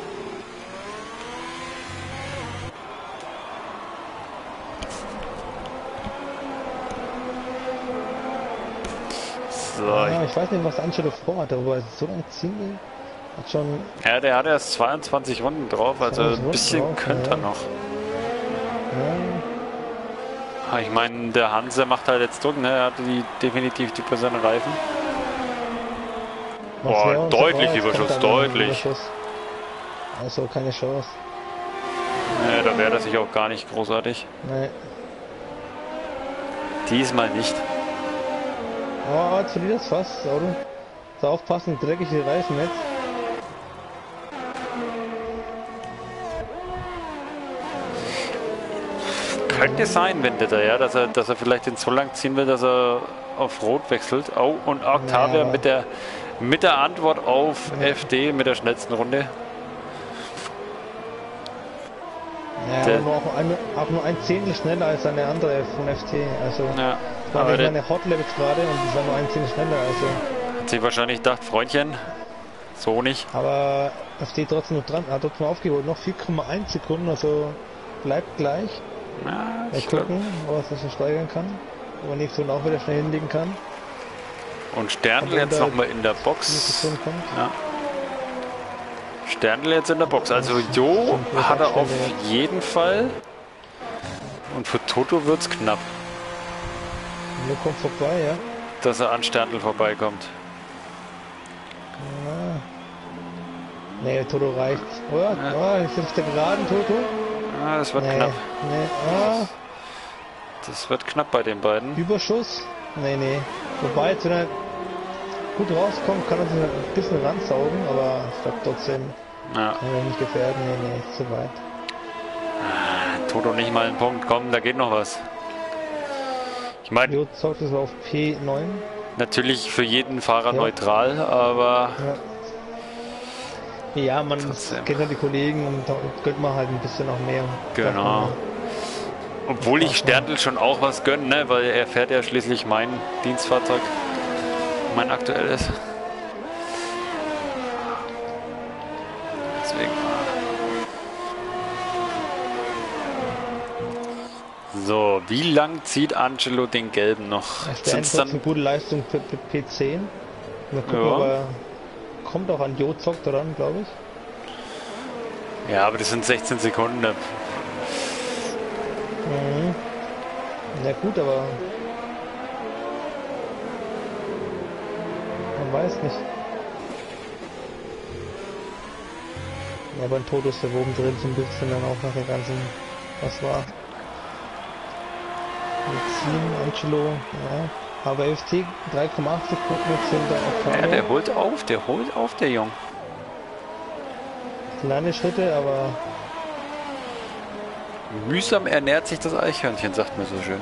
So, Ja, ich weiß nicht, was Angelo vorhat, aber so lange ziehen will. Hat schon. ja, der hat erst 22 Runden drauf, also 22 ein bisschen Runden drauf, könnte ja. er noch. Ja, Aber ich meine, der Hanse macht halt jetzt Druck, ne? Er hat definitiv die besseren Reifen. Boah, Mateo und deutlich Savar, jetzt Überschuss, kommt dann ein deutlich. Überschuss. Also keine Chance. Da wäre das sich auch gar nicht großartig. Nee. Diesmal nicht. Oh, jetzt verliert das fast, das Auto. So aufpassen, dreckige Reifen jetzt. Könnte sein, wenn der da, ja, dass er vielleicht den so lang ziehen will, dass er auf Rot wechselt. Oh, und Octavia Ja, mit der Antwort auf FD mit der schnellsten Runde. Ja, Der- aber auch nur ein Zehntel schneller als eine andere von FT. Also, Ja, das war aber nicht der meine Hot Levels gerade und das war nur ein Zehntel schneller. Also, hat sich wahrscheinlich gedacht, Freundchen, so nicht. aber FT trotzdem noch dran, hat trotzdem aufgeholt. Noch 4,1 Sekunden, also bleibt gleich. Ja, Mal ich glaub- gucken, ob er es noch steigern kann. Ob er nächste Runde auch wieder schnell hinlegen kann. Und Sterndl Aber jetzt unter nochmal in der 4 Box. Sekunden kommt. Ja. Sterndl jetzt in der Box. Also Jo Schon hat er großer auf Stelle jeden Fall. Und für Toto wird es knapp, Nur kommt vorbei, ja. dass er an Sterndl vorbeikommt. Ah. Nee, Toto reicht. Oh, ja. Oh, ist jetzt der geraden Toto? Ah, das wird Nee, knapp. nee. Ah, Das wird knapp bei den beiden. Überschuss? Nee, nee. Wobei, jetzt, wenn er gut rauskommt, kann er sich ein bisschen ransaugen, aber ich glaube trotzdem Ja. kann er nicht gefährden. Nee, nee, ist zu weit. Toto nicht mal einen Punkt. Komm, da geht noch was. Ich meine, Jo zockt es auf P9. natürlich für jeden Fahrer Ja. neutral, aber Ja, man Trotzdem. kennt ja die Kollegen und da gönnt man halt ein bisschen noch mehr. genau. Obwohl ich Sterndl schon auch was gönne, ne? Weil er fährt ja schließlich mein Dienstfahrzeug, mein aktuelles. Deswegen. So, wie lang zieht Angelo den gelben noch? Der Sind's Endbox eine dann, gute Leistung für P10. Mal gucken, Ja. ob er kommt auch an Jo-Zock dran, glaube ich. ja, aber das sind 16 Sekunden. Da- Na gut, aber weiß nicht. Ja, beim Toto ist der oben drin so ein bisschen dann auch nach der ganzen, was war? Medizin, Angelo, ja. Aber FT 3,8 Sekunden jetzt hinter Octavia. Ja, der holt auf, der Jung. Kleine Schritte, aber Mühsam ernährt sich das Eichhörnchen, sagt mir so schön.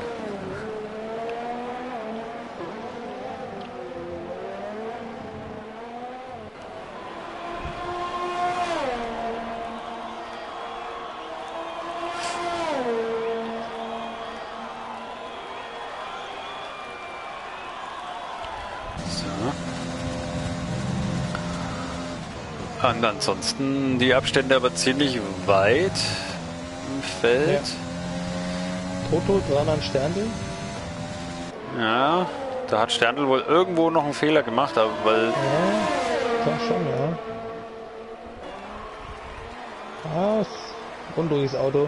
Und ansonsten die Abstände aber ziemlich weit im Feld. Ja. Toto dran an Sterndl. Ja, da hat Sterndl wohl irgendwo noch einen Fehler gemacht, aber weil. Ja, doch schon, ja. Ah, ist unruhiges Auto.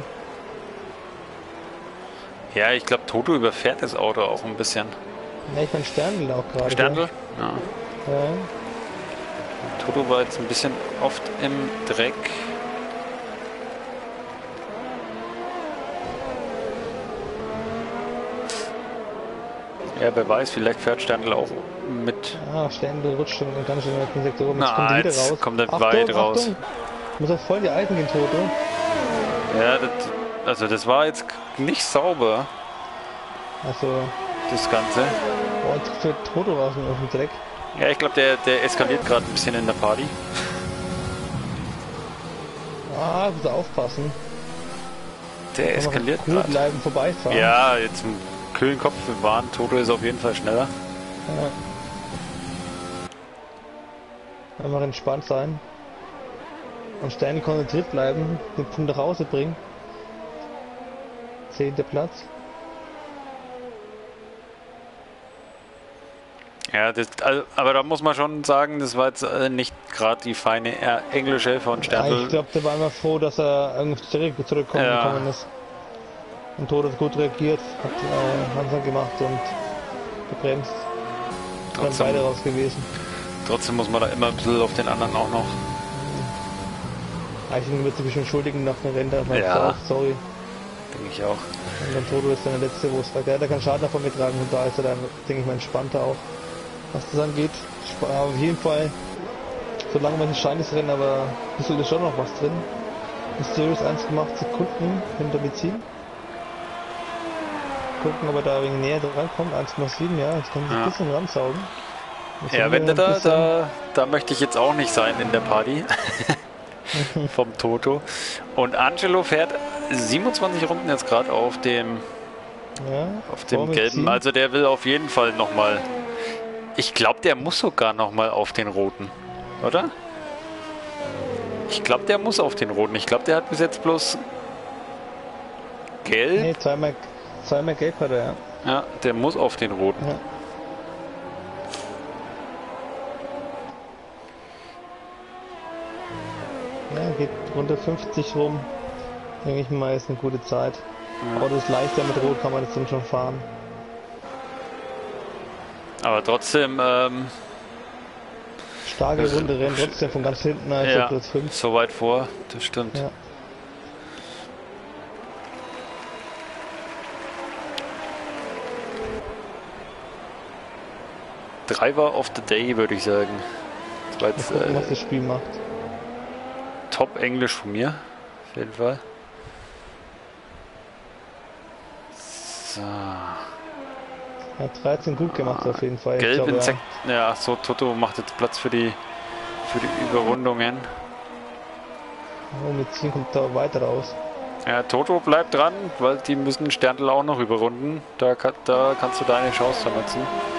Ja, ich glaube, Toto überfährt das Auto auch ein bisschen. Ja, ich meine Sterndl auch gerade. Sterndl? Ja. Ja. Toto war jetzt ein bisschen oft im Dreck. Ja, wer weiß, vielleicht fährt Sterndl auch mit. Ah, Sterndl rutscht schon ganz schön in den Sektor rum. Na, Jetzt jetzt kommt er Achtung, weit raus. Achtung. Muss auch voll die Eisen gehen, Toto. Ja, das war jetzt nicht sauber, Also, das Ganze. und für Toto raus auf dem Dreck. Ja, ich glaube, der eskaliert gerade ein bisschen in der Party. Ah, muss aufpassen. Der eskaliert Cool gerade. bleiben, vorbeifahren. Ja, jetzt einen kühlen Kopf bewahren. Toto ist auf jeden Fall schneller. Ja. Einfach entspannt sein. Und Sterndl konzentriert bleiben, den Punkt nach Hause bringen. 10. Platz. Ja, aber da muss man schon sagen, das war jetzt nicht gerade die feine englische von Ja, Sterndl. ich glaube, der war immer froh, dass er irgendwie zurückgekommen ist. Und Toto hat gut reagiert, hat langsam gemacht und gebremst. Dann beide raus gewesen. Trotzdem muss man da immer ein bisschen auf den anderen auch noch. Eigentlich wird sich bestimmt entschuldigen nach dem Rennen. Ja. Sorry. Denke ich auch. Und dann Toto ist dann der letzte, wo es war. Der hat keinen Schaden davon getragen und da ist er dann, denke ich mal, entspannter auch, was das angeht. Aber auf jeden Fall, solange man nicht scheint Rennen, aber ist schon noch was drin. Mysterious 1,8 Sekunden hinter Medizin. Gucken, ob er da wegen näher dran kommt. 1,7, ja, jetzt kann sich ein bisschen ransaugen. Ja, wenn der da möchte ich jetzt auch nicht sein in der Party. Vom Toto. Und Angelo fährt 27 Runden jetzt gerade auf dem gelben. Also der will auf jeden Fall nochmal. Ich glaube, der muss sogar nochmal auf den roten. Oder? Ich glaube, der muss auf den roten. Ich glaube, der hat bis jetzt bloß gelb. Nee, zweimal gelb hat er, ja. Ja, der muss auf den roten. Ja. Ja, geht runter 50 rum. Denke ich mal, ist eine gute Zeit. Ja. Aber das ist leichter mit Rot, kann man das dann schon fahren. Aber trotzdem, starke Runde Rennen, trotzdem von ganz hinten, also ja, Platz 5. So weit vor, das stimmt. Ja. Driver of the Day, würde ich sagen. Das war jetzt, gucken, was das Spiel macht. Top Englisch von mir, auf jeden Fall. So. Hat 13 gut gemacht auf jeden Fall. Gelb Insekt. Ja, so Toto macht jetzt Platz für die Überrundungen. Oh, mit 10 kommt da weiter raus. Ja, Toto bleibt dran, weil die müssen Sterndl auch noch überrunden. Da kannst du deine Chance nutzen.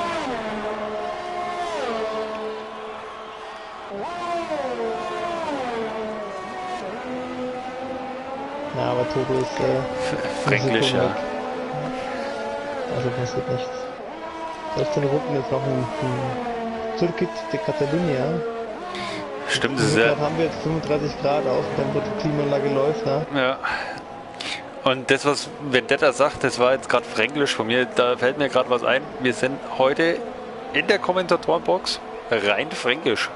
Ja, aber Toto ist Fränkisch, ja. Also passiert nichts. 16 Runden jetzt noch im Circuit de Catalunya. Stimmt, das ist ja. Haben wir jetzt 35 Grad auf, dann wird die Klimaanlage läuft, ne? Ja. Und das, was Vendetta sagt, das war jetzt gerade fränkisch von mir. Da fällt mir gerade was ein. Wir sind heute in der Kommentatorenbox rein fränkisch.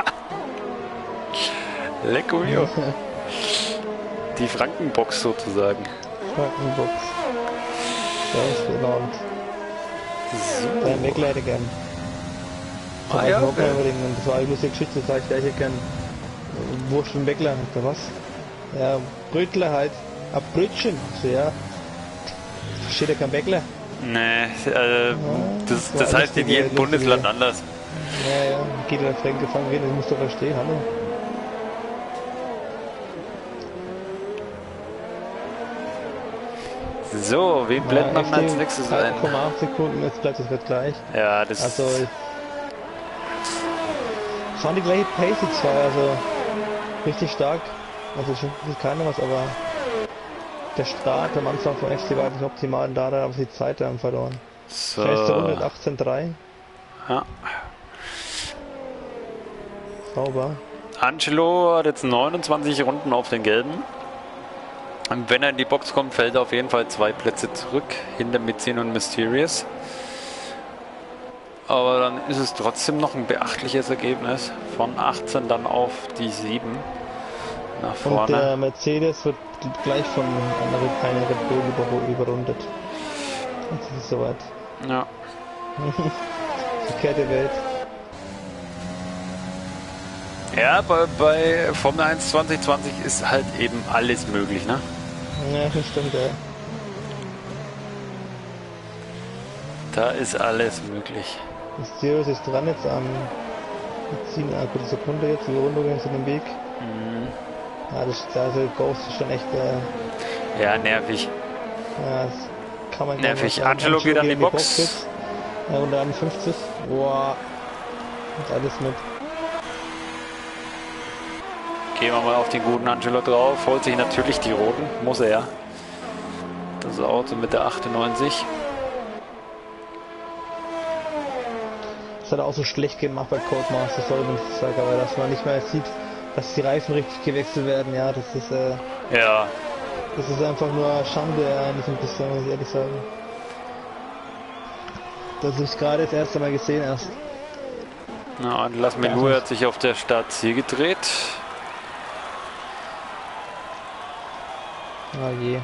Lecco mio. Die Frankenbox sozusagen. Frankenbox. Der ist enorm. So. Dein Weckler hätte gern. Ah, ja, Und das war eine lustige Geschichte, das sag ich gleich, ich hätte gern Wurst und Weckler, oder was? Ja, Brötler halt. Ab Brötchen. So, ja. Versteht ja kein Weckler. Nee, das heißt in jedem Bundesland anders. Ja, geht der Fränke fangen gehen, das musst du verstehen, hallo. So, wen blendet man als nächstes ein? 3,8 Sekunden, jetzt bleibt es gleich. Ja, das Also, es waren die gleiche Pace, die zwei, also richtig stark. Also schon keiner was, aber der Start am Anfang von FC war nicht optimal, da hat er aber die Zeit dann verloren. so. Schnellste Runde 18,3. Ja. Sauber. Angelo hat jetzt 29 Runden auf den gelben. Und wenn er in die Box kommt, fällt er auf jeden Fall 2 Plätze zurück, hinter Mizin und Mysterious. Aber dann ist es trotzdem noch ein beachtliches Ergebnis. Von 18 dann auf die 7 nach vorne. Und der Mercedes wird gleich von einer Red Bull überrundet. Jetzt ist es soweit. Ja. Verkehrte Welt. Ja, bei Formel 1 2020 ist halt eben alles möglich, ne? Ja, das stimmt, ja. Da ist alles möglich. Mysterious ist dran jetzt am 10 gute Sekunde jetzt, die Runde jetzt in den Weg. Ja, also Ghost ist schon echt, ja, nervig. ja, das kann man Nervig. Angelo geht an die Box. Jetzt. Ja, Runde 51. Boah. Und alles mit. Gehen wir mal auf den guten Angelo drauf. Holt sich natürlich die roten. Muss er ja. Das Auto mit der 98. Das hat er auch so schlecht gemacht bei Codemaster, soll man nicht sagen, aber dass man nicht mehr sieht, dass die Reifen richtig gewechselt werden, ja, das ist, Ja. das ist einfach nur Schande, eigentlich ein bisschen, muss ich ehrlich sagen. Das ist gerade das erste Mal gesehen erst. Na, und Las Melou hat sich auf der Startziel gedreht. Oh je.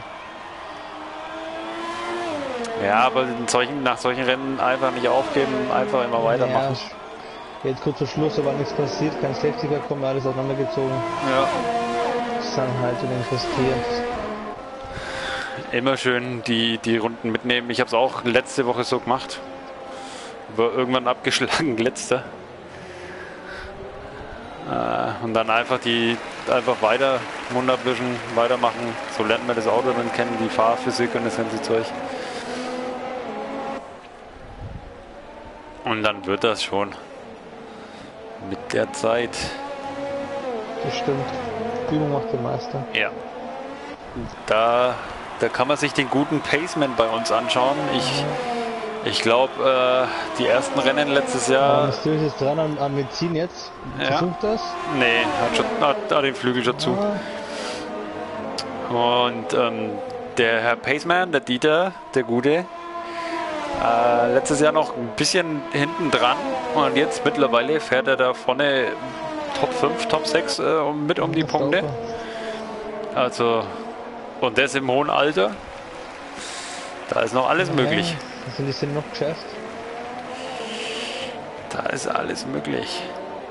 Ja, aber nach solchen Rennen einfach nicht aufgeben, einfach immer weitermachen. Ja, jetzt kurz vor Schluss, aber nichts passiert, kein Safety Car kommen, alles auseinandergezogen. Ja. Das ist dann halt so frustrierend. Immer schön die Runden mitnehmen. Ich habe es auch letzte Woche so gemacht. War irgendwann abgeschlagen, letzter. Und dann einfach weiter Mund abwischen, weitermachen. So lernt man das Auto dann kennen, die Fahrphysik und das ganze Zeug. Und dann wird das schon. Mit der Zeit. Das stimmt. Übung macht den Meister. Ja. Da kann man sich den guten Paceman bei uns anschauen. Ich glaube, die ersten Rennen letztes Jahr. Mysterious ist dran an Medizin jetzt. Ja. Versucht das? Nee, hat den Flügel schon zu. Und der Herr Paceman, der Dieter, der Gute, letztes Jahr noch ein bisschen hinten dran und jetzt mittlerweile fährt er da vorne Top 5, Top 6 mit um die Punkte. Also, und das im hohen Alter. Da ist noch alles möglich. Die sind noch geschafft. Da ist alles möglich.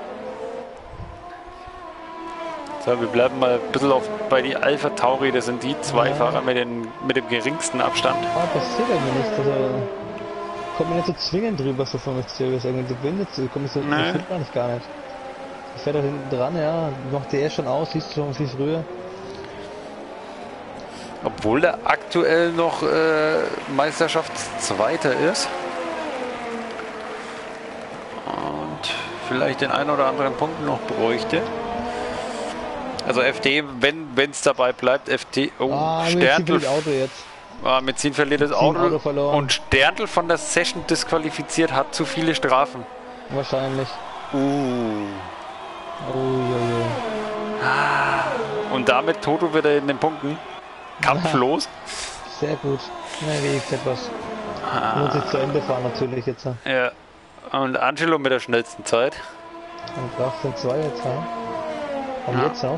So, wir bleiben mal ein bisschen bei die Alpha Tauri. Das sind die zwei Fahrer mit dem geringsten Abstand. Passiert irgendwie nicht. Also, kommt mir nicht so zwingend drüber, so von Mysterious. Irgendwie bindet, kommt so, das stimmt man gar nicht. Ich fährt da hinten dran, ja, macht der schon aus, siehst du schon viel früher. Obwohl er aktuell noch Meisterschaftszweiter ist. Und vielleicht den einen oder anderen Punkt noch bräuchte. Also FD, wenn es dabei bleibt, FD. Oh, Sterntl. Auto jetzt. Mizin verliert das Auto und Sterntl von der Session disqualifiziert, hat zu viele Strafen. Wahrscheinlich. Und damit Toto wieder in den Punkten. Kampflos. Sehr gut. Na, wie ich etwas. Muss ich zu Ende fahren natürlich jetzt. Ja. Und Angelo mit der schnellsten Zeit. Und Graf sind 2 jetzt, ja. Und Ja. jetzt noch.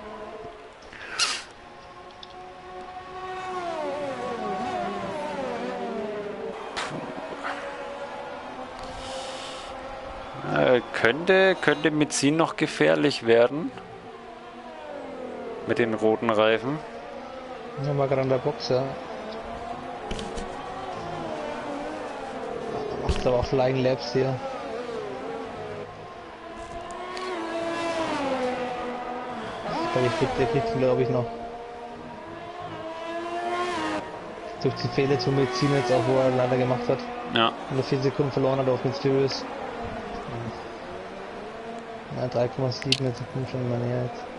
Könnte mit sie noch gefährlich werden. Mit den roten Reifen. Ja, mal gerade an der Box, ja. Macht aber auch Flying Laps hier. Der kriegt glaube ich noch. Durch die Fehler zu Medizin jetzt auch, wo er leider gemacht hat. Ja. Und 4 Sekunden verloren hat auf Mysterious. Ja, 3,7 jetzt kommt schon immer näher jetzt.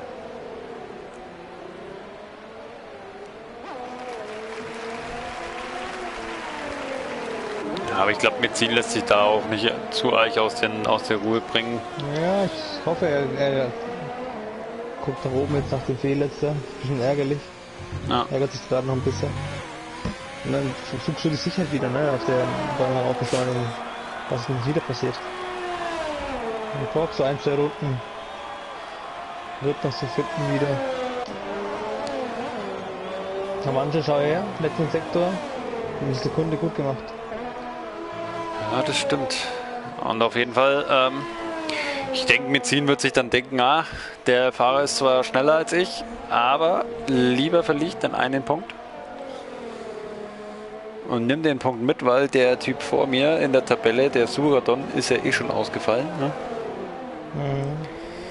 Ja, aber ich glaube, Medizin lässt sich da auch nicht zu arg aus der Ruhe bringen. Ja, ich hoffe, er guckt nach oben jetzt nach dem Fehler jetzt da. Bisschen ärgerlich. Ja. Ärgert sich gerade noch ein bisschen. Und dann suchst du die Sicherheit wieder, ne, auf der beim Heraufbeschleunigen, was nicht wieder passiert. Und brauchst so 1, 2 Runden. Wird noch zu finden wieder. Manche schau her, letzten Sektor. Eine Sekunde gut gemacht. Ja, das stimmt. Und auf jeden Fall, ich denke, Medizin wird sich dann denken, der Fahrer ist zwar schneller als ich, aber lieber verliert dann einen Punkt. Und nimm den Punkt mit, weil der Typ vor mir in der Tabelle, der Suradon, ist ja eh schon ausgefallen. Ne? Mhm.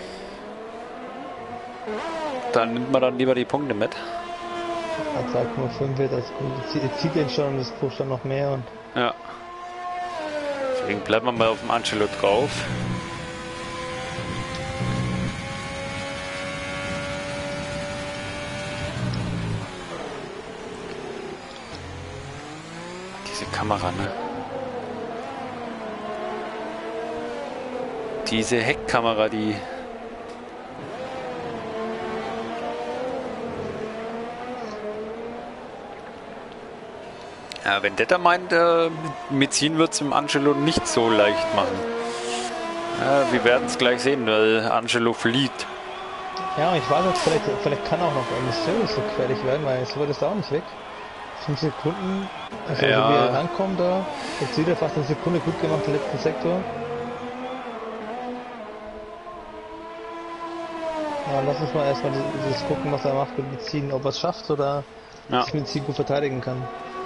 Dann nimmt man dann lieber die Punkte mit. 2,5 wird das zieht den schon und das pusht dann noch mehr. Und Ja. Deswegen bleiben wir mal auf dem Angelo drauf. Diese Kamera, ne? Diese Heckkamera, die... Ja, Vendetta meint, Medizin wird es im Angelo nicht so leicht machen. Ja, wir werden es gleich sehen, weil Angelo fliegt. ja, ich weiß jetzt, vielleicht kann auch noch Mysterious so gefährlich werden, weil es wird es auch nicht weg. 5 Sekunden, also Ja. wie er rankommt da, jetzt wieder fast eine Sekunde gut gemacht im letzten Sektor. Ja, lass uns mal erstmal das gucken, was er macht mit Medizin, ob er es schafft oder Ja. sich Medizin gut verteidigen kann.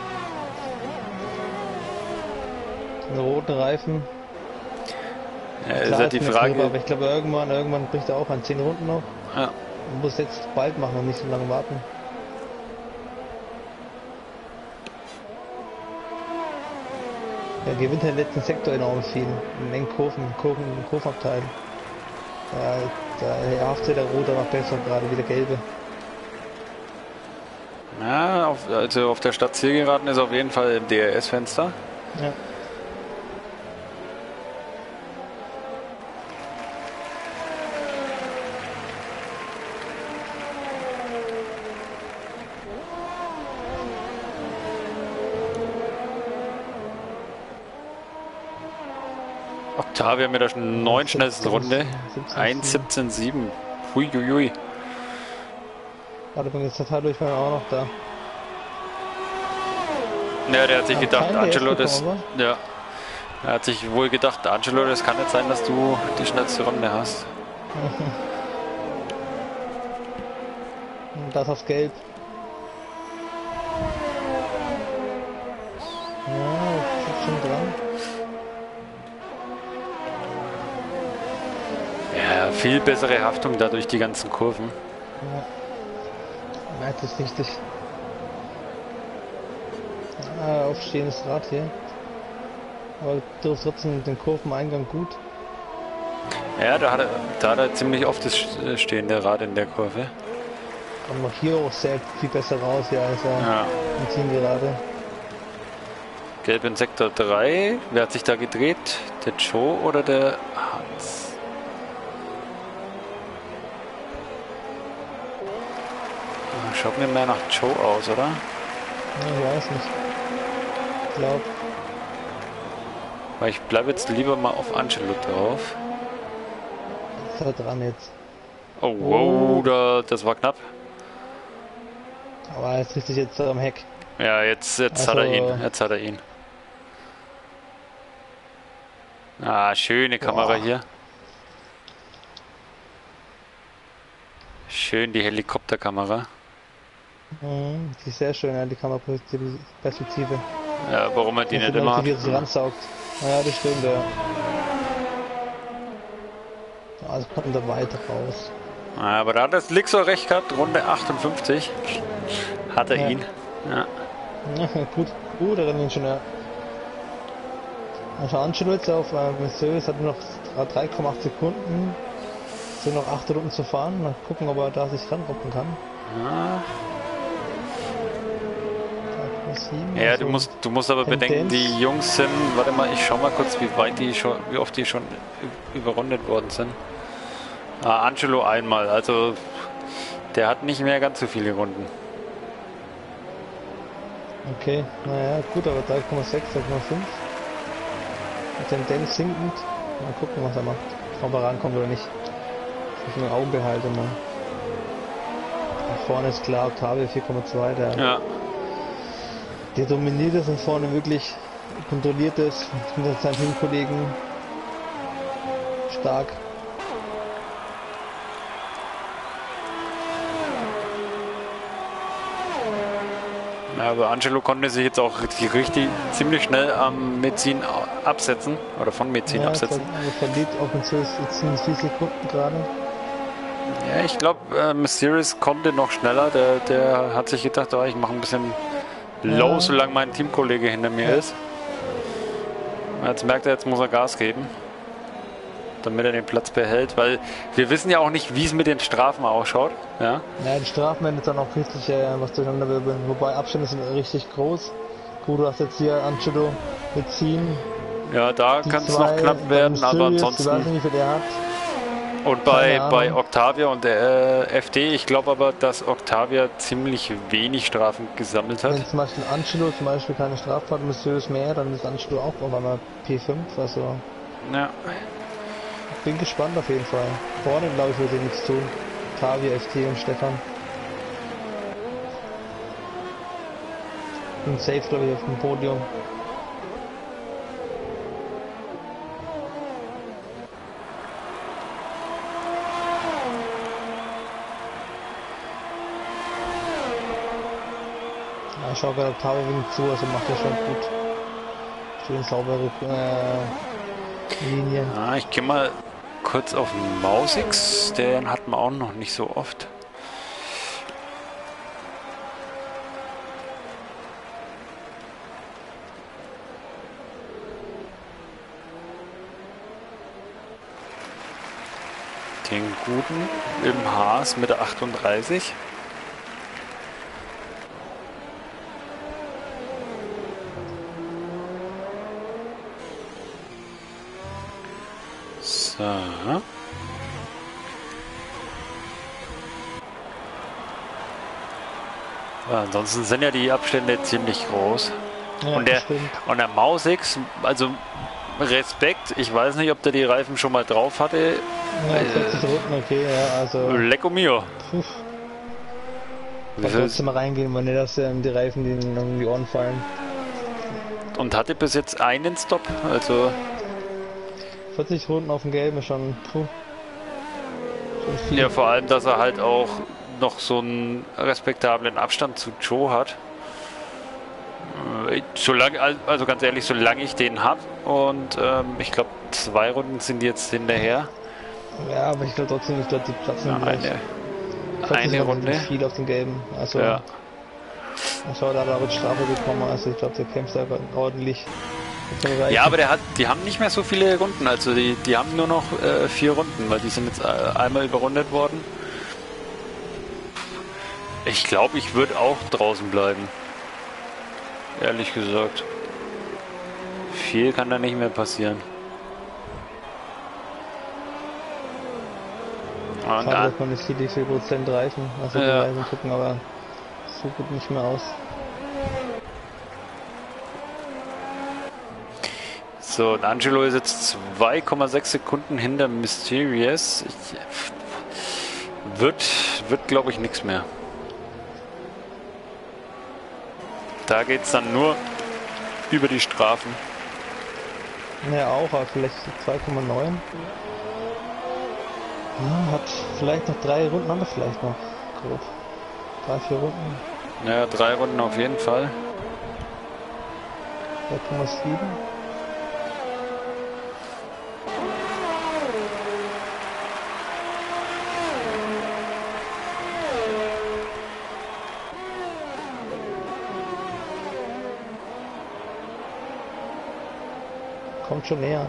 Eine roten Reifen. Ja, ist Klar, halt die ist eine Knappe, Frage. aber ich glaube irgendwann bricht er auch an 10 Runden noch. Ja. Man muss jetzt bald machen und nicht so lange warten. Er gewinnt den letzten Sektor enorm viel. In engen Kurvenabteil. Da haftet der Rote noch besser, gerade wie der Gelbe. Ja, also auf der Stadtzielgeraden ist auf jeden Fall im DRS-Fenster. Ja. Octavia mit der 9 schnellsten Runde. 17,7. 1,17,7. Huiuiui. Warte, bin jetzt total durch, war auch noch da. Ja, der hat sich Hat gedacht, kein Angelo, DS das. bekommen, Ja. Er hat sich wohl gedacht, Angelo, das kann nicht sein, dass du die schnellste Runde hast. Und das auf Gelb. Ja, ist schon dran. Ja, viel bessere Haftung da durch die ganzen Kurven. Ja. Merkt es richtig. Aufstehendes Rad hier. Aber du hast trotzdem den Kurveneingang gut. Ja, da hat er ziemlich oft das stehende Rad in der Kurve. Kommt noch hier auch sehr viel besser raus hier als er Ja. im Team gerade. Gelb in Sektor 3. Wer hat sich da gedreht? Der Joe oder der Hans? Schaut mir mehr nach Joe aus, oder? Ja, ich weiß nicht. Ich glaube. Weil ich bleibe jetzt lieber mal auf Angelo drauf. Ist er dran jetzt. Oh, wow, das war knapp. Aber jetzt richtig jetzt am Heck. Ja, jetzt hat er ihn. Jetzt hat er ihn. Ah, schöne Kamera hier. Schön die Helikopterkamera. Die ist sehr schön, ja, die Kameraperspektive. Ja, warum er die nicht immer hat. Wie er sich ransaugt. Ja, das stimmt, ja. Also kommt er weiter raus. Ja, aber da hat das Lixor recht gehabt, Runde 58. Hat er ihn. Ja. Ja, gut, der Renningenieur. Also Angelo jetzt auf Mercedes hat nur noch 3,8 Sekunden. Es sind noch 8 Runden zu fahren. Mal gucken, ob er da sich ranroppen kann. Ja. 3,7. Ja, also du musst aber bedenken, die Jungs sind, warte mal, ich schau mal kurz, wie oft die schon überrundet worden sind. Angelo einmal, also der hat nicht mehr ganz so viele Runden. Okay, naja, gut, aber 3,6, 3,5. Tendenz sinkend. Mal gucken, was er macht. Ob er rankommt oder nicht. Ich muss mir Augen behalten, mal. Da vorne ist klar, Octavia 4,2, der dominiert es und vorne wirklich kontrolliert es mit seinen Teamkollegen stark. Ja, aber Angelo konnte sich jetzt auch richtig ziemlich schnell am Mezzin absetzen oder von Mezzin absetzen. Er verliert auf Mercedes ziemlich viele Sekunden gerade. Ja, ich glaube, Mercedes konnte noch schneller. Der hat sich gedacht, ich mache ein bisschen low, solange mein Teamkollege hinter mir ist. Jetzt merkt er, jetzt muss er Gas geben, damit er den Platz behält, weil wir wissen ja auch nicht, wie es mit den Strafen ausschaut. Ja, die Strafen werden jetzt dann auch richtig was durcheinander wirbeln, wobei Abstände sind richtig groß. Gut, du hast jetzt hier Angelo Mezzin. Ja, da kann es noch knapp werden, aber ansonsten... Ich weiß nicht, wie viel der hat. Und bei Octavia und der FD, ich glaube aber, dass Octavia ziemlich wenig Strafen gesammelt hat. Wenn zum Beispiel Angelo keine Strafe hat, Mercedes mehr, dann ist Angelo auch auf einmal P5, also... Ja. Bin gespannt auf jeden Fall. Vorne, glaube ich, würde nichts tun. Octavia, FT und Stefan. Und safe, glaube ich, auf dem Podium. Ja, ich schaue gerade Octavia wenig zu, also macht er schon gut. Schön saubere Linien. Ja, ich gehe mal kurz auf Mausix, den hat man auch noch nicht so oft. Den guten im Haas mit der 38. So. Ansonsten sind ja die Abstände ziemlich groß. Ja, und der Mausix, also Respekt, ich weiß nicht, ob der die Reifen schon mal drauf hatte. Ja, 40 Runden, okay, ja, also... Lecco mio. Ich trotzdem mal reingehen, wenn nicht, dass die Reifen die um die Ohren fallen. Und hatte bis jetzt einen Stop, also... 40 Runden auf dem Gelben ist schon viel. Ja, vor allem, dass er halt auch noch so einen respektablen Abstand zu Joe hat. Also ganz ehrlich, solange ich den habe und ich glaube 2 Runden sind jetzt hinterher. Ja, aber ich glaube trotzdem, die platzen eine Runde. Viel auf den Gelben. Also ja. Schau, da hat er auch Strafe bekommen, also ich glaube, der kämpft da ordentlich. Ja, aber die haben nicht mehr so viele Runden, also die haben nur noch 4 Runden, weil die sind jetzt einmal überrundet worden. Ich glaube, ich würde auch draußen bleiben. Ehrlich gesagt. Viel kann da nicht mehr passieren. Und dann kann ich hier die 4% Reifen, also die Reifen gucken, aber so gut nicht mehr aus. So, und Angelo ist jetzt 2,6 Sekunden hinter Mysterious. Wird glaube ich, nichts mehr. Da geht es dann nur über die Strafen. Ja, auch, aber vielleicht 2,9. Ja, hat vielleicht noch 3 Runden, haben wir vielleicht noch. Grob. 3, 4 Runden. Naja, 3 Runden auf jeden Fall. 2,7. Kommt schon näher.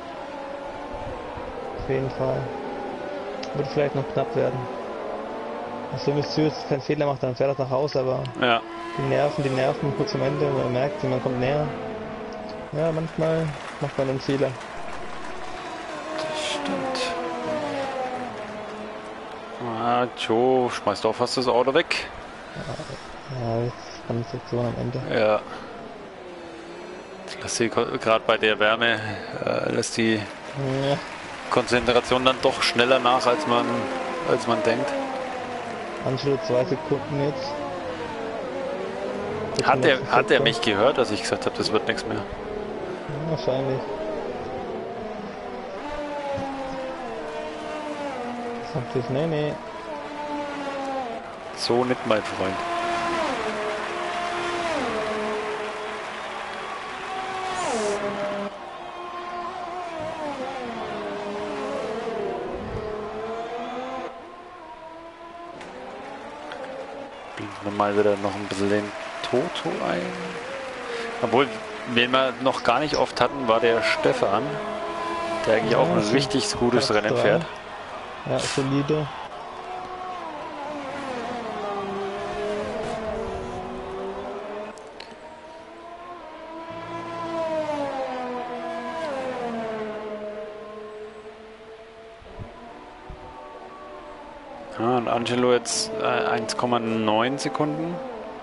Auf jeden Fall. Wird vielleicht noch knapp werden. Also wenn Monsieur jetzt keinen Fehler macht, dann fährt er nach Hause, aber Ja. die Nerven kurz am Ende, man merkt, man kommt näher. Ja, manchmal macht man einen Fehler. Das stimmt. Ah, Joe schmeißt auch fast das Auto weg. Ja, jetzt kann die Sektion am Ende. Ja. Lässt sie gerade bei der Wärme lässt die Ja, Konzentration dann doch schneller nach, als man denkt. Angelo 2 Sekunden jetzt. Hat er mich gehört, dass ich gesagt habe, das wird nichts mehr? Ja, wahrscheinlich. Sagt ich, nee. So nicht, mein Freund. Blenden wir mal wieder noch ein bisschen den Toto ein. Obwohl, wen wir noch gar nicht oft hatten, war der Stefan, der eigentlich auch ein richtig gutes Platz Rennen 3. fährt. Ja, solide. Ja, und Angelo jetzt 1,9 Sekunden.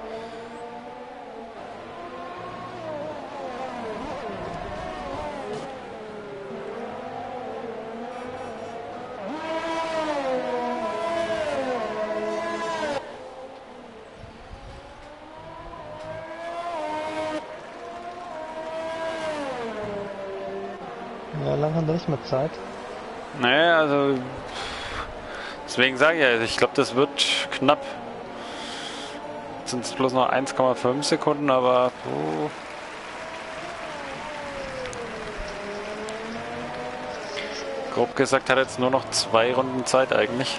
Ja, lang haben wir nicht mehr Zeit. Naja, also deswegen sage ich ja, ich glaube, das wird knapp. Jetzt sind es bloß noch 1,5 Sekunden, aber grob gesagt hat er jetzt nur noch 2 Runden Zeit eigentlich.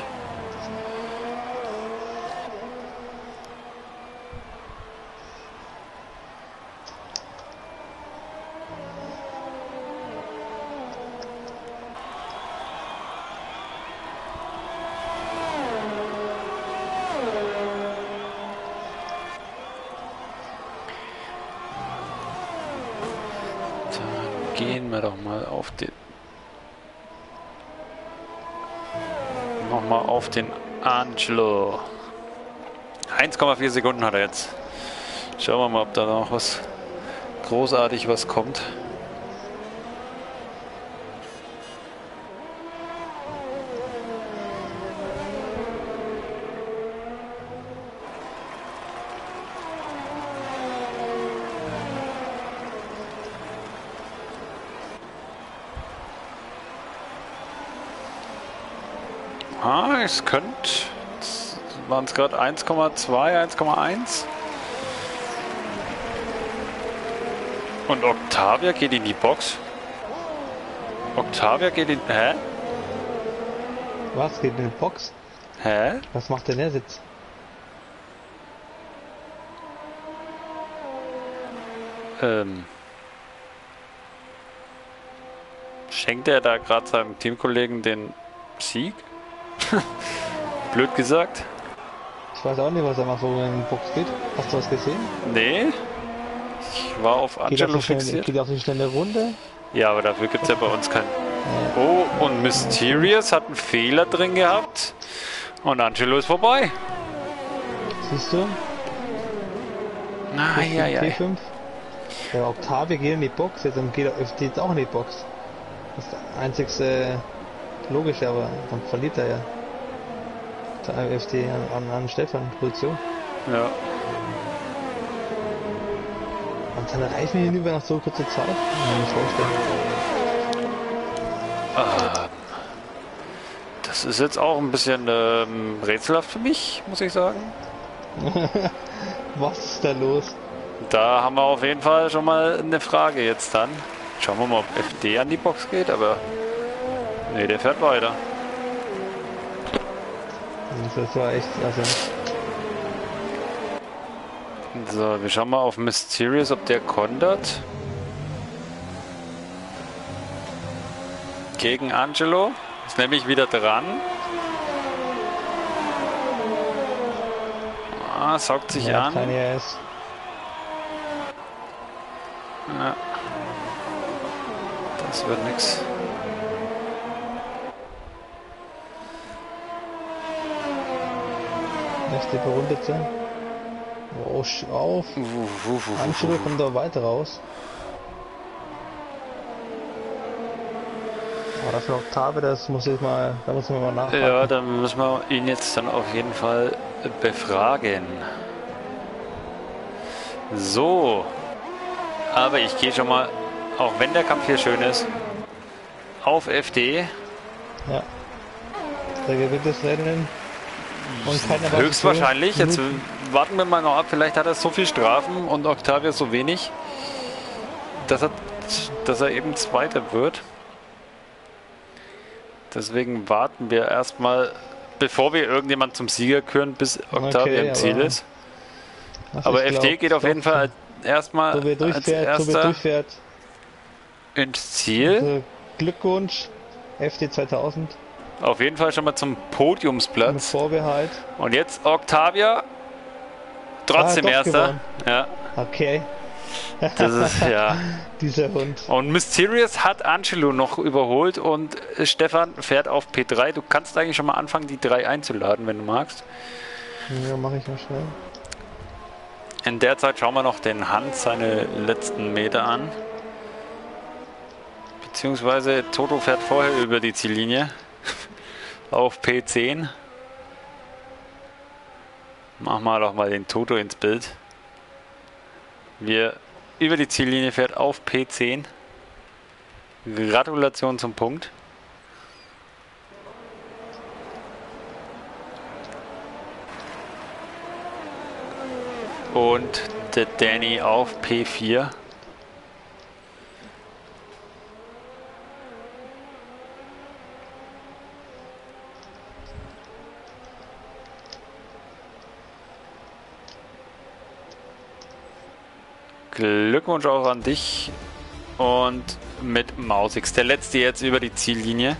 Gehen wir doch mal auf den Angelo. 1,4 Sekunden hat er jetzt. Schauen wir mal, ob da noch was großartig was kommt. Es könnte, waren es gerade 1,2, 1,1. Und Octavia geht in die Box. Octavia geht in... Hä? Was geht in die Box? Hä? Was macht denn der Sitz? Schenkt er da gerade seinem Teamkollegen den Sieg? Blöd gesagt. Ich weiß auch nicht, was er macht, wo er in die Box geht. Hast du was gesehen? Nee. Ich war auf Angelo fixiert. Geht auf die schnelle Runde. Ja, aber dafür gibt es ja bei uns keinen. Oh, und Mysterious hat einen Fehler drin gehabt. Und Angelo ist vorbei. Siehst du? Ja. P5. Der Octavia geht in die Box, jetzt dann geht der FD jetzt auch in die Box. Das ist das einzigste logische, aber dann verliert er ja. Der FD an Stefan Position. Ja. Und seine Reifen hinüber nach so kurzer Zeit? Kann ich mir nicht vorstellen. Das ist jetzt auch ein bisschen rätselhaft für mich, muss ich sagen. Was ist da los? Da haben wir auf jeden Fall schon mal eine Frage jetzt dann. Schauen wir mal, ob FD an die Box geht, aber nee, der fährt weiter. Das war echt, also So, wir schauen mal auf Mysterious, ob der kontert. Gegen Angelo. Ist nämlich wieder dran. Saugt sich ja, an. keine AS. Ja. Das wird nix. Nächste berundet sein. Oh, auf. Angelo kommt da weiter raus. Aber dafür Octave, das muss ich mal, da muss man mal nachfragen. Ja, dann müssen wir ihn jetzt dann auf jeden Fall befragen. So. Aber ich gehe schon mal, auch wenn der Kampf hier schön ist, auf FD. Ja. Der gewinnt das Rennen. Und keiner war Höchstwahrscheinlich. Jetzt warten wir mal noch ab. Vielleicht hat er so viel Strafen und Octavia so wenig, dass er eben Zweiter wird. Deswegen warten wir erstmal, bevor wir irgendjemand zum Sieger küren, bis Octavia im Ziel ist. Aber FD geht auf jeden Fall erstmal als Erster ins Ziel. Also Glückwunsch, FD 2000. Auf jeden Fall schon mal zum Podiumsplatz. Mit Vorbehalt. Und jetzt Octavia. Trotzdem Erster. Gewonnen. Ja. Okay. Das ist ja. Dieser Hund. Und Mysterious hat Angelo noch überholt und Stefan fährt auf P3. Du kannst eigentlich schon mal anfangen, die 3 einzuladen, wenn du magst. Ja, mache ich mal schnell. In der Zeit schauen wir noch den Hans seine letzten Meter an. Beziehungsweise Toto fährt vorher über die Ziellinie. Auf P10. Machen wir doch mal den Toto ins Bild. Wir über die Ziellinie fährt auf P10. Gratulation zum Punkt. Und der Danny auf P4. Glückwunsch auch an dich und mit Mausix. Der letzte jetzt über die Ziellinie.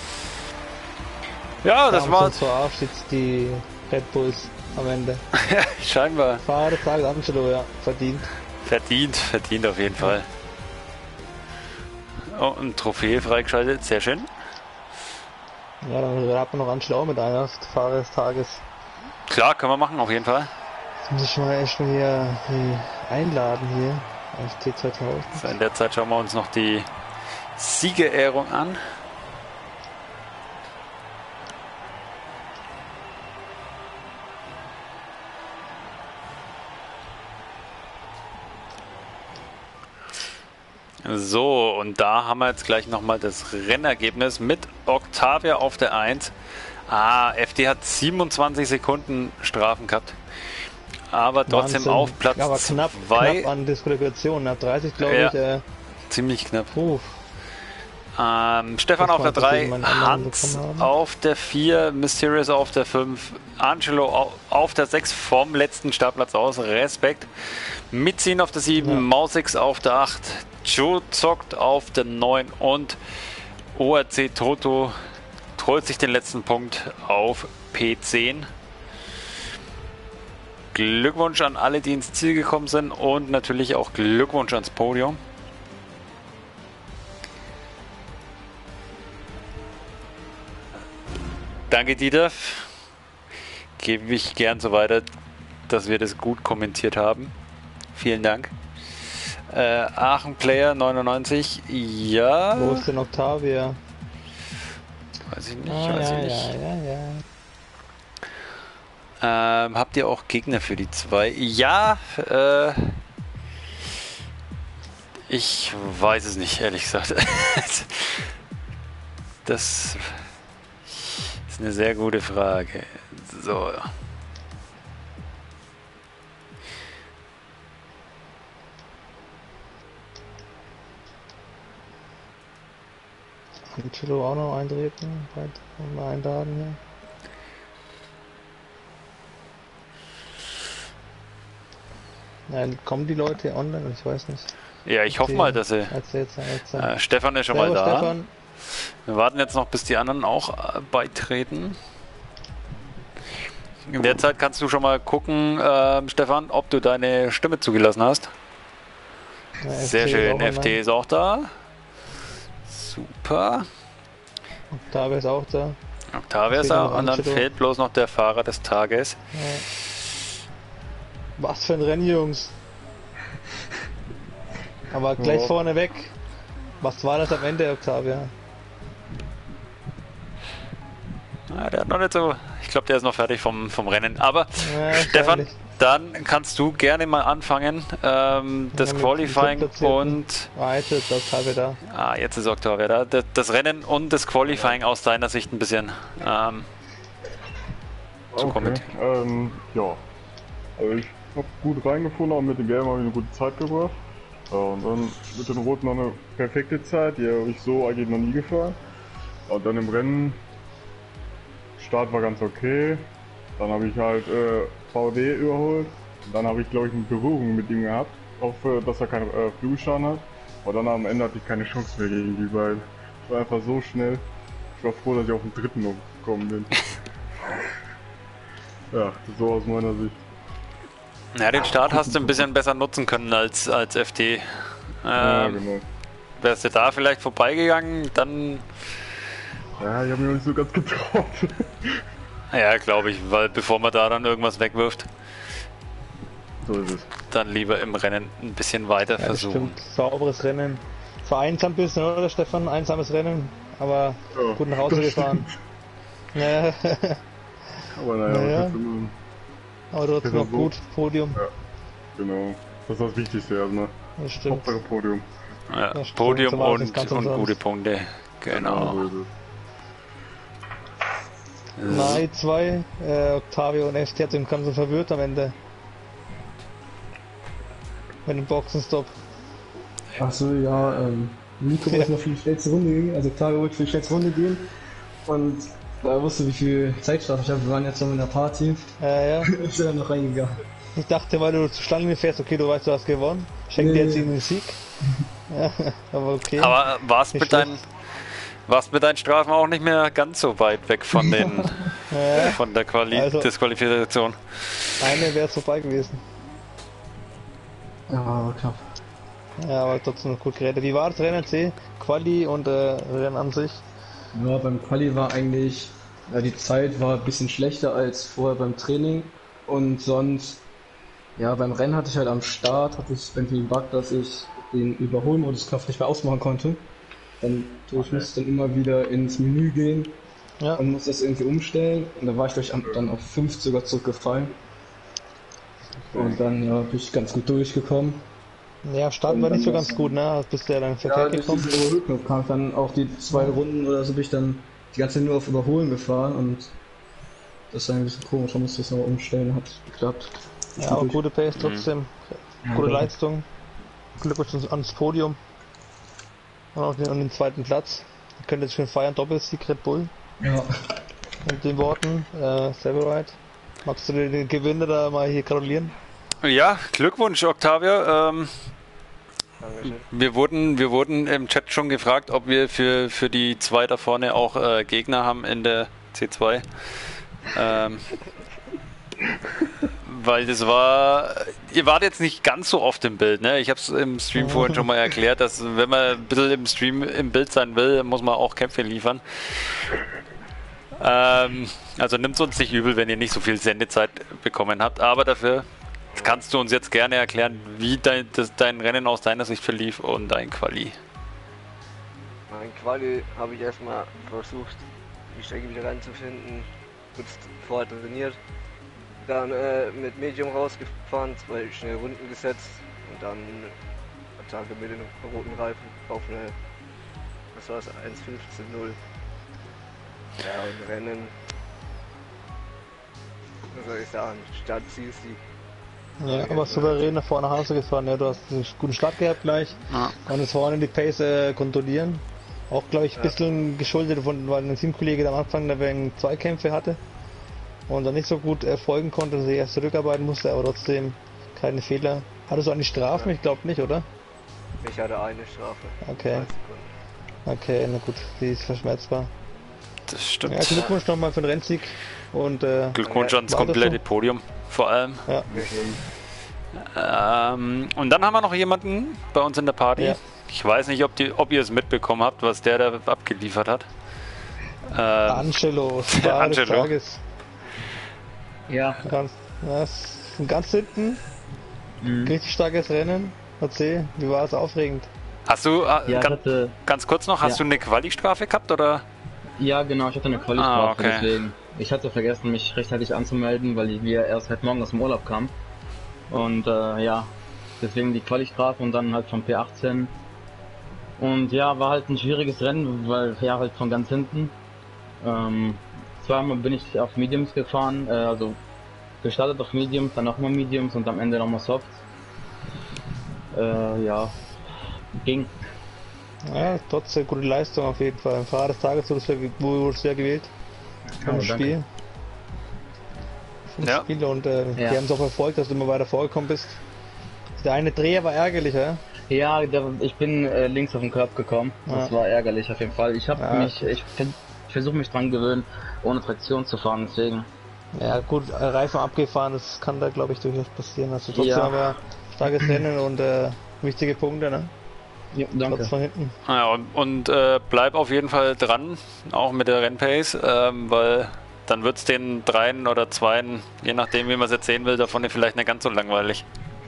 Ja, das war. So steht die Red Bulls am Ende. Scheinbar. Fahrer des Tages Angelo, ja, verdient. Verdient auf jeden Fall. Oh, ein Trophäe freigeschaltet, sehr schön. Ja, dann hat man noch Angelo mit einer Fahrer des Tages. Klar, können wir machen, auf jeden Fall. Jetzt muss ich mal erstmal hier einladen hier auf T2000. So, in der Zeit schauen wir uns noch die Siegerehrung an. So, und da haben wir jetzt gleich nochmal das Rennergebnis mit Octavia auf der 1. FD hat 27 Sekunden Strafen gehabt. Aber trotzdem Wahnsinn. auf Platz 2. Aber knapp an Disqualifikation, ab 30 glaube ich. Ziemlich knapp. Stefan Das auf der 3, man Hans auf der 4, Mysterious auf der 5, Angelo auf der 6 vom letzten Startplatz aus, Respekt. Mitziehen auf der 7, ja. Mausix auf der 8, Joe zockt auf der 9 und ORC Toto holt sich den letzten Punkt auf P10. Glückwunsch an alle, die ins Ziel gekommen sind und natürlich auch Glückwunsch ans Podium. Danke, Dieter. Gebe ich gern so weiter, dass wir das gut kommentiert haben. Vielen Dank. Aachen Player 99, ja. Wo ist denn Octavia? Weiß ich nicht, Ah, weiß ja, ich nicht. ja. Habt ihr auch Gegner für die 2? Ja, ich weiß es nicht, ehrlich gesagt. Das ist eine sehr gute Frage. So. Angelo auch noch eintreten, mal einladen hier. Ja, kommen die Leute online? Ich weiß nicht. Ja, ich hoffe mal, dass sie. Erzähl. Stefan ist schon mal da. Stefan. Wir warten jetzt noch, bis die anderen auch beitreten. In der Zeit kannst du schon mal gucken, Stefan, ob du deine Stimme zugelassen hast. Ja, Sehr schön, FT ist auch da. Super. Octavia ist auch da. Octavia ist da und dann fehlt bloß noch der Fahrer des Tages. Ja. Was für ein Rennen, Jungs. Aber gleich vorne weg. Was war das am Ende, Octavia? Ja, der hat noch nicht so. Ich glaube, der ist noch fertig vom Rennen. Aber ja, Stefan, dann kannst du gerne mal anfangen. Das Qualifying und. Jetzt ist Octavia da. Ah, jetzt ist Octavia da. Das Rennen und das Qualifying aus deiner Sicht ein bisschen zu kommentieren. Ja. Also ich habe gut reingefunden, auch mit dem Gelben habe ich eine gute Zeit gebracht. Ja, und dann mit den Roten noch eine perfekte Zeit, die habe ich so eigentlich noch nie gefahren. Und dann im Rennen, Start war ganz okay. Dann habe ich halt VD überholt. Und dann habe ich, glaube ich, eine Berührung mit ihm gehabt, auch dass er keinen Flügelschaden hat. Aber dann am Ende hatte ich keine Chance mehr gegen die beiden. Ich war einfach so schnell. Ich war froh, dass ich auf den dritten noch gekommen bin. Ja, so aus meiner Sicht. Ja, den Start hast du ein bisschen besser nutzen können als FT. Ja, genau. Wärst du da vielleicht vorbeigegangen, dann... Ja, ich habe mich noch nicht so ganz getraut. Ja, glaube ich, weil bevor man da dann irgendwas wegwirft, so ist es. Dann lieber im Rennen ein bisschen weiter versuchen. Stimmt, sauberes Rennen. Vereinsamt ein bisschen, oder Stefan? Einsames Rennen, aber ja, gut nach Hause gefahren. Ja. Aber naja, aber trotzdem noch gut, Podium. Ja, genau. Das ist das Wichtigste erstmal. Das stimmt. Hauptsache Podium. Ja, das Podium stimmt, und gute Punkte. Genau. Nein, 2, Octavio und FT hat den ganzen verwirrt am Ende. Mit dem Boxenstopp. Achso, ja, Nico wollte noch für die schnellste Runde gehen, also Octavio wollte für die schnellste Runde gehen. Und da er wusste, wie viel Zeitstrafe ich habe, wir waren jetzt noch in der Party. Ja. Ist er dann noch reingegangen. Ich dachte, weil du zu Schlangen fährst, okay, du weißt, du hast gewonnen. Schenk dir jetzt den Sieg. Ja, aber okay. Aber warst mit deinen Strafen auch nicht mehr ganz so weit weg von den von der Disqualifikation. Eine wäre vorbei gewesen. Ja, aber knapp. Ja, aber trotzdem noch gut geredet. Wie war das Rennen C? Quali und Rennen an sich? Ja, beim Quali war eigentlich, ja, die Zeit war ein bisschen schlechter als vorher beim Training und sonst, ja, beim Rennen hatte ich halt am Start, hatte ich den Bug, dass ich den Überholmodus-Knopf nicht mehr ausmachen konnte. Ich musste dann immer wieder ins Menü gehen und musste das irgendwie umstellen und da war ich dann auf 5 sogar zurückgefallen. Und dann bin ich ganz gut durchgekommen. Ja, starten war nicht so ganz gut, ne? Bist du ja dann Verkehr gekommen? Ja, Überholknopf kam dann auch die 2 Runden oder so, bin ich dann die ganze Zeit nur auf Überholen gefahren und das ist ein bisschen komisch, da musste ich es noch umstellen, hat geklappt. Ja, aber gute Pace trotzdem, gute Leistung, Glückwunsch ans Podium und auch den zweiten Platz. Ihr könnt jetzt schön feiern, Doppelsieg Red Bull. Ja. Mit den Worten, Severide. Magst du den Gewinner da mal hier gratulieren? Ja, Glückwunsch, Octavia. Wir wurden im Chat schon gefragt, ob wir für die 2 da vorne auch Gegner haben in der C2. Weil das war... Ihr wart jetzt nicht ganz so oft im Bild, ne? Ich habe es im Stream vorhin schon mal erklärt, dass wenn man ein bisschen im Stream im Bild sein will, muss man auch Kämpfe liefern. Also nimmt uns nicht übel, wenn ihr nicht so viel Sendezeit bekommen habt, aber dafür kannst du uns jetzt gerne erklären, wie dein Rennen aus deiner Sicht verlief und dein Quali. Mein Quali habe ich erstmal versucht, die Strecke wieder reinzufinden, kurz vorher trainiert, dann mit Medium rausgefahren, 2 schnelle Runden gesetzt und dann Attacke mit den roten Reifen auf eine, was war es, 1.15.0. Ja, und Rennen, was soll ich sagen, Start, Zielsieg. Ja, aber souverän nach vorne nach Hause gefahren, ja, du hast einen guten Start gehabt gleich, konntest vorne die Pace kontrollieren. Auch, glaube ich, ein bisschen geschuldet, weil ein Teamkollege am Anfang da wegen Zweikämpfe hatte und dann nicht so gut folgen konnte und sich erst zurückarbeiten musste, aber trotzdem keine Fehler. Hattest du eigentlich Strafen? Ich glaube nicht, oder? Ich hatte eine Strafe. Okay. Okay, na gut, die ist verschmerzbar. Das stimmt. Ja, Glückwunsch nochmal für den Rennsieg und Glückwunsch ans komplette Podium, vor allem. Ja. Und dann haben wir noch jemanden bei uns in der Party. Ja. Ich weiß nicht, ob ihr es mitbekommen habt, was der da abgeliefert hat. Angelo, Star des Angelo. Tages. Ja. Ganz hinten. Richtig starkes Rennen. Erzähl, wie war es aufregend? Hast du, Ja, ganz kurz noch, hast du eine Quali-Strafe gehabt, oder? ja, genau, ich hatte eine Quali-Strafe, okay. deswegen. Ich hatte vergessen, mich rechtzeitig anzumelden, weil wir erst heute Morgen aus dem Urlaub kamen. Und ja, deswegen die Quali-Strafe und dann halt vom P18. Und ja, war halt ein schwieriges Rennen, weil ja halt von ganz hinten. Zweimal bin ich auf Mediums gefahren, also gestartet auf Mediums, dann nochmal Mediums und am Ende nochmal Softs. Ja, ging. Ja, trotzdem gute Leistung auf jeden Fall. Im Fahrer des Tages wurdest du ja gewählt. Vom Oh, Spiel. Vom Ja. Spiel und Ja. die haben es auch verfolgt, dass du immer weiter vorgekommen bist. Der eine Dreher war ärgerlich, ja? Ja, ich bin links auf den Körb gekommen. Das Ja. war ärgerlich auf jeden Fall. Ich habe Ja. ich versuche mich dran gewöhnen, ohne Traktion zu fahren, deswegen. Ja gut, Reifen abgefahren, das kann da glaube ich durchaus passieren. Also trotzdem Ja. aber starkes Rennen und wichtige Punkte, ne? Ja, danke. Trotz von hinten. Ja, und bleib auf jeden Fall dran, auch mit der Rennpace, weil dann wird es den 3 oder 2, je nachdem wie man es jetzt sehen will, davon vielleicht nicht ganz so langweilig.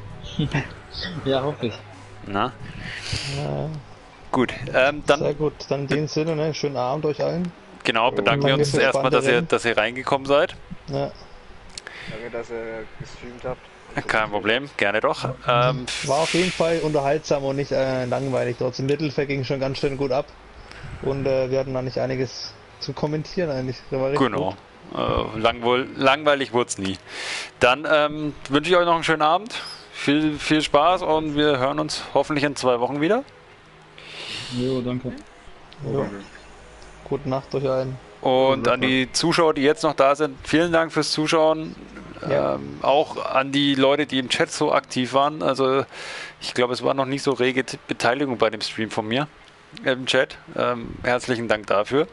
Ja, hoffe ich. Na? Ja, Gut, sehr dann gut. Dann in dem Sinne, ne? Schönen Abend euch allen. genau, bedanken wir Danke uns fürs erstmal, spannende Rennen. dass ihr reingekommen seid. Ja. Danke, dass ihr gestreamt habt. Kein Problem, gerne doch. War auf jeden Fall unterhaltsam und nicht langweilig. Trotzdem Mittelfeld ging schon ganz schön gut ab. Und wir hatten da nicht einiges zu kommentieren eigentlich. Das war richtig Genau. gut. Langweilig wurde es nie. Dann wünsche ich euch noch einen schönen Abend. Viel Spaß und wir hören uns hoffentlich in 2 Wochen wieder. Jo, danke. Jo. Gute Nacht euch allen. Und an die Zuschauer, die jetzt noch da sind, vielen Dank fürs Zuschauen. Ja. Auch an die Leute, die im Chat so aktiv waren. Also ich glaube, es war noch nicht so rege Beteiligung bei dem Stream von mir im Chat. Herzlichen Dank dafür.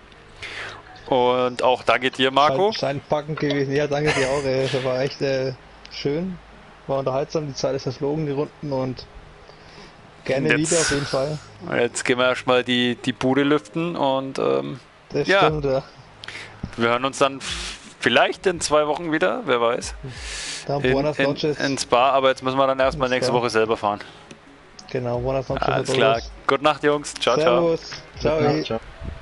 Und auch danke dir, Marco. Scheint packend gewesen. Ja, danke dir auch. Das war echt schön. War unterhaltsam. Die Zeit ist verflogen, die Runden. Und gerne Jetzt- wieder auf jeden Fall. Jetzt gehen wir erstmal die Bude lüften und Das Ja. stimmt, ja. wir hören uns dann vielleicht in 2 Wochen wieder, wer weiß. Da Buenas Noches. In Spa, aber jetzt müssen wir dann erstmal In nächste Spa. Woche selber fahren. Genau, Buenas Noches. Alles a klar. todos. Gute Nacht, Jungs. Ciao, ciao. Servus. Ciao. Ja, ciao.